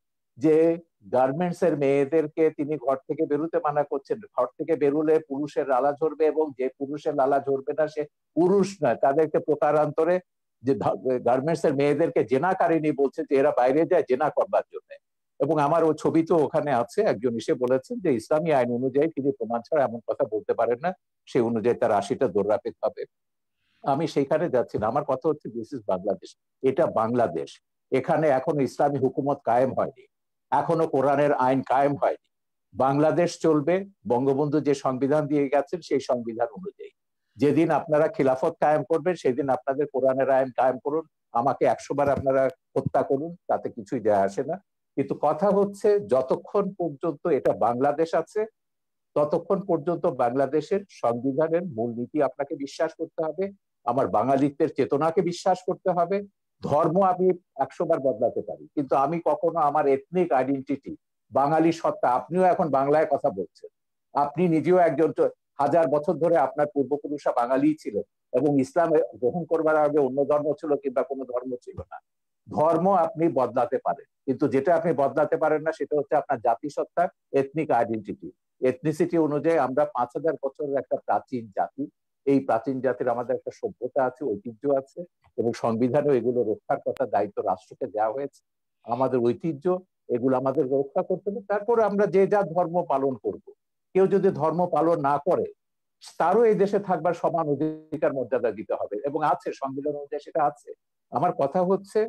যে গার্মেন্টস এর মেয়েদেরকে তিনি ঘর থেকে বেরোতে মানা করছেন, ঘর থেকে বেরোলে পুরুষের লালা ঝরবে, এবং যে পুরুষের লালা ঝরবে না সে পুরুষ নয়, তাদেরকে প্রকারান্তরে যে গার্মেন্টস এর মেয়েদেরকে জেনাকারিনী বলছে, যে এরা বাইরে যায় জেনা করবার জন্য। এবং আমার ও ছবি তো ওখানে আছে, একজন এসে বলেছেন যে ইসলামী আইন অনুযায়ী তিনি প্রমাণ ছাড়া এমন কথা বলতে পারেন না, সেই অনুযায়ী তার আশিটা দৌড়া পেতে হবে। আমি সেইখানে যাচ্ছি না, আমার কথা হচ্ছে দিস ইজ বাংলাদেশ, এটা বাংলাদেশ। এখানে এখনো ইসলামী হুকুমত কায়েম হয়নি, এখনো কোরআনের আইন কায়েম হয়নি। বাংলাদেশ চলবে বঙ্গবন্ধু যে সংবিধান দিয়ে গেছেন সেই সংবিধান অনুযায়ী। যেদিন আপনারা খিলাফত কায়েম করবেন সেদিন আপনাদের কোরআনের আইন কায়েম করুন, আমাকে একশো বার আপনারা হত্যা করুন, তাতে কিছুই যায় আসে না। কিন্তু কথা হচ্ছে যতক্ষণ পর্যন্ত এটা বাংলাদেশ আছে ততক্ষণ পর্যন্ত বাংলাদেশের সংবিধানের মূলনীতি আপনাকে বিশ্বাস করতে হবে, আমার বাঙালিত্বের চেতনাকে বিশ্বাস করতে হবে। ধর্ম আমি একশো বার বদলাতে পারি, কিন্তু আমি কখনো আমার এথনিক আইডেন্টিটি, বাঙালি সত্তা, আপনিও এখন বাংলায় কথা বলছেন, আপনি নিজেও একজন, হাজার বছর ধরে আপনার পূর্বপুরুষরা বাঙালি ছিলেন, এবং ইসলাম গ্রহণ করবার আগে অন্য ধর্ম ছিল কিংবা কোনো ধর্ম ছিল না। ধর্ম আপনি বদলাতে পারেন, কিন্তু যেটা আপনি বদলাতে পারেন না সেটা হচ্ছে আপনার জাতিসত্তা, এথনিক আইডেন্টিটি। এথনিসিটি অনুযায়ী আমরা পাঁচ হাজার বছরের একটা প্রাচীন জাতি, এই প্রাচীন জাতির আমাদের একটা সভ্যতা আছে, ঐতিহ্য আছে, এবং সংবিধানে এগুলো রক্ষার কথা দায়িত্ব রাষ্ট্রকে দেওয়া হয়েছে। আমাদের ঐতিহ্য এগুলো আমাদের রক্ষা করতে হবে, তারপরে আমরা যে যা ধর্ম পালন করব। কেউ যদি ধর্ম পালন না করে তারও এই দেশে থাকবার সমান অধিকার মর্যাদা দিতে হবে, এবং আছে সংবিধান অনুযায়ী সেটা আছে। আমার কথা হচ্ছে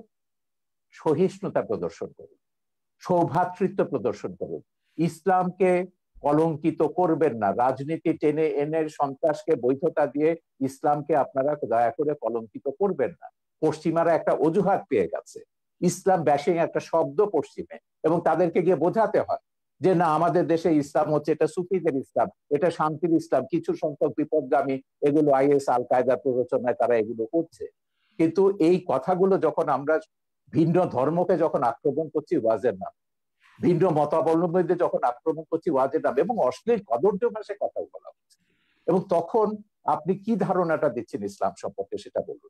সহিষ্ণুতা প্রদর্শন করুন, সৌভ্রাতৃত্ব প্রদর্শন করুন, ইসলামকে কলঙ্কিত করবেন না, রাজনীতি টেনে এনে সন্ত্রাসকে বৈধতা দিয়ে ইসলামকে আপনারা দয়া করে কলঙ্কিত করবেন না। পশ্চিমারা একটা অজুহাত পেয়ে গেছে, ইসলাম ব্যাশিং একটা শব্দ পশ্চিমে, এবং তাদেরকে গিয়ে বোঝাতে হয় যে না আমাদের দেশে ইসলাম হচ্ছে এটা সুফিদের ইসলাম, এটা শান্তির ইসলাম, কিছু সংখ্যক বিপদগামী এগুলো আইএস আল কায়দার প্ররোচনায় তারা এগুলো করছে। কিন্তু এই কথাগুলো যখন আমরা ভিন্ন ধর্মকে যখন আক্রমণ করছি ওয়াজের নাম, ভিন্ন মতাবলম্বীদের যখন আক্রমণ করছি ওয়াজের নাম, এবং অশ্লীল কদর্য ভাষায় কথা বলা হচ্ছে, এবং তখন আপনি কি ধারণাটা দিচ্ছেন ইসলাম সম্পর্কে সেটা বলুন।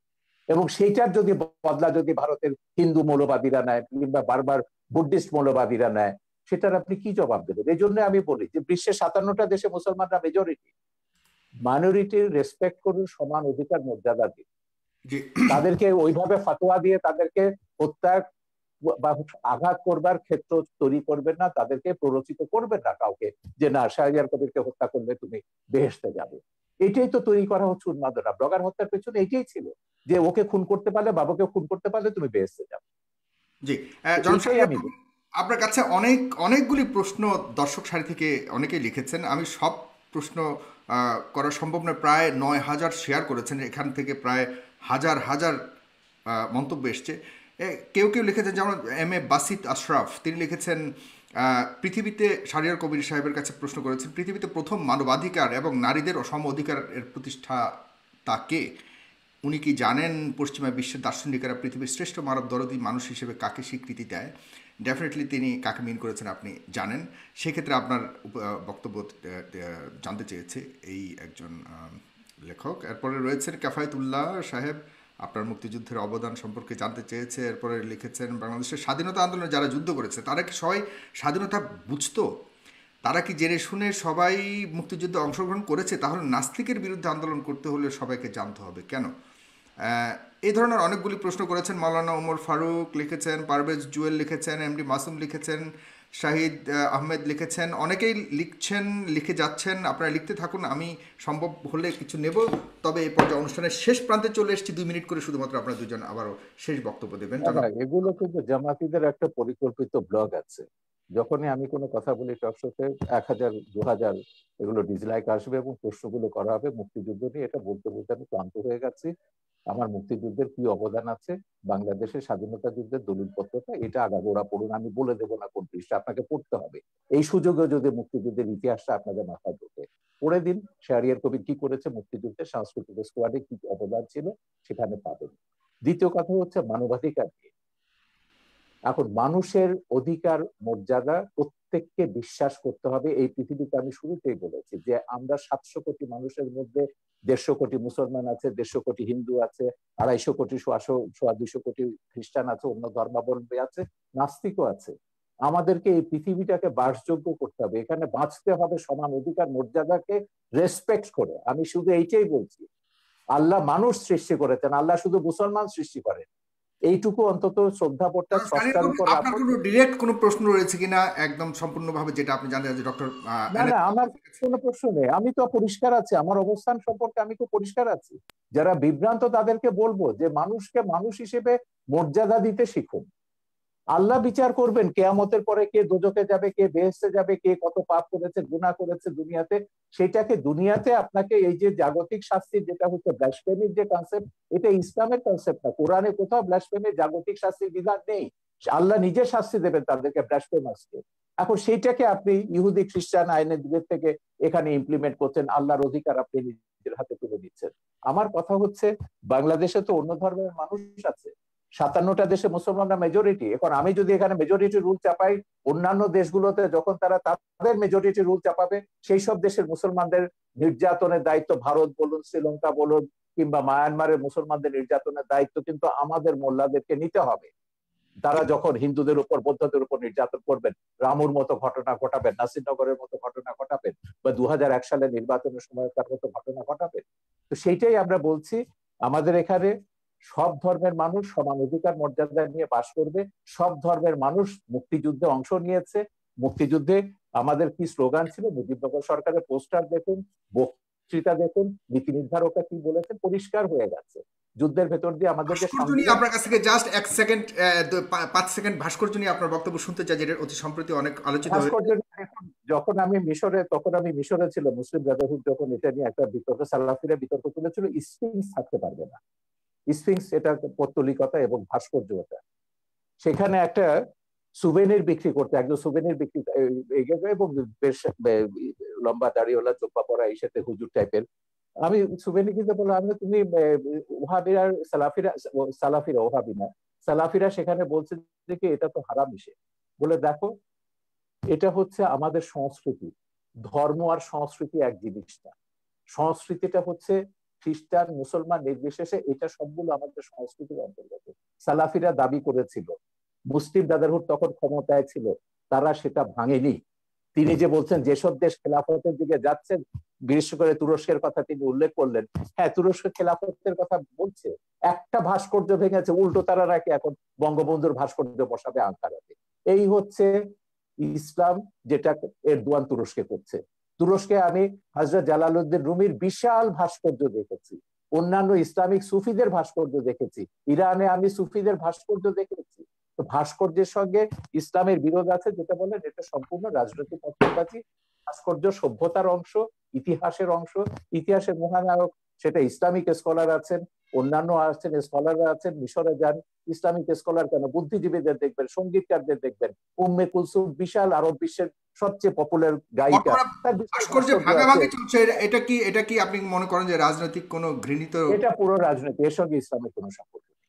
এবং সেইটার যদি বদলা যদি ভারতের হিন্দু মৌলবাদীরা নেয় কিংবা বারবার বুদ্ধিস্ট মৌলবাদীরা নেয়, সেটার আপনি কি জবাব দেবেন? এই জন্য আমি বলি যে বিশ্বের সাতান্নটা দেশে মুসলমানরা মেজরিটি, মাইনরিটির রেসপেক্ট করুন, সমান অধিকার মর্যাদা দিন। তাদেরকে ওইভাবে ফতোয়া দিয়ে তাদেরকে হত্যা বা আঘাত করবার ক্ষেত্র তৈরি করবেন না, তাদেরকে প্ররোচিত করবেন না কাউকে যে না শাহরিয়ার কবিরকে হত্যা করলে তুমি বেহেশতে যাবে। এটাই তো তৈরি করা হচ্ছে উন্মাদনা। ব্লগার হত্যার পেছনে এটাই ছিল যে ওকে খুন করতে পারলে, বাবাকে খুন করতে পারলে তুমি বেহেশতে যাবে। জি, এটাই আমি আপনার কাছে অনেক অনেকগুলি প্রশ্ন দর্শক সারি থেকে অনেকেই লিখেছেন। আমি সব প্রশ্ন করা সম্ভব নয়, প্রায় নয় হাজার শেয়ার করেছেন, এখান থেকে প্রায় হাজার হাজার মন্তব্য এসছে। কেউ কেউ লিখেছেন, যেমন এম এ বাসিত আশরাফ, তিনি লিখেছেন পৃথিবীতে শাহরিয়ার কবির সাহেবের কাছে প্রশ্ন করেছেন, পৃথিবীতে প্রথম মানবাধিকার এবং নারীদের সম অধিকারের প্রতিষ্ঠাতা কে? উনি কি জানেন পশ্চিমা বিশ্বের দার্শনিকেরা পৃথিবীর শ্রেষ্ঠ মানব দরদী মানুষ হিসেবে কাকে স্বীকৃতি দেয়? ডেফিনেটলি তিনি কাকে মিন করেছেন আপনি জানেন। সেক্ষেত্রে আপনার বক্তব্য জানতে চেয়েছে এই একজন লেখক। এরপরে রয়েছেন কাফায়েতুল্লাহ সাহেব, আপনার মুক্তিযুদ্ধের অবদান সম্পর্কে জানতে চেয়েছে। এরপরে লিখেছেন বাংলাদেশের স্বাধীনতা আন্দোলনে যারা যুদ্ধ করেছে তারা কি সবাই স্বাধীনতা বুঝতো? তারা কি জেনে শুনে সবাই মুক্তিযুদ্ধে অংশগ্রহণ করেছে? তাহলে নাস্তিকের বিরুদ্ধে আন্দোলন করতে হলে সবাইকে জানতে হবে কেন? এই ধরনের অনেকগুলি প্রশ্ন করেছেন। মাওলানা ওমর ফারুক লিখেছেন, পারভেজ জুয়েল লিখেছেন, এমডি মাসুম লিখেছেন, শাহিদ আহমেদ লিখেছেন, অনেকেই লিখছেন, লিখে যাচ্ছেন। আপনারা লিখতে থাকুন, আমি সম্ভব হলে কিছু নেব। তবে এই পর্যায়ে অনুষ্ঠানের শেষ প্রান্তে চলে এসেছি, দুই মিনিট করে শুধুমাত্র আপনারা দুজন আবারও শেষ বক্তব্য দেবেন। এগুলো কিন্তু জামাতিদের একটা পরিকল্পিত ব্লগ আছে। যখনই আমি কোনো কথা বলি টকশোতে এক হাজার দু হাজার এগুলো ডিসলাইক আসবে এবং প্রশ্নগুলো করা হবে মুক্তিযুদ্ধ নিয়ে। এটা বলতে বলতে আমি ক্লান্ত হয়ে গেছি। আমার মুক্তিযুদ্ধের কি অবদান আছে, বাংলাদেশের স্বাধীনতা যুদ্ধের দলিলপত্রটা, এটা আগাগোড়া পড়ুন। আমি বলে দেবো না কোন পৃষ্ঠা, আপনাকে পড়তে হবে। এই সুযোগে যদি মুক্তিযুদ্ধের ইতিহাসটা আপনাদের মাথায় ঢোকে, পড়ে দিন শাহরিয়ার কবির কি করেছে মুক্তিযুদ্ধে, সাংস্কৃতিক স্কোয়াডে কি অবদান ছিল, সেখানে পাবেন। দ্বিতীয় কথা হচ্ছে মানবাধিকার নিয়ে। এখন মানুষের অধিকার মর্যাদা প্রত্যেককে বিশ্বাস করতে হবে। এই পৃথিবীতে আমি শুরুতেই বলেছি যে আমরা সাতশো কোটি মানুষের মধ্যে দেড়শো কোটি মুসলমান আছে, দেড়শো কোটি হিন্দু আছে, আড়াইশো কোটি সোয়া দুইশো কোটি খ্রিস্টান আছে, অন্য ধর্মাবলম্বী আছে, নাস্তিকও আছে। আমাদেরকে এই পৃথিবীটাকে বাসযোগ্য করতে হবে, এখানে বাঁচতে হবে সমান অধিকার মর্যাদাকে রেসপেক্ট করে। আমি শুধু এইটাই বলছি, আল্লাহ মানুষ সৃষ্টি করেছেন, আল্লাহ শুধু মুসলমান সৃষ্টি করেন। এইটুকু অন্তত শ্রদ্ধাবোধটা স্রষ্টার উপর রাখুন। আপনার কোনো ডিরেক্ট কোনো প্রশ্ন রয়েছে কিনা একদম সম্পূর্ণভাবে, যেটা আপনি জানেন যে ডক্টর? না না, আমার কোনো প্রশ্ন নেই, আমি তো পরিষ্কার আছি, আমার অবস্থান সম্পর্কে আমি তো পরিষ্কার আছি। যারা বিভ্রান্ত তাদেরকে বলবো যে মানুষকে মানুষ হিসেবে মর্যাদা দিতে শিখুন। আল্লাহ বিচার করবেন কিয়ামতের পরে, কে দোজখে যাবে, কে বেহেশতে যাবে, কে কত পাপ করেছে, গুনাহ করেছে দুনিয়াতে। সেটাকে দুনিয়াতে আপনাকে এই যে জাগতিক শাস্তি, যেটা হচ্ছে ব্লাসফেমির যে কনসেপ্ট, এটা ইসলামের কনসেপ্ট না। কোরআনে কোথাও ব্লাসফেমির জাগতিক শাস্তির বিধান নেই। আল্লাহ নিজে শাস্তি দেবেন তাদেরকে, ব্লাসফেমার্সকে। এখন সেইটাকে আপনি ইহুদি খ্রিস্টান আইনের দিক থেকে এখানে ইমপ্লিমেন্ট করছেন, আল্লাহর অধিকার আপনি নিজের হাতে তুলে দিচ্ছেন। আমার কথা হচ্ছে বাংলাদেশে তো অন্য ধর্মের মানুষ আছে, সাতান্নটা দেশে মুসলমানরা মেজরিটি। এখন আমি যদি এখানে মেজরিটি রুল চাপাই, অন্যান্য দেশগুলোতে যখন তারা তাদের মেজরিটি রুল চাপাবে, সেই সব দেশের মুসলমানদের নির্যাতনের দায়িত্ব, ভারত বলুন, শ্রীলঙ্কা বলুন, কিংবা মায়ানমারের মুসলমানদের নির্যাতনের দায়িত্ব কিন্তু আমাদের মোল্লাদেরকে নিতে হবে। তারা যখন হিন্দুদের উপর, বৌদ্ধদের উপর নির্যাতন করবেন, রামুর মতো ঘটনা ঘটাবেন, নাসিরনগরের মতো ঘটনা ঘটাবেন, বা দু হাজার এক সালে নির্বাচনের সময়কার মতো ঘটনা ঘটাবেন। তো সেইটাই আমরা বলছি, আমাদের এখানে সব ধর্মের মানুষ সমান অধিকার মর্যাদা নিয়ে বাস করবে। সব ধর্মের মানুষ মুক্তিযুদ্ধে অংশ নিয়েছে। মুক্তিযুদ্ধে আমাদের কি স্লোগান ছিল, মুজিবনগর সরকারের পোস্টার দেখুন, বক্তৃতা দেখুন, নীতি নির্ধারকরা কি বলেছেন, পরিষ্কার হয়ে গেছে। যুদ্ধের ভেতর দিয়ে আমাদেরকে আপনার কাছ থেকে জাস্ট এক সেকেন্ড, পাঁচ সেকেন্ড ভাস্কর্য নিয়ে আপনার বক্তব্য শুনতে চাই, যেটা অতি সম্প্রতি অনেক আলোচিত হয়েছে। যখন আমি মিশরে, তখন আমি মিশরে ছিল, মুসলিম ব্রাদারহুড যখন এটা নিয়ে একটা বিতর্ক, সালাফিরা বিতর্ক তুলেছিল, স্ফিংস থাকতে পারবে না। স্ফিংস এটা পৌত্তলিকতা এবং ভাস্কর্যতা। সেখানে একটা সুভেনির বিক্রি করতে, একজন সুভেনির বিক্রি, এবং বেশ লম্বা দাড়িওয়ালা, চোপা পরা, এই সাথে হুজুর টাইপের। আমি সুভেনি কিনতে বললাম, আমি তুমি ওহাবিরা সালাফিরা, সালাফিরা ওহাবি না, সালাফিরা সেখানে বলছে যে কি এটা তো হারাম ইসে। বলে দেখো, এটা হচ্ছে আমাদের সংস্কৃতি। ধর্ম আর সংস্কৃতি এক জিনিস না। সংস্কৃতিটা হচ্ছে খ্রিস্টান মুসলমান নির্বিশেষে এটা সবগুলো আমাদের সংস্কৃতির অন্তর্গত। সালাফিরা দাবি করেছিল, মুসলিম ব্রাদারহুড তখন ক্ষমতায় ছিল, তারা সেটা ভাঙেনি। তিনি যে বলছেন যেসব দেশ খেলাফতের দিকে যাচ্ছে, বিশেষ করে তুরস্কের কথা তিনি উল্লেখ করলেন, হ্যাঁ তুরস্ক খেলাফতের কথা বলছে, একটা ভাস্কর্য ভেঙেছে, উল্টো তারা নাকি এখন বঙ্গবন্ধুর ভাস্কর্য বসাবে আঙ্কারাতে। এই হচ্ছে ইসলাম, যেটা এরদোয়ান তুরস্কে করছে। তুরস্কে আমি হযরত জালালউদ্দিন রুমির বিশাল ভাস্কর্য দেখেছি, অন্যান্য ইসলামিক সুফিদের ভাস্কর্য দেখেছি, ইরানে আমি সুফিদের ভাস্কর্য দেখেছি। তো ভাস্কর্যের সঙ্গে ইসলামের বিরোধ আছে, যেটা বলেন এটা সম্পূর্ণ রাজনৈতিক পক্ষপাতী। ভাস্কর্য সভ্যতার অংশ, ইতিহাসের অংশ, ইতিহাসের মহানায়ক সেটা ইসলামিক স্কলার আছেন, অন্যান্য আছেন, স্কলাররা আছেন, মিশরে যান, ইসলামিক স্কলার কেন, বুদ্ধিজীবীদের দেখবেন, সঙ্গীতকারদের দেখবেন। উম্মে কুলসুম বিশাল আরব বিশ্বের সবচেয়ে পপুলার গায়িকা, তার ভাস্কর্য ভাগাভাগি চলছে, এটা কি এটা কি আপনি মনে করেন যে রাজনৈতিক কোনো ঘৃণিত? এটা পুরো রাজনীতি, এর সঙ্গে ইসলামের কোনো সম্পর্ক নেই,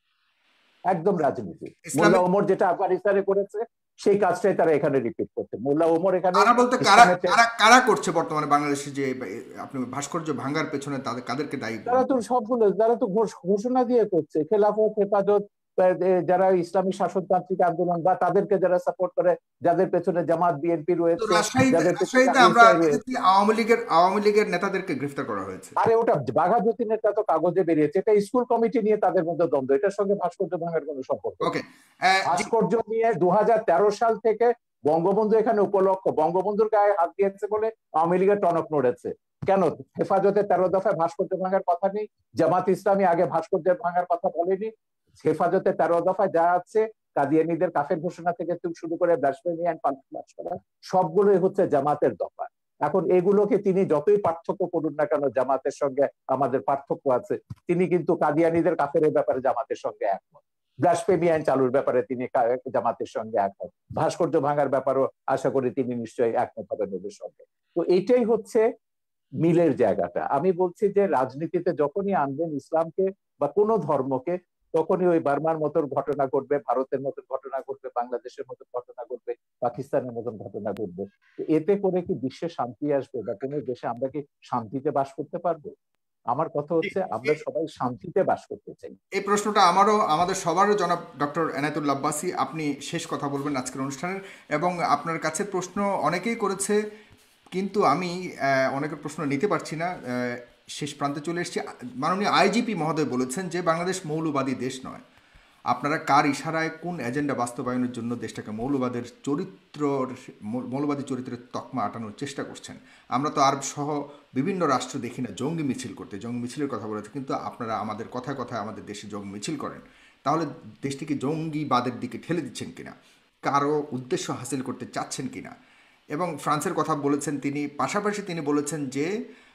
একদম রাজনীতি। মোল্লা ওমর যেটা আফগানিস্তানে করেছে সেই কাজটাই তারা এখানে রিপিট করছে। মোল্লা ওমর এখানে কারা বলতে কারা কারা কারা করছে বর্তমানে বাংলাদেশে যে আপনি ভাস্কর্য ভাঙার পেছনে তাদের কাদেরকে দায়ী? তারা তো সবগুলো, যারা তো ঘোষণা দিয়ে করছে, খেলাফত, হেফাজত, যারা ইসলামী শাসনতান্ত্রিক আন্দোলন বা তাদেরকে যারা সাপোর্ট করে, যাদের পেছনে জামাত বিএনপি রয়েছে, যাদের পেছনে আমরা আওয়ামী লীগের আওয়ামী লীগের নেতাদেরকে গ্রেফতার করা হয়েছে। আরে ওটা বাঘাযতীন নেতা তো কাগজে বেরিয়েছে, এটা স্কুল কমিটি নিয়ে তাদের মধ্যে দ্বন্দ্ব, এটার সঙ্গে ভাস্কর্য ভাঙার কোনো সম্পর্ক। ওকে, ভাস্কর্য নিয়ে দু হাজার তেরো সাল থেকে বঙ্গবন্ধু এখানে উপলক্ষ, বঙ্গবন্ধুর গায়ে হাত দিয়েছে বলে আওয়ামী লীগের টনক নড়েছে। কেন হেফাজতের তেরো দফায় ভাস্কর্য ভাঙার কথা নেই? জামাত ইসলামী আগে ভাস্কর্য ভাঙার কথা বলেনি? হেফাজতের তেরো দফায় যা আছে, কাদিয়ানীদের কাফের ঘোষণা থেকে শুরু করে ব্লাসফেমি এন্ড পানিশমেন্ট করা, সবগুলোই হচ্ছে জামাতের দফা। এখন এগুলোকে তিনি যতই পার্থক্য করুন না কেন, জামাতের সঙ্গে আমাদের পার্থক্য আছে, তিনি কিন্তু কাদিয়ানীদের কাফের ব্যাপারে জামাতের সঙ্গে একমত, ব্লাসফেমি আইন চালুর ব্যাপারে তিনি জামাতের সঙ্গে একমত, ভাস্কর্য ভাঙার ব্যাপারও আশা করি তিনি নিশ্চয়ই একমত হবেন ওদের সঙ্গে। তো এইটাই হচ্ছে মিলের জায়গাটা। আমি বলছি যে রাজনীতিতে যখনই আনবেন ইসলামকে বা কোনো ধর্মকে, তখনই ওই বার্মার মতন ঘটনা ঘটবে, ভারতের মতন ঘটনা ঘটবে, বাংলাদেশের মতন ঘটনা ঘটবে, পাকিস্তানের মতন ঘটনা ঘটবে। এতে করে কি বিশ্বে শান্তি আসবে বা কোনো দেশে আমরা কি শান্তিতে বাস করতে পারবো? আমার কথা হচ্ছে আমরা সবাই শান্তিতে বাস করতে চাই। এই প্রশ্নটা আমারও, আমাদের সবারও। জনাব ডক্টর এনায়েতুল্লাহ আব্বাসী, আপনি শেষ কথা বলবেন আজকের অনুষ্ঠানের, এবং আপনার কাছে প্রশ্ন অনেকেই করেছে, কিন্তু আমি অনেকের প্রশ্ন নিতে পারছি না, শেষ প্রান্তে চলে এসেছি। মাননীয় আইজিপি মহোদয় বলেছেন যে বাংলাদেশ মৌলবাদী দেশ নয়। আপনারা কার ইশারায় কোন এজেন্ডা বাস্তবায়নের জন্য দেশটাকে মৌলবাদের চরিত্র মৌলবাদী চরিত্রের তকমা আটানোর চেষ্টা করছেন? আমরা তো আরব সহ বিভিন্ন রাষ্ট্র দেখি না জঙ্গি মিছিল করতে, জঙ্গি মিছিলের কথা বলেছে, কিন্তু আপনারা আমাদের কথায় কথায় আমাদের দেশে জঙ্গি মিছিল করেন। তাহলে দেশটিকে জঙ্গিবাদের দিকে ঠেলে দিচ্ছেন কিনা, কারো উদ্দেশ্য হাসিল করতে চাচ্ছেন কিনা? এবং ফ্রান্সের কথা বলেছেন তিনি, পাশাপাশি তিনি বলেছেন যে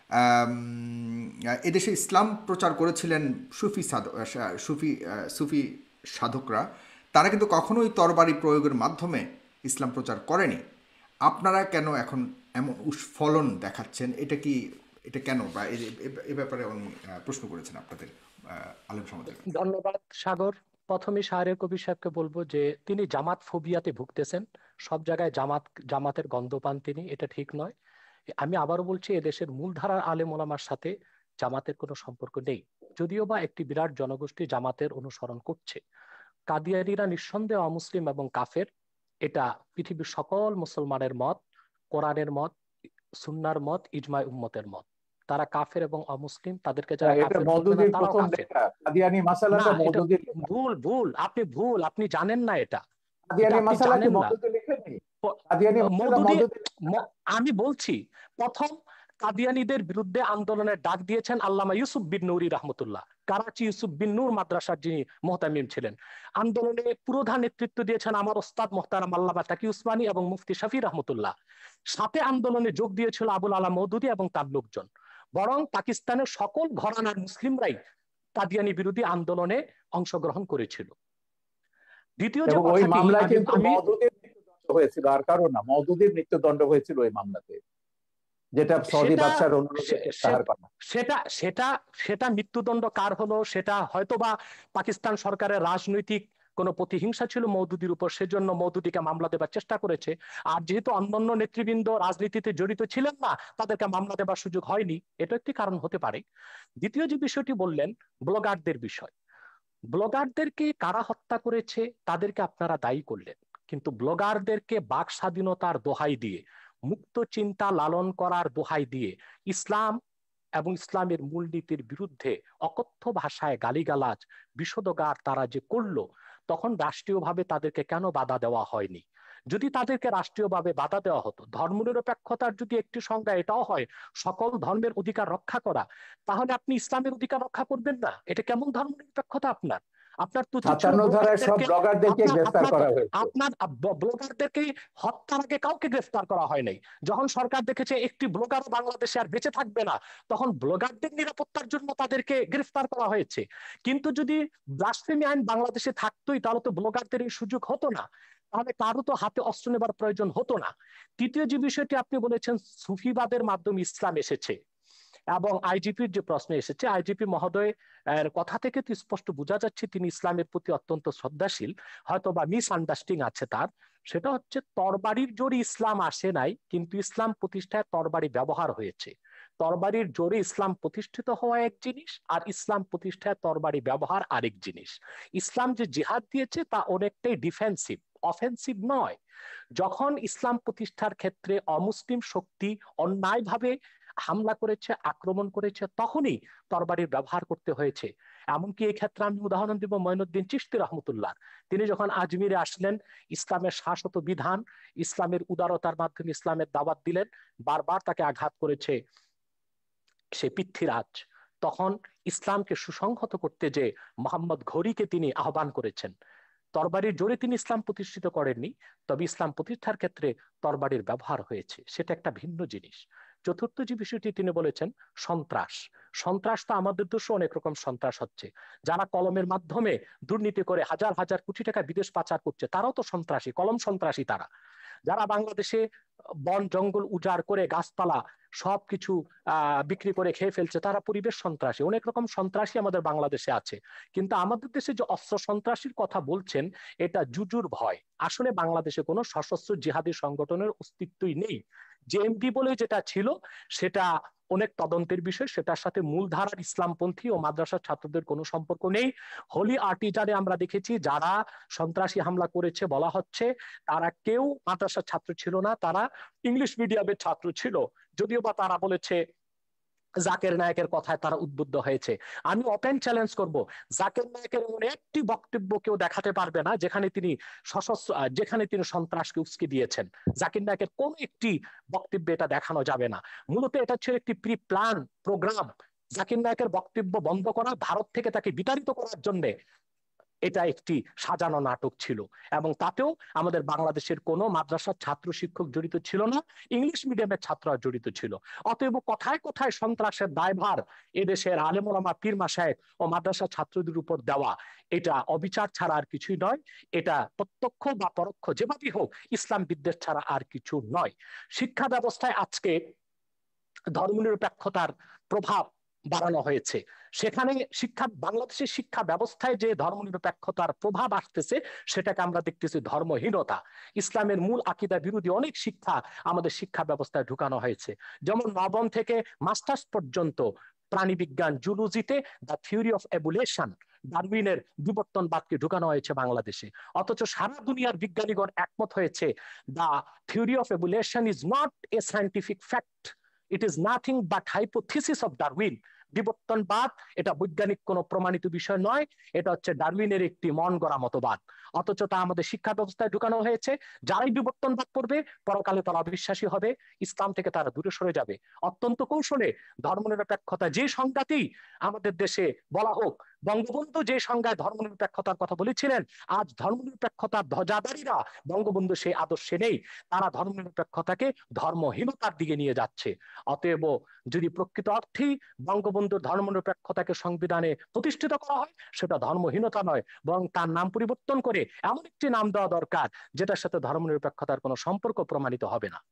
এদেশে ইসলাম প্রচার করেছিলেন সুফি সাধক সুফি সুফি সাধকরা, তারা কিন্তু কখনোই তরবারি প্রয়োগের মাধ্যমে ইসলাম প্রচার করেনি। আপনারা কেন এখন এমন উস্ফলন দেখাচ্ছেন? এটা কি, এটা কেন, বা এ ব্যাপারে উনি প্রশ্ন করেছেন আপনাদের আলেম সমাজের। ধন্যবাদ সাগর। প্রথমে শাহরের কবির সাহেবকে বলবো যে তিনি জামাত ফোবিয়াতে ভুগতেছেন, সব জায়গায় জামাত জামাতের গন্ধ পান তিনি, এটা ঠিক নয়। আমি আবারও বলছি, এদেশের মূলধারার আলেম ওলামার সাথে জামাতের কোনো সম্পর্ক নেই, যদিও বা একটি বিরাট জনগোষ্ঠী জামাতের অনুসরণ করছে। কাদিয়ানীরা নিঃসন্দেহে অমুসলিম এবং কাফের, এটা পৃথিবীর সকল মুসলমানের মত, কোরআনের মত, সুন্নার মত, ইজমাই উম্মতের মত। তারা কাফের এবং অমুসলিম, তাদেরকে যারা কাফের বলবে না তারাও কাফের। কাদিয়ানী মাসালাটা মওদুদীর, ভুল ভুল আপনি ভুল আপনি জানেন না এটা। কাদিয়ানী মাসালা কি মওদুদী লিখেনি? কাদিয়ানী মাসালা মওদুদী, আমি বলছি প্রথম কাদিয়ানীদের বিরুদ্ধে আন্দোলনের ডাক দিয়েছেন আল্লামা ইউসুফ বিন নুরি রাহমাতুল্লাহ, করাচি ইউসুফ বিন নূর মাদ্রাসার যিনি মুহতামিম ছিলেন। আন্দোলনে পুরোধা নেতৃত্ব দিয়েছেন আমার ওস্তাদ মুহতারাম আল্লামা তাকি উসমানী এবং মুফতি শাফি রাহমাতুল্লাহ। সাথে আন্দোলনে যোগ দিয়েছিল আবুল আলা মওদুদী এবং তার লোকজন। বরং পাকিস্তানের সকল ঘরানার মুসলিমরাই কাদিয়ানী বিরোধী আন্দোলনে অংশগ্রহণ করেছিল। দ্বিতীয় যে ওই মামলায় কিন্তু মওদুদীর মৃত্যুদণ্ড হয়েছিল, আর কারণ না, মওদুদীর মৃত্যুদণ্ড হয়েছিল ওই মামলাতে, যেটা সৌদি বাদশার অনুরোধে প্রত্যাহার করা। সেটা সেটা সেটা মৃত্যুদণ্ড কার হলো সেটা হয়তোবা পাকিস্তান সরকারের রাজনৈতিক কোনো প্রতিহিংসা ছিল মওদুদির উপর, সেজন্য মওদুদিকে মামলা দেবার চেষ্টা করেছে। আর যেহেতু অন্যান্য নেতৃবৃন্দ রাজনীতিতে জড়িত ছিলেন না, তাদেরকে মামলা দেবার সুযোগ হয়নি, এটা একটি কারণ হতে পারে। দ্বিতীয় যে বিষয়টি বললেন, ব্লগারদের বিষয়। ব্লগারদেরকে কারা হত্যা করেছে তাদেরকে আপনারা দায়ী করলেন, কিন্তু ব্লগারদেরকে বাক স্বাধীনতার দোহাই দিয়ে, মুক্ত চিন্তা লালন করার দোহাই দিয়ে ইসলাম এবং ইসলামের মূলনীতির বিরুদ্ধে অকথ্য ভাষায় গালিগালাজ বিষোদগার তারা যে করলো, তখন রাষ্ট্রীয়ভাবে তাদেরকে কেন বাধা দেওয়া হয়নি? যদি তাদেরকে রাষ্ট্রীয়ভাবে বাধা দেওয়া হতো, ধর্মনিরপেক্ষতার যদি একটি সংজ্ঞা এটাও হয় সকল ধর্মের অধিকার রক্ষা করা, তাহলে আপনি ইসলামের অধিকার রক্ষা করবেন না? এটা কেমন ধর্মনিরপেক্ষতা আপনার? আপনার তো উচিত ছিল সাতান্ন ধারায় সব ব্লগারদেরকে, ব্লগারদেরকে আপনার গ্রেফতার আপনার করা হয়েছে। আপনার ব্লগারদেরকে হত্যার আগে কাউকে গ্রেফতার করা হয় নাই। যখন সরকার দেখেছে একটি ব্লগারও বাংলাদেশে আর বেঁচে থাকবে না, তখন ব্লগারদের নিরাপত্তার জন্য তাদেরকে গ্রেফতার করা হয়েছে। কিন্তু যদি ব্লাসফেমি আইন বাংলাদেশে থাকতোই, তাহলে তো ব্লগারদের এই সুযোগ হতো না, তাহলে কারো তো হাতে অস্ত্র নেবার প্রয়োজন হতো না। তৃতীয় যে বিষয়টি আপনি বলেছেন, সুফিবাদের মাধ্যমে ইসলাম এসেছে এবং আইজিপির যে প্রশ্ন এসেছে, আইজিপি মহোদয় এর কথা থেকে তো স্পষ্ট বোঝা যাচ্ছে তিনি ইসলামের প্রতি অত্যন্ত শ্রদ্ধাশীল, হয়তো বা মিস আন্ডারস্ট্যান্ডিং আছে তার। সেটা হচ্ছে, তরবারির জোরে ইসলাম আসে নাই, কিন্তু ইসলাম প্রতিষ্ঠায় তরবারি ব্যবহার হয়েছে। তরবারির জোরে ইসলাম প্রতিষ্ঠিত হওয়া এক জিনিস, আর ইসলাম প্রতিষ্ঠায় তরবারি ব্যবহার আরেক জিনিস। ইসলাম যে জিহাদ দিয়েছে তা অনেকটাই ডিফেন্সিভ, অফেন্সিভ নয়। যখন ইসলাম প্রতিষ্ঠার ক্ষেত্রে অমুসলিম শক্তি অন্যায়ভাবে হামলা করেছে, আক্রমণ করেছে, তখনই তরবারির ব্যবহার করতে হয়েছে। এমনকি এই ক্ষেত্রে আমি উদাহরণ দিব মঈনুদ্দিন চিশতি রহমতুল্লাহ। তিনি যখন আজমিরে আসলেন, ইসলামের শাশ্বত বিধান, ইসলামের উদারতার মাধ্যমে ইসলামের দাওয়াত দিলেন, বারবার তাকে আঘাত করেছে সে পৃথ্বীরাজ। তখন ইসলামকে সুসংহত করতে যে মোহাম্মদ ঘড়িকে তিনি আহ্বান করেছেন। তরবারির জোরে তিনি ইসলাম প্রতিষ্ঠিত করেননি, তবে ইসলাম প্রতিষ্ঠার ক্ষেত্রে তরবারির ব্যবহার হয়েছে, সেটা একটা ভিন্ন জিনিস। চতুর্থ যে বিষয়টি তিনি বলেছেন, সন্ত্রাস। সন্ত্রাস তো আমাদের দেশে অনেক রকম সন্ত্রাস হচ্ছে। যারা কলমের মাধ্যমে দুর্নীতি করে হাজার হাজার কোটি টাকা বিদেশ পাচার করছে, তারাও তো সন্ত্রাসী, কলম সন্ত্রাসী তারা। যারা বাংলাদেশে বন জঙ্গল উজাড় করে গাছপালা সবকিছু আহ বিক্রি করে খেয়ে ফেলছে, তারা পরিবেশ সন্ত্রাসী। অনেক রকম সন্ত্রাসী আমাদের বাংলাদেশে আছে। কিন্তু আমাদের দেশে যে অস্ত্র সন্ত্রাসীর কথা বলছেন, এটা জুজুর ভয়। আসলে বাংলাদেশে কোনো সশস্ত্র জিহাদি সংগঠনের অস্তিত্বই নেই। জেএমবি বলে যেটা ছিল, সেটা অনেক তদন্তের বিষয়, সেটার সাথে মূলধারার ইসলামপন্থী ও মাদ্রাসার ছাত্রদের কোনো সম্পর্ক নেই। হোলি আর্টিজানে আমরা দেখেছি যারা সন্ত্রাসী হামলা করেছে বলা হচ্ছে, তারা কেউ মাদ্রাসার ছাত্র ছিল না, তারা ইংলিশ মিডিয়ামের ছাত্র ছিল। যদিও বা তারা বলেছে জাকের নায়কের কথায় তারা উদ্বুদ্ধ হয়েছে। আমি ওপেন চ্যালেঞ্জ করব, জাকের নায়কের এমন একটি বক্তব্য কেউ দেখাতে পারবে না যেখানে তিনি সশস্ত্র, যেখানে তিনি সন্ত্রাসকে উস্কে দিয়েছেন। জাকির নায়কের কোন একটি বক্তব্যে এটা দেখানো যাবে না। মূলত এটা ছিল একটি প্রি প্ল্যান প্রোগ্রাম। জাকির নায়কের বক্তব্য বন্ধ করা, ভারত থেকে তাকে বিতাড়িত করার জন্য এটা একটি সাজানো নাটক ছিল। এবং তাতেও আমাদের বাংলাদেশের কোনো মাদ্রাসার ছাত্র শিক্ষক জড়িত ছিল না, ইংলিশ মিডিয়ামের ছাত্ররা জড়িত ছিল। অতএব কোথায় কোথায় সন্ত্রাসের দায়ভার এদেশের আলেম ওলামা পীর মাশায়েখ ও মাদ্রাসা ছাত্রদের উপর দেওয়া, এটা অবিচার ছাড়া আর কিছুই নয়। এটা প্রত্যক্ষ বা পরোক্ষ যেভাবেই হোক ইসলাম বিদ্বেষ ছাড়া আর কিছু নয়। শিক্ষা ব্যবস্থায় আজকে ধর্মনিরপেক্ষতার প্রভাব বাড়ানো হয়েছে। সেখানে শিক্ষা, বাংলাদেশের শিক্ষা ব্যবস্থায় যে ধর্মনিরপেক্ষতার প্রভাব আসতেছে, সেটাকে আমরা দেখতেছি ধর্মহীনতা। ইসলামের মূল আকীদা বিরোধী অনেক শিক্ষা আমাদের শিক্ষা ব্যবস্থায় ঢুকানো হয়েছে। যেমন নবম থেকে মাস্টার্স পর্যন্ত প্রাণীবিজ্ঞান, জুলজিতে দ্য থিওরি অফ এভোলিউশন, ডারউইনের বিবর্তনবাদকে ঢুকানো হয়েছে বাংলাদেশে। অথচ সারা দুনিয়ার বিজ্ঞানীগণ একমত হয়েছে, the theory of evolution is not a scientific fact, it is nothing but hypothesis of Darwin. বিবর্তনবাদ এটা বৈজ্ঞানিক কোনো প্রমাণিত বিষয় নয়, এটা হচ্ছে ডারউইনের একটি মন গড়া মতবাদ। অথচ তা আমাদের শিক্ষা ব্যবস্থায় ঢুকানো হয়েছে। যারাই বিবর্তনবাদ পড়বে, পরকালে তারা অবিশ্বাসী হবে, ইসলাম থেকে তারা দূরে সরে যাবে। অত্যন্ত কৌশলে ধর্মনিরপেক্ষতা যে সংজ্ঞাতেই আমাদের দেশে বলা হোক, বঙ্গবন্ধু যে সংজ্ঞায় ধর্মনিরপেক্ষতার কথা বলেছিলেন, আজ ধর্মনিরপেক্ষতার ধ্বজাধারীরা বঙ্গবন্ধু সেই আদর্শে নেই। তারা ধর্মনিরপেক্ষতাকে ধর্মহীনতার দিকে নিয়ে যাচ্ছে। অতএব যদি প্রকৃত অর্থেই বঙ্গবন্ধুর ধর্মনিরপেক্ষতাকে সংবিধানে প্রতিষ্ঠিত করা হয়, সেটা ধর্মহীনতা নয়, বরং তার নাম পরিবর্তন করে এমন একটি নাম দেওয়া দরকার যেটার সাথে ধর্মনিরপেক্ষতার কোনো সম্পর্ক প্রমাণিত হবে না।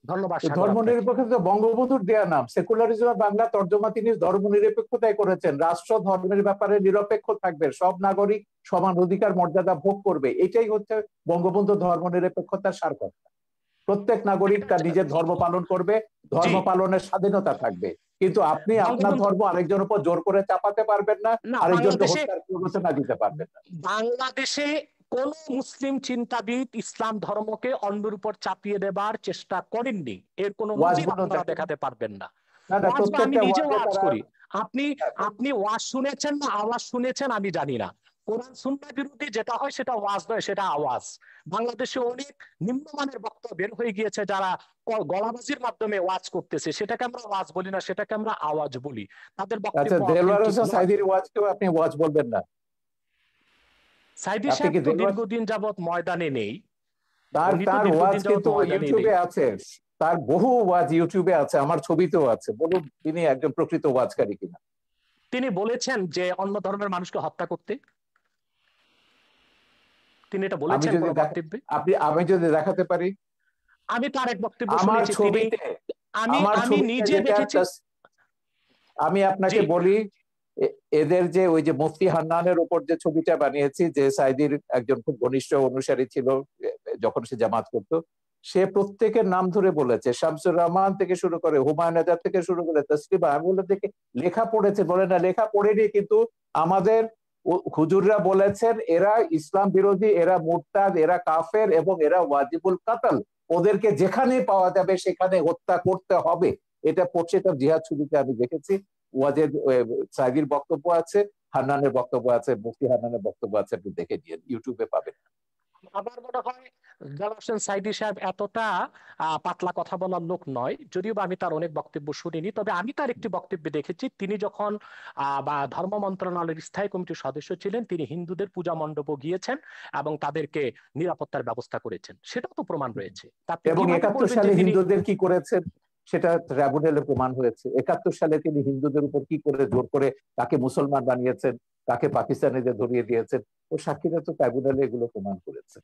ধন্যবাদ সাগর ধর্ম আপনাকে। নিরপেক্ষতা বঙ্গবন্ধুর দেয়া নাম। সেকুলারিজম বাংলা তর্জমা তিনি ধর্ম নিরপেক্ষতায় করেছেন। রাষ্ট্র ধর্মের ব্যাপারে নিরপেক্ষ থাকবে, সব নাগরিক সমান অধিকার মর্যাদা ভোগ করবে, এটাই হচ্ছে বঙ্গবন্ধু ধর্ম নিরপেক্ষতার সার কথা। প্রত্যেক নাগরিক তার নিজের ধর্ম পালন করবে, ধর্ম পালনের স্বাধীনতা থাকবে, কিন্তু আপনি আপনার ধর্ম আরেকজনের উপর জোর করে চাপাতে পারবেন না, আরেকজনকে হত্যার প্ররোচনা দিতে পারবেন না। বাংলাদেশে কোন মুসলিম চিন্তাবিদ ইসলাম ধর্মকে অন্যের উপর চাপিয়ে দেবার চেষ্টা করেননি, এর কোন নজির আপনারা দেখাতে পারবেন না। আমি নিজে ওয়াজ করি, আপনি আপনি ওয়াজ শুনেছেন না আওয়াজ শুনেছেন আমি জানি না। কোরআন সুন্নাহ বিরোধী যেটা হয় সেটা ওয়াজ নয়, সেটা আওয়াজ। বাংলাদেশে অনেক নিম্নমানের বক্তব্য বের হয়ে গিয়েছে যারা গলাবাজির মাধ্যমে ওয়াজ করতেছে, সেটাকে আমরা ওয়াজ বলি না, সেটাকে আমরা আওয়াজ বলি। তাদের বক্তব্য দেলোয়ার হোসেন সাঈদীর ওয়াজকেও আপনি ওয়াজ বলবেন না? সাঈদী সাহেব তো দীর্ঘদিন যাবৎ ময়দানে নেই, তার তার ওয়াজ কিন্তু ইউটিউবে আছে, তার বহু ওয়াজ ইউটিউবে আছে, আমার ছবিতেও আছে। বলুন তিনি একজন প্রকৃত ওয়াজকারী কিনা। তিনি বলেছেন যে অন্য ধর্মের মানুষকে হত্যা করতে, তিনি এটা বলেছেন কোন বক্তব্যে? আপনি আমি যদি দেখাতে পারি, আমি তার এক বক্তব্য আমার শুনেছি, ছবিতে আমি আমি নিজে দেখেছি। আমি আপনাকে বলি, এদের যে ওই যে মুফতি হান্নানের উপর যে ছবিটা বানিয়েছি, যে সাঈদীর একজন খুব ঘনিষ্ঠ অনুসারী ছিল যখন সে জামাত করতো, সে প্রত্যেকের নাম ধরে বলেছে, শামসুর রহমান থেকে শুরু করে হুমায়ুন আজাদ থেকে শুরু করে তসলিমা। আমি বলে দেখে লেখা পড়েছে, বলে না লেখা পড়েনি, কিন্তু আমাদের হুজুররা বলেছেন এরা ইসলাম বিরোধী, এরা মুরতাদ, এরা কাফের এবং এরা ওয়াজিবুল কাতল, ওদেরকে যেখানে পাওয়া যাবে সেখানে হত্যা করতে হবে। এটা পড়ছে তার জিহাদ ছবিতে আমি দেখেছি। ওয়াজেদ সাঈদীর বক্তব্য আছে, হান্নানের বক্তব্য আছে, মুফতি হান্নানের বক্তব্য আছে, আপনি দেখে নিয়ে ইউটিউবে পাবেন। আমার মনে হয় দেলোয়ার হোসেন সাঈদী সাহেব এতটা পাতলা কথা বলার লোক নয়, যদিও বা আমি তার অনেক বক্তব্য শুনিনি, তবে আমি তার একটি বক্তব্যে দেখেছি তিনি যখন বা ধর্ম মন্ত্রণালয়ের স্থায়ী কমিটির সদস্য ছিলেন, তিনি হিন্দুদের পূজা মণ্ডপে গিয়েছেন এবং তাদেরকে নিরাপত্তার ব্যবস্থা করেছেন, সেটাও তো প্রমাণ রয়েছে। এবং একাত্তর সালে হিন্দুদের কি করেছেন সেটা ট্রাইব্যুনালে প্রমাণ হয়েছে। একাত্তর সালে তিনি হিন্দুদের উপর কি করে জোর করে তাকে মুসলমান বানিয়েছেন, তাকে পাকিস্তানিদের ধরিয়ে দিয়েছেন, ও সাক্ষীরা তো ট্রাইব্যুনালে এগুলো প্রমাণ করেছে।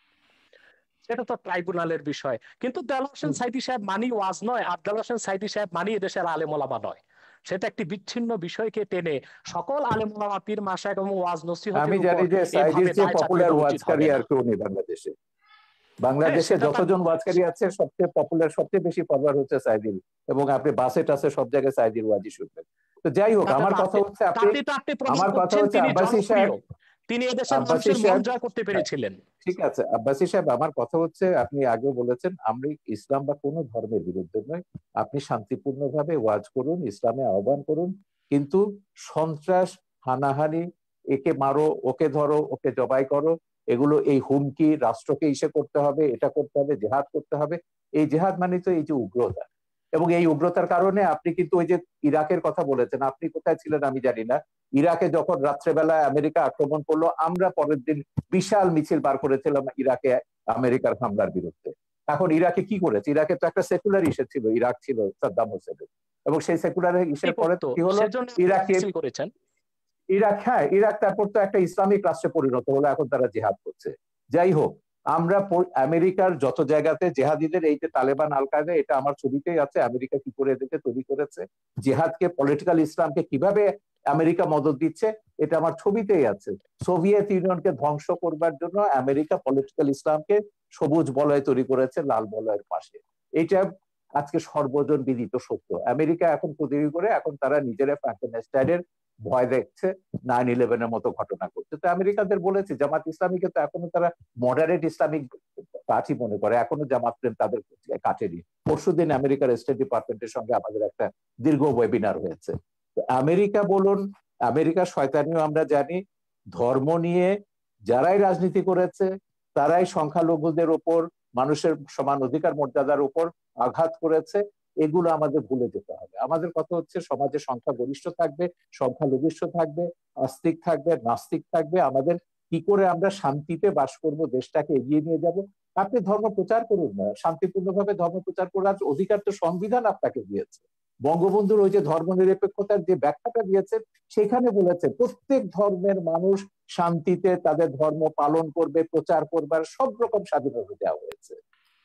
সেটা তো ট্রাইব্যুনালের বিষয়, কিন্তু দেলোয়ার হোসেন সাঈদী সাহেব মানি ওয়াজ নয়, আর দেলোয়ার হোসেন সাঈদী সাহেব মানি এদেশের আলেম ওলামা নয়। সেটা একটি বিচ্ছিন্ন বিষয়কে টেনে সকল আলেম ওলামা পীর মাশায়েখ এবং ওয়াজ নসিহতের উপর, আমি জানি যে সাঈদীর চেয়ে পপুলার ওয়াজকারী আর কেউ নেই বাংলাদেশে। বাংলাদেশে যতজন ওয়াজকারী আছে সবচেয়ে পপুলার, সবচেয়ে বেশি পপুলার হচ্ছে সাঈদীর, এবং আপনি বাসে টাসে সব জায়গায় সাঈদীর ওয়াজই শুনবেন। তো যাই হোক, আমার কথা হচ্ছে আপনি আমার কথা হচ্ছে আব্বাসী সাহেব, তিনি এদেশের মানুষের মন জয় করতে পেরেছিলেন। ঠিক আছে আব্বাসী সাহেব, আমার কথা হচ্ছে আপনি আগেও বলেছেন আমরা ইসলাম বা কোনো ধর্মের বিরুদ্ধে নয়, আপনি শান্তিপূর্ণভাবে ওয়াজ করুন, ইসলামে আহ্বান করুন, কিন্তু সন্ত্রাস, হানাহানি, একে মারো, ওকে ধরো, ওকে জবাই করো, এগুলো এই হুমকি রাষ্ট্রকে ইসে করতে হবে, এটা করতে হবে, জেহাদ করতে হবে। এই জেহাদ মানে তো এই যে উগ্রতা, এবং এই উগ্রতার কারণে আপনি কিন্তু ওই যে ইরাকের কথা বলেছেন, আপনি কোথায় ছিলেন আমি জানি না, ইরাকে যখন রাত্রেবেলায় আমেরিকা আক্রমণ করলো, আমরা পরের দিন বিশাল মিছিল বার করেছিলাম ইরাকে আমেরিকার হামলার বিরুদ্ধে। এখন ইরাকে কি করেছে? ইরাকে তো একটা সেকুলার ইস্যু ছিল, ইরাক ছিল সাদ্দাম হোসেনের, এবং সেই সেকুলার ইস্যুর পরে কি হলো, ইরাকে করেছেন ইরাক, হ্যাঁ ইরাক তারপর তো একটা ইসলামিক রাষ্ট্রে পরিণত হলো, এখন তারা জিহাদ করছে। যাই হোক, আমরা আমেরিকার যত জায়গাতে জেহাদিদের, এই যে তালেবান, আল কায়দা, এটা আমার ছবিতেই আছে, আমেরিকা কি করে এদেরকে তৈরি করেছে, জেহাদকে, পলিটিক্যাল ইসলামকে কিভাবে আমেরিকা মদত দিচ্ছে, এটা আমার ছবিতেই আছে। সোভিয়েত ইউনিয়নকে ধ্বংস করবার জন্য আমেরিকা পলিটিক্যাল ইসলামকে সবুজ বলয় তৈরি করেছে লাল বলয়ের পাশে। এটা আজকে সর্বজন বিদিত সত্য। আমেরিকা এখন তৈরি করে, এখন তারা নিজেরা ফ্র্যাঙ্কেনস্টাইনের ভয় দেখছে, নাইন ইলেভেনের মতো ঘটনা করছে। তো আমেরিকাদের বলেছে, জামাত ইসলামীকে তো এখনো তারা মডারেট ইসলামিক পার্টি মনে করে, এখনো জামাত প্রেম তাদের কাটেনি। পরশুদিন আমেরিকার স্টেট ডিপার্টমেন্টের সঙ্গে আমাদের একটা দীর্ঘ ওয়েবিনার হয়েছে। আমেরিকা বলুন, আমেরিকার শয়তানিও আমরা জানি, ধর্ম নিয়ে যারাই রাজনীতি করেছে তারাই সংখ্যালঘুদের উপর, মানুষের সমান অধিকার মর্যাদার উপর আঘাত করেছে। এগুলো আমাদের ভুলে যেতে হবে। আমাদের কথা হচ্ছে সমাজে সংখ্যা গরিষ্ঠ থাকবে, সংখ্যা লঘিষ্ঠ থাকবে, আস্তিক থাকবে, নাস্তিক থাকবে। আমাদের কি করে আমরা শান্তিতে বাস করব, দেশটাকে এগিয়ে নিয়ে যাব। আপনি ধর্ম প্রচার করুন না, শান্তিপূর্ণভাবে ধর্ম প্রচার করার অধিকার তো সংবিধান আপনাকে দিয়েছে। বঙ্গবন্ধুর ওই যে ধর্ম নিরপেক্ষতার যে ব্যাখ্যাটা দিয়েছেন, সেখানে বলেছে প্রত্যেক ধর্মের মানুষ শান্তিতে তাদের ধর্ম পালন করবে, প্রচার করবার সব রকম স্বাধীনতা দেওয়া হয়েছে।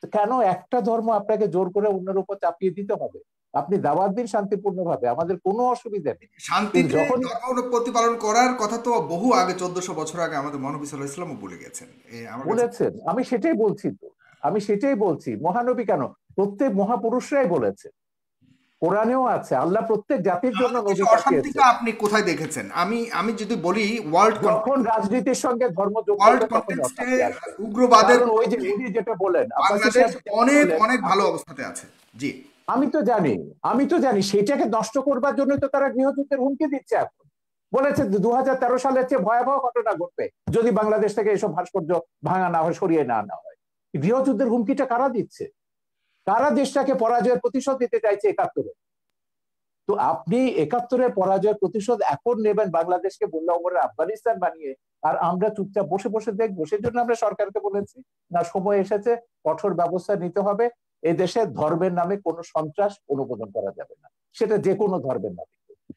কেন একটা ধর্ম আপনাকে জোর করে অন্যের উপর চাপিয়ে দিতে হবে? আপনি দাওয়াত দিন শান্তিপূর্ণভাবে, আমাদের কোনো অসুবিধা নেই। কিন্তু শান্তিতে যখন ধর্ম প্রতিপালন করার কথা তো বহু আগে, চোদ্দশো বছর আগে আমাদের মহানবী সাল্লাল্লাহু আলাইহি ওয়াসাল্লামও বলে গেছেন। এ আমার কাছে বলেছেন, আমি সেটাই বলছি তো, আমি সেটাই বলছি। মহানবী কেন, প্রত্যেক মহাপুরুষরাই বলেছে, কোরআনেও আছে, আল্লাহ প্রত্যেক জাতির জন্য আমাদের দেশে নবী অশান্তিটা পাঠিয়েছেন। আপনি কোথায় দেখেছেন? আমি আমি যদি বলি ওয়ার্ল্ড যখন রাজনীতির সঙ্গে ধর্ম যোগ ওয়ার্ল্ড করবে তখন কনটেক্সটে অশান্তি আসবে। উগ্রবাদের কারণ ওই যে পক্ষে উনি যেটা বলেন, আব্বাসী বাংলাদেশ সাহেব যেটা অনেক বললেন, অনেক ভালো আমি অবস্থাতে আছে। জি, আমি তো জানি, আমি তো জানি সেটাকে নষ্ট করবার জন্য তো তারা গৃহযুদ্ধের হুমকি দিচ্ছে এখন। বলেছে দু হাজার তেরো সালের চেয়ে ভয়াবহ ঘটনা ঘটবে যদি বাংলাদেশ থেকে এসব ভাস্কর্য ভাঙা না হয়, সরিয়ে না আনা হয়। গৃহযুদ্ধের হুমকিটা কারা দিচ্ছে? কারা দেশটাকে পরাজয়ের প্রতিশোধ দিতে চাইছে একাত্তরে? তো আপনি একাত্তরের পরাজয়ের প্রতিশোধ এখন নেবেন বাংলাদেশকে বললে ওমরে আফগানিস্তান বানিয়ে, আর আমরা চুপচাপ বসে বসে দেখবো? সেজন্য আমরা সরকারকে বলেছি না, সময় এসেছে, কঠোর ব্যবস্থা নিতে হবে। এই দেশে ধর্মের নামে কোনো সন্ত্রাস অনুমোদন করা যাবে না, সেটা যে কোনো ধর্মের নামে।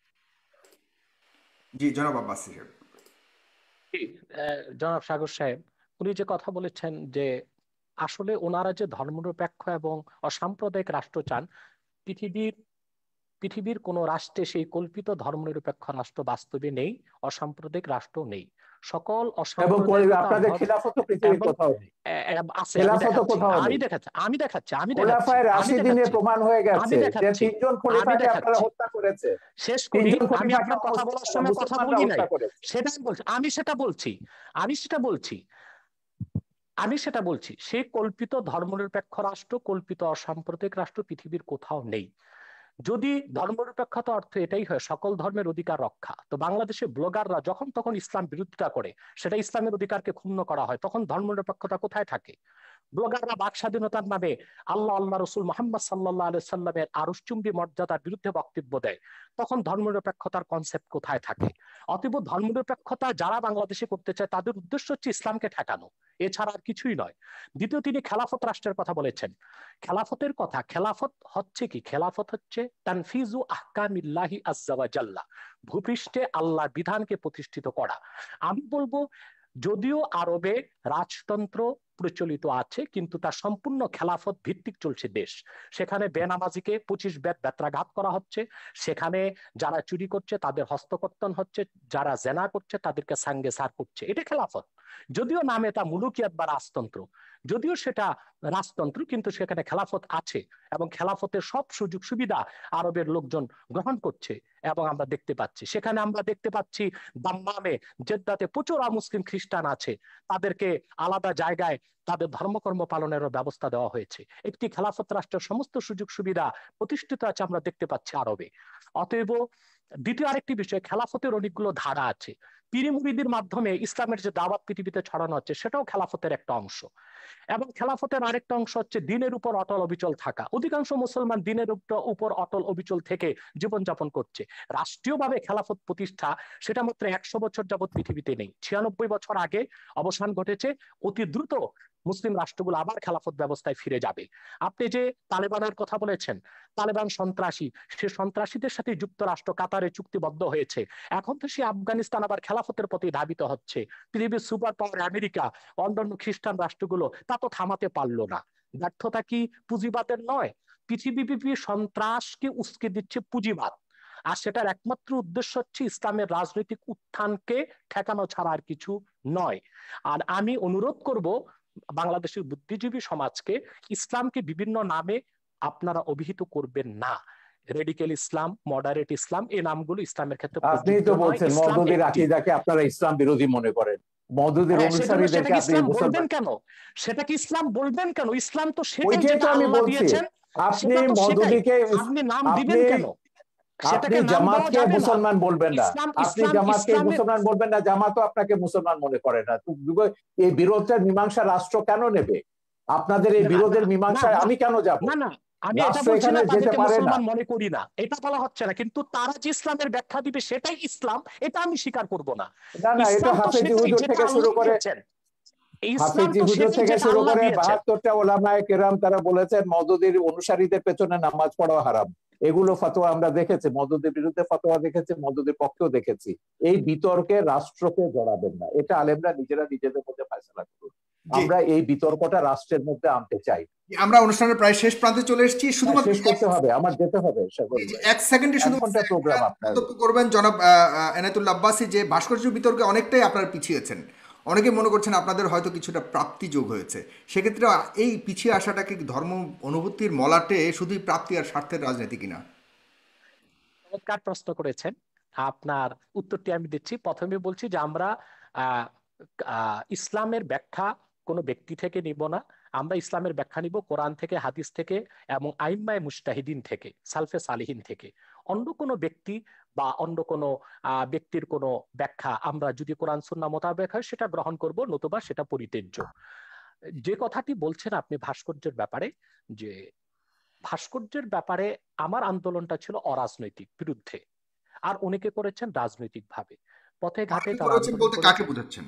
জি জনাব আব্বাস সাহেব। জি, আহ, জনাব সাগর সাহেব, উনি যে কথা বলেছেন যে আসলে ওনারা যে ধর্মনিরপেক্ষ এবং অসাম্প্রদায়িক রাষ্ট্র চান, পৃথিবীর পৃথিবীর কোন রাষ্ট্রে সেই কল্পিত ধর্মনিরপেক্ষ রাষ্ট্র বাস্তবে নেই, অসাম্প্রদায়িক রাষ্ট্র নেই। সকল এবং কই- অসাম্প্রদায়িকতা আপনাদের ধর্ম খিলাফত পৃথিবীর এবং কোথাও নেই, এ- এ- আছে, আমি খেলাফত দেখাচ্ছি, কোথাও আমি নেই। দেখাচ্ছি আমি দেখাচ্ছি আমি দেখাচ্ছি খোলাফায় আমি রাশিদিনে দেখাচ্ছি প্রমাণ হয়ে আমি গেছে যে দেখাচ্ছি তিনজন আমি খলিফাকে আপনারা দেখাচ্ছি হত্যা করেছে। শেষ করি। তিনজন আমি খলিফাকে আপনার কথা বলার মুসলিমরা সময় কথা মুসলমানরা বলি নাই, হত্যা করেছে। সেটা আমি বলছি আমি সেটা বলছি আমি সেটা বলছি আমি সেটা বলছি সেই কল্পিত ধর্মনিরপেক্ষ রাষ্ট্র, কল্পিত অসাম্প্রদায়িক রাষ্ট্র পৃথিবীর কোথাও নেই। যদি ধর্মনিরপেক্ষতা অর্থ এটাই হয় সকল ধর্মের অধিকার রক্ষা, তো বাংলাদেশে ব্লগাররা যখন তখন ইসলাম বিরোধিতা করে, সেটা ইসলামের অধিকারকে ক্ষুণ্ণ করা হয়, তখন ধর্মনিরপেক্ষতা কোথায় থাকে? ব্লগাররা বাক স্বাধীনতার নামে আল্লাহ আল্লাহ রসুল মোহাম্মদ সাল্লাহ আলাই সাল্লামের আরুষচুম্বী মর্যাদার বিরুদ্ধে বক্তব্য দেয়, তখন ধর্মনিরপেক্ষতার কনসেপ্ট কোথায় থাকে? অতএব ধর্মনিরপেক্ষতা যারা বাংলাদেশে করতে চায় তাদের উদ্দেশ্য হচ্ছে ইসলামকে ঠেকানো, এছাড়া আর কিছুই নয়। দ্বিতীয়, তিনি খেলাফত রাষ্ট্রের কথা বলেছেন। খেলাফতের কথা, খেলাফত হচ্ছে কি? খেলাফত হচ্ছে তানফিজু আহকামিল্লাহি আজ্জা ওয়া জাল্লা, ভূপৃষ্ঠে আল্লাহর বিধানকে প্রতিষ্ঠিত করা। আমি বলবো যদিও আরবে রাজতন্ত্র প্রচলিত আছে, কিন্তু তা সম্পূর্ণ খেলাফত ভিত্তিক চলছে দেশ। সেখানে বেনামাজিকে পঁচিশ বেত বেত্রাঘাত করা হচ্ছে, সেখানে যারা চুরি করছে তাদের হস্তকর্তন হচ্ছে, যারা জেনা করছে তাদেরকে সাঙ্গে সার করছে। এটা খেলাফত। যদিও নামে তা মুলুকিয়াত বা রাজতন্ত্র, যদিও সেটা রাজতন্ত্র, কিন্তু সেখানে খেলাফত আছে এবং খেলাফতের সব সুযোগ সুবিধা আরবের লোকজন গ্রহণ করছে এবং আমরা দেখতে পাচ্ছি। সেখানে আমরা দেখতে পাচ্ছি দাম্মামে, জেদ্দাতে প্রচুর অমুসলিম খ্রিস্টান আছে, তাদেরকে আলাদা জায়গায় তাদের ধর্মকর্ম পালনেরও ব্যবস্থা দেওয়া হয়েছে। একটি খেলাফত রাষ্ট্রের সমস্ত সুযোগ সুবিধা প্রতিষ্ঠিত আছে আমরা দেখতে পাচ্ছি আরবে। অতএব দ্বিতীয় আরেকটি বিষয়, খেলাফতের অনেকগুলো ধারা আছে। পীর মুরিদির মাধ্যমে ইসলামের যে দাওয়াত পৃথিবীতে ছড়ানো হচ্ছে সেটাও খেলাফতের একটা অংশ। এবং খেলাফতের আরেকটা অংশ হচ্ছে দিনের উপর অটল অবিচল থাকা। অধিকাংশ মুসলমান দিনের উপর অটল অবিচল থেকে জীবনযাপন করছে। রাষ্ট্রীয়ভাবে খেলাফত প্রতিষ্ঠা সেটা মাত্র একশো বছর যাবৎ পৃথিবীতে নেই, ছিয়ানব্বই বছর আগে অবসান ঘটেছে। অতি দ্রুত মুসলিম রাষ্ট্রগুলো আবার খেলাফত ব্যবস্থায় ফিরে যাবে। আপনি যে তালেবানের কথা বলেছেন, তালেবান সন্ত্রাসী, সে সন্ত্রাসীদের সাথে যুক্তরাষ্ট্র কাতারে চুক্তিবদ্ধ হয়েছে। এখন তো সে আফগানিস্তান আবার খেলাফতের প্রতি ধাবিত হচ্ছে। পৃথিবীর সুপার পাওয়ার আমেরিকা, অন্যান্য খ্রিস্টান রাষ্ট্রগুলো তা তো থামাতে পারলো না। ব্যর্থতা কি পুঁজিবাদের নয়? পৃথিবীব্যাপী সন্ত্রাসকে উস্কে দিচ্ছে পুঁজিবাদ, আর সেটার একমাত্র উদ্দেশ্য হচ্ছে ইসলামের রাজনৈতিক উত্থানকে ঠেকানো ছাড়া আর কিছু নয়। আর আমি অনুরোধ করব বাংলাদেশের বুদ্ধিজীবী সমাজকে, ইসলামকে বিভিন্ন নামে আপনারা অভিহিত করবেন না। রেডিক্যাল ইসলাম, মডারেট ইসলাম, এই নামগুলো ইসলামের ক্ষেত্রে আপনি প্রযোজ্য তো নয়। বলছেন ইসলাম মওদুদির একটি। আকীদাকে আপনারা ইসলাম বিরোধী মনে করেন, মওদুদির হ্যাঁ, সেজন্য সেটা অনুসারীদেরকে কি আপনি ইসলাম বলবেন মুসলমান। কেন? সেটা কি ইসলাম বলবেন কেন? ইসলাম তো সেটাই ওইটাই তো যেটা আমি আল্লাহ বলছি, দিয়েছেন, আপনি সেটা তো সেটাই। মওদুদিকে, আপনি নাম আপনি দিবেন কেন? আপনি সেটাকে নাম দেওয়া জামাতকে যাবে না। মুসলমান বলবেন না, ইসলাম আপনি ইসলাম জামাতকে ইসলামের মুসলমান বলবেন না, জামাতও আপনাকে মুসলমান মনে করে না। তো এই বিরোধটার মীমাংসা রাষ্ট্র কেন নেবে? আপনাদের এই না বিরোধের না মীমাংসায় না আমি কেন যাব? না না আমি এটা রাষ্ট্র বলছি এখানে না যেতে তাদেরকে পারে না। মুসলমান মনে করি না, এটা বলা হচ্ছে না, কিন্তু তারা যে ইসলামের ব্যাখ্যা দিবে সেটাই ইসলাম, এটা আমি স্বীকার করব না। না না, এটা ইসলাম তো হাফেজি সেটাই হুজুর যেটা থেকে শুরু আল্লাহ করে, দিয়েছেন। ইসলাম হাফেজি তো হুজুর সেটাই থেকে যেটা শুরু আল্লাহ করে দিয়েছেন। বাহাত্তরটা ওলামায়ে কেরাম তারা বলেছেন মওদুদির অনুসারীদের পেছনে নামাজ পড়া হারাম। এগুলো ফতোয়া আমরা দেখেছি, মওদুদির বিরুদ্ধে ফতোয়া দেখেছি, মওদুদির পক্ষেও দেখেছি। এই বিতর্কে রাষ্ট্রকে জড়াবেন না, এটা আলেমরা নিজেরা নিজেদের মধ্যে ফয়সালা করুন। জি। আমরা এই বিতর্কটা রাষ্ট্রের মধ্যে আনতে চাই। আমরা অনুষ্ঠানের প্রায় শেষ প্রান্তে চলে এসেছি, হ্যাঁ, শুধুমাত্র শেষ করতে হবে, আমার যেতে হবে সাগর এই যে ভাই। এক সেকেন্ডে এক শুধু ঘন্টার প্রোগ্রাম আপনার। মন্তব্য করবেন জনাব আহ, আহ, এনায়েতুল্লাহ আব্বাসী, যে ভাস্কর্য বিতর্কে অনেকটাই আপনারা পিছিয়েছেন, অনেকে মনে করছেন আপনাদের হয়তো কিছুটা প্রাপ্তি যোগ হয়েছে, সেক্ষেত্রে এই পিছিয়ে আসাটাকে ধর্ম অনুভূতির মলাটে শুধুই প্রাপ্তি আর স্বার্থের রাজনীতি কিনা? চমৎকার প্রশ্ন করেছেন। আপনার উত্তরটি আমি দিচ্ছি। প্রথমে বলছি যে আমরা আহ, আহ, ইসলামের ব্যাখ্যা কোনো ব্যক্তি থেকে নিব না। আমরা ইসলামের ব্যাখ্যা নিব কোরআন থেকে, হাদিস থেকে এবং আইম্মায়ে মুজতাহিদিন থেকে, সালফে সালিহিন থেকে। অন্য কোনো ব্যক্তি বা অন্য কোনো আহ, ব্যক্তির কোনো ব্যাখ্যা আমরা যদি কোরআন সুন্নাহ মোতাবেক হয় সেটা গ্রহণ করব, নতুবা সেটা পরিত্যাজ্য। যে কথাটি বলছেন আপনি ভাস্কর্যের ব্যাপারে, যে ভাস্কর্যের ব্যাপারে আমার আন্দোলনটা ছিল অরাজনৈতিক বিরুদ্ধে, আর অনেকে করেছেন রাজনৈতিক ভাবে। পথে ঘাটে অনেকে যারা করেছেন আন্দোলন বলতে কাকে করেছেন, বোঝাচ্ছেন?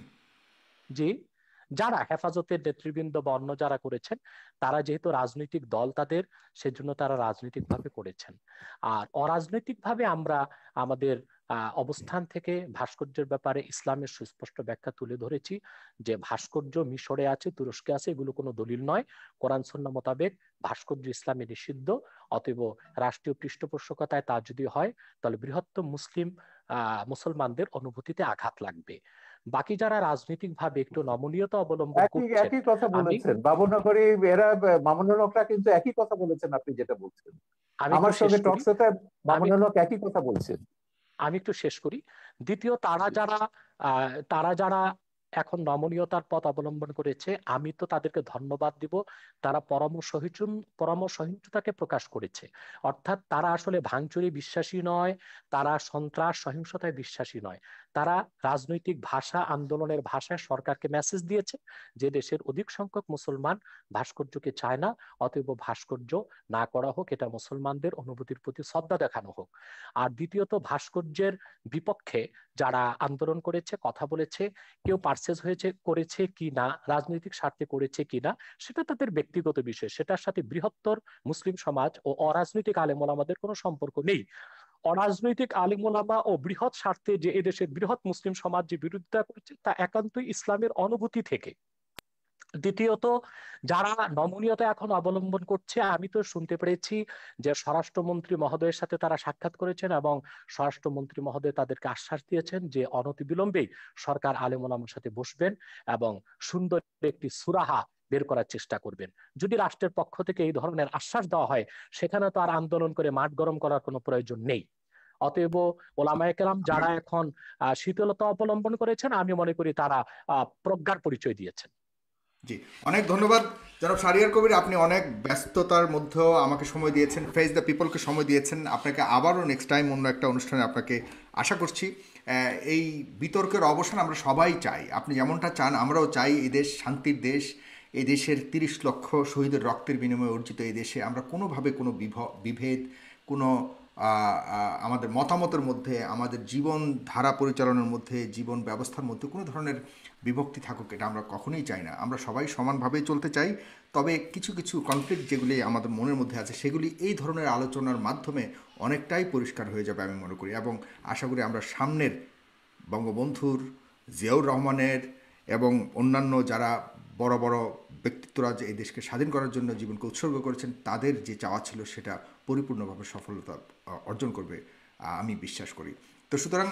যে যারা হেফাজতের নেতৃবৃন্দ বা অন্য যারা করেছেন, তারা যেহেতু রাজনৈতিক দল তাদের, সেজন্য তারা রাজনৈতিক ভাবে করেছেন। আর অরাজনৈতিক ভাবে আমরা আমাদের আহ, অবস্থান থেকে ভাস্কর্যের ব্যাপারে ইসলামের সুস্পষ্ট ব্যাখ্যা তুলে ধরেছি, যে ভাস্কর্য মিশরে আছে, তুরস্কে আছে, এগুলো কোনো দলিল নয়। কোরআন সুন্নাহ মোতাবেক ভাস্কর্য ইসলামে নিষিদ্ধ। অতএব রাষ্ট্রীয় পৃষ্ঠপোষকতায় তা যদি হয়, তাহলে বৃহত্তম মুসলিম আহ মুসলমানদের অনুভূতিতে আঘাত লাগবে। বাকি যারা রাজনৈতিক ভাবে একটু নমনীয়তা অবলম্বন একই করছেন, একই কথা আমি বলেছেন বাবুনগরী, এরা মামুনুল হকরা কিন্তু একই কথা বলেছেন আপনি যেটা বলছেন। আমি একটু আমার শেষ সঙ্গে করি টকশোতে আমি মামুনুল হক একই কথা বলছেন। আমি একটু শেষ করি। দ্বিতীয়, তারা যারা আহ, তারা যারা এখন নমনীয়তার পথ অবলম্বন করেছে, আমি তো তাদেরকে ধন্যবাদ দিব। তারা পরম সহিষ্ণু পরম সহিষ্ণুতাকে প্রকাশ করেছে। অর্থাৎ তারা আসলে ভাঙচুরে বিশ্বাসী নয়, তারা সন্ত্রাস সহিংসতায় বিশ্বাসী নয়। তারা রাজনৈতিক ভাষা, আন্দোলনের ভাষায় সরকারকে মেসেজ দিয়েছে যে দেশের অধিক সংখ্যক মুসলমান ভাস্কর্যকে চায় না, অতএব ভাস্কর্য না করা হোক, এটা মুসলমানদের অনুভূতির প্রতি শ্রদ্ধা দেখানো হোক। আর দ্বিতীয়ত, ভাস্কর্যের বিপক্ষে যারা আন্দোলন করেছে, কথা বলেছে, কেউ পারচেজ হয়েছে করেছে কি না, রাজনৈতিক স্বার্থে করেছে কি না, সেটা তাদের ব্যক্তিগত বিষয়। সেটার সাথে বৃহত্তর মুসলিম সমাজ ও অরাজনৈতিক আলেম ওলামাদের কোনো সম্পর্ক নেই। অরাজনৈতিক আলেম ওলামা ও বৃহৎ স্বার্থে যে এদেশের বৃহৎ মুসলিম সমাজ যে বিরোধিতা করছে, তা একান্তই ইসলামের অনুভূতি থেকে। দ্বিতীয়ত, যারা নমনীয়তা এখন অবলম্বন করছে, আমি তো শুনতে পেরেছি যে স্বরাষ্ট্রমন্ত্রী মহোদয়ের সাথে তারা সাক্ষাৎ করেছেন এবং স্বরাষ্ট্রমন্ত্রী মহোদয় তাদেরকে আশ্বাস দিয়েছেন যে অনতিবিলম্বেই সরকার আলেম ওলামার সাথে বসবেন এবং সুন্দর একটি সুরাহা বের করার চেষ্টা করবেন। যদি রাষ্ট্রের পক্ষ থেকে এই ধরনের আশ্বাস দেওয়া হয়, সেখানে তো আর আন্দোলন করে মাঠ গরম করার কোনো প্রয়োজন নেই। অতএব ওলামায়ে কেরাম যারা এখন আহ, শীতলতা অবলম্বন করেছেন, আমি মনে করি তারা আহ, প্রজ্ঞার পরিচয় দিয়েছেন। জি, অনেক ধন্যবাদ জনাব শাহরিয়ার কবির, আপনি অনেক ব্যস্ততার মধ্যেও আমাকে সময় দিয়েছেন, ফেস দ্য পিপলকে সময় দিয়েছেন। আপনাকে আবারও নেক্সট টাইম অন্য একটা অনুষ্ঠানে আপনাকে আশা করছি। আহ, এই বিতর্কের অবসান আমরা সবাই চাই, আপনি যেমনটা চান আমরাও চাই। এই দেশ শান্তির দেশ, এই দেশের তিরিশ লক্ষ শহীদের রক্তের বিনিময়ে অর্জিত এই দেশে আমরা কোনোভাবে কোনো বিভ- বিভেদ, কোনো আহ, আহ, আমাদের মতামতের মধ্যে, আমাদের জীবন ধারা পরিচালনার মধ্যে, জীবন ব্যবস্থার মধ্যে কোনো ধরনের বিভক্তি থাকুক, এটা আমরা কখনোই চাই না। আমরা সবাই সমানভাবেই চলতে চাই। তবে কিছু কিছু কনফ্লিক্ট যেগুলি আমাদের মনের মধ্যে আছে, সেগুলি এই ধরনের আলোচনার মাধ্যমে অনেকটাই পরিষ্কার হয়ে যাবে আমি মনে করি। এবং আশা করি আমরা সামনের বঙ্গবন্ধুর, জিয়াউর রহমানের এবং অন্যান্য যারা বড় বড় ব্যক্তিত্বরা যে এই দেশকে স্বাধীন করার জন্য জীবনকে উৎসর্গ করেছেন, তাদের যে চাওয়া ছিল সেটা পরিপূর্ণভাবে সফলতা আহ, অর্জন করবে, আহ, আমি বিশ্বাস করি। তো সুতরাং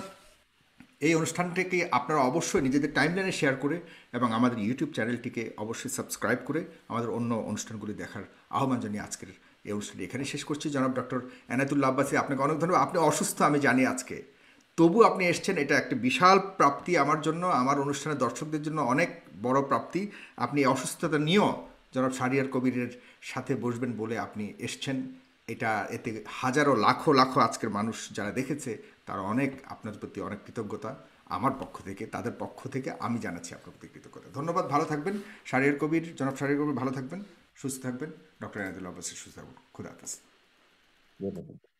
এই অনুষ্ঠানটিকে আপনারা অবশ্যই নিজেদের টাইমলাইনে শেয়ার করে এবং আমাদের ইউটিউব চ্যানেলটিকে অবশ্যই সাবস্ক্রাইব করে আমাদের অন্য অনুষ্ঠানগুলি দেখার আহ্বান জানিয়ে আজকের এই অনুষ্ঠানটি এখানে শেষ করছি। জনাব ডক্টর এনায়েতুল্লাহ আব্বাসী, আপনাকে অনেক ধন্যবাদ। আপনি অসুস্থ আমি জানি আজকে, তবু আপনি এসছেন, এটা একটা বিশাল প্রাপ্তি আমার জন্য, আমার অনুষ্ঠানের দর্শকদের জন্য অনেক বড় প্রাপ্তি। আপনি এই অসুস্থতা নিয়েও জনাব শাহরিয়ার কবিরের সাথে বসবেন বলে আপনি এসছেন। এটা এতে হাজারো লাখো লাখো আজকের মানুষ যারা দেখেছে, তারা অনেক আপনার প্রতি অনেক কৃতজ্ঞতা আমার পক্ষ থেকে, তাদের পক্ষ থেকে আমি জানাচ্ছি আপনার প্রতি কৃতজ্ঞতা। ধন্যবাদ, ভালো থাকবেন। শাহরিয়ার কবির, জনাব শাহরিয়ার কবির ভালো থাকবেন, সুস্থ থাকবেন। ডক্টর এনায়েতুল্লাহ আব্বাসী সুস্থ থাকবেন। খুদা হাফেজ। ধন্যবাদ।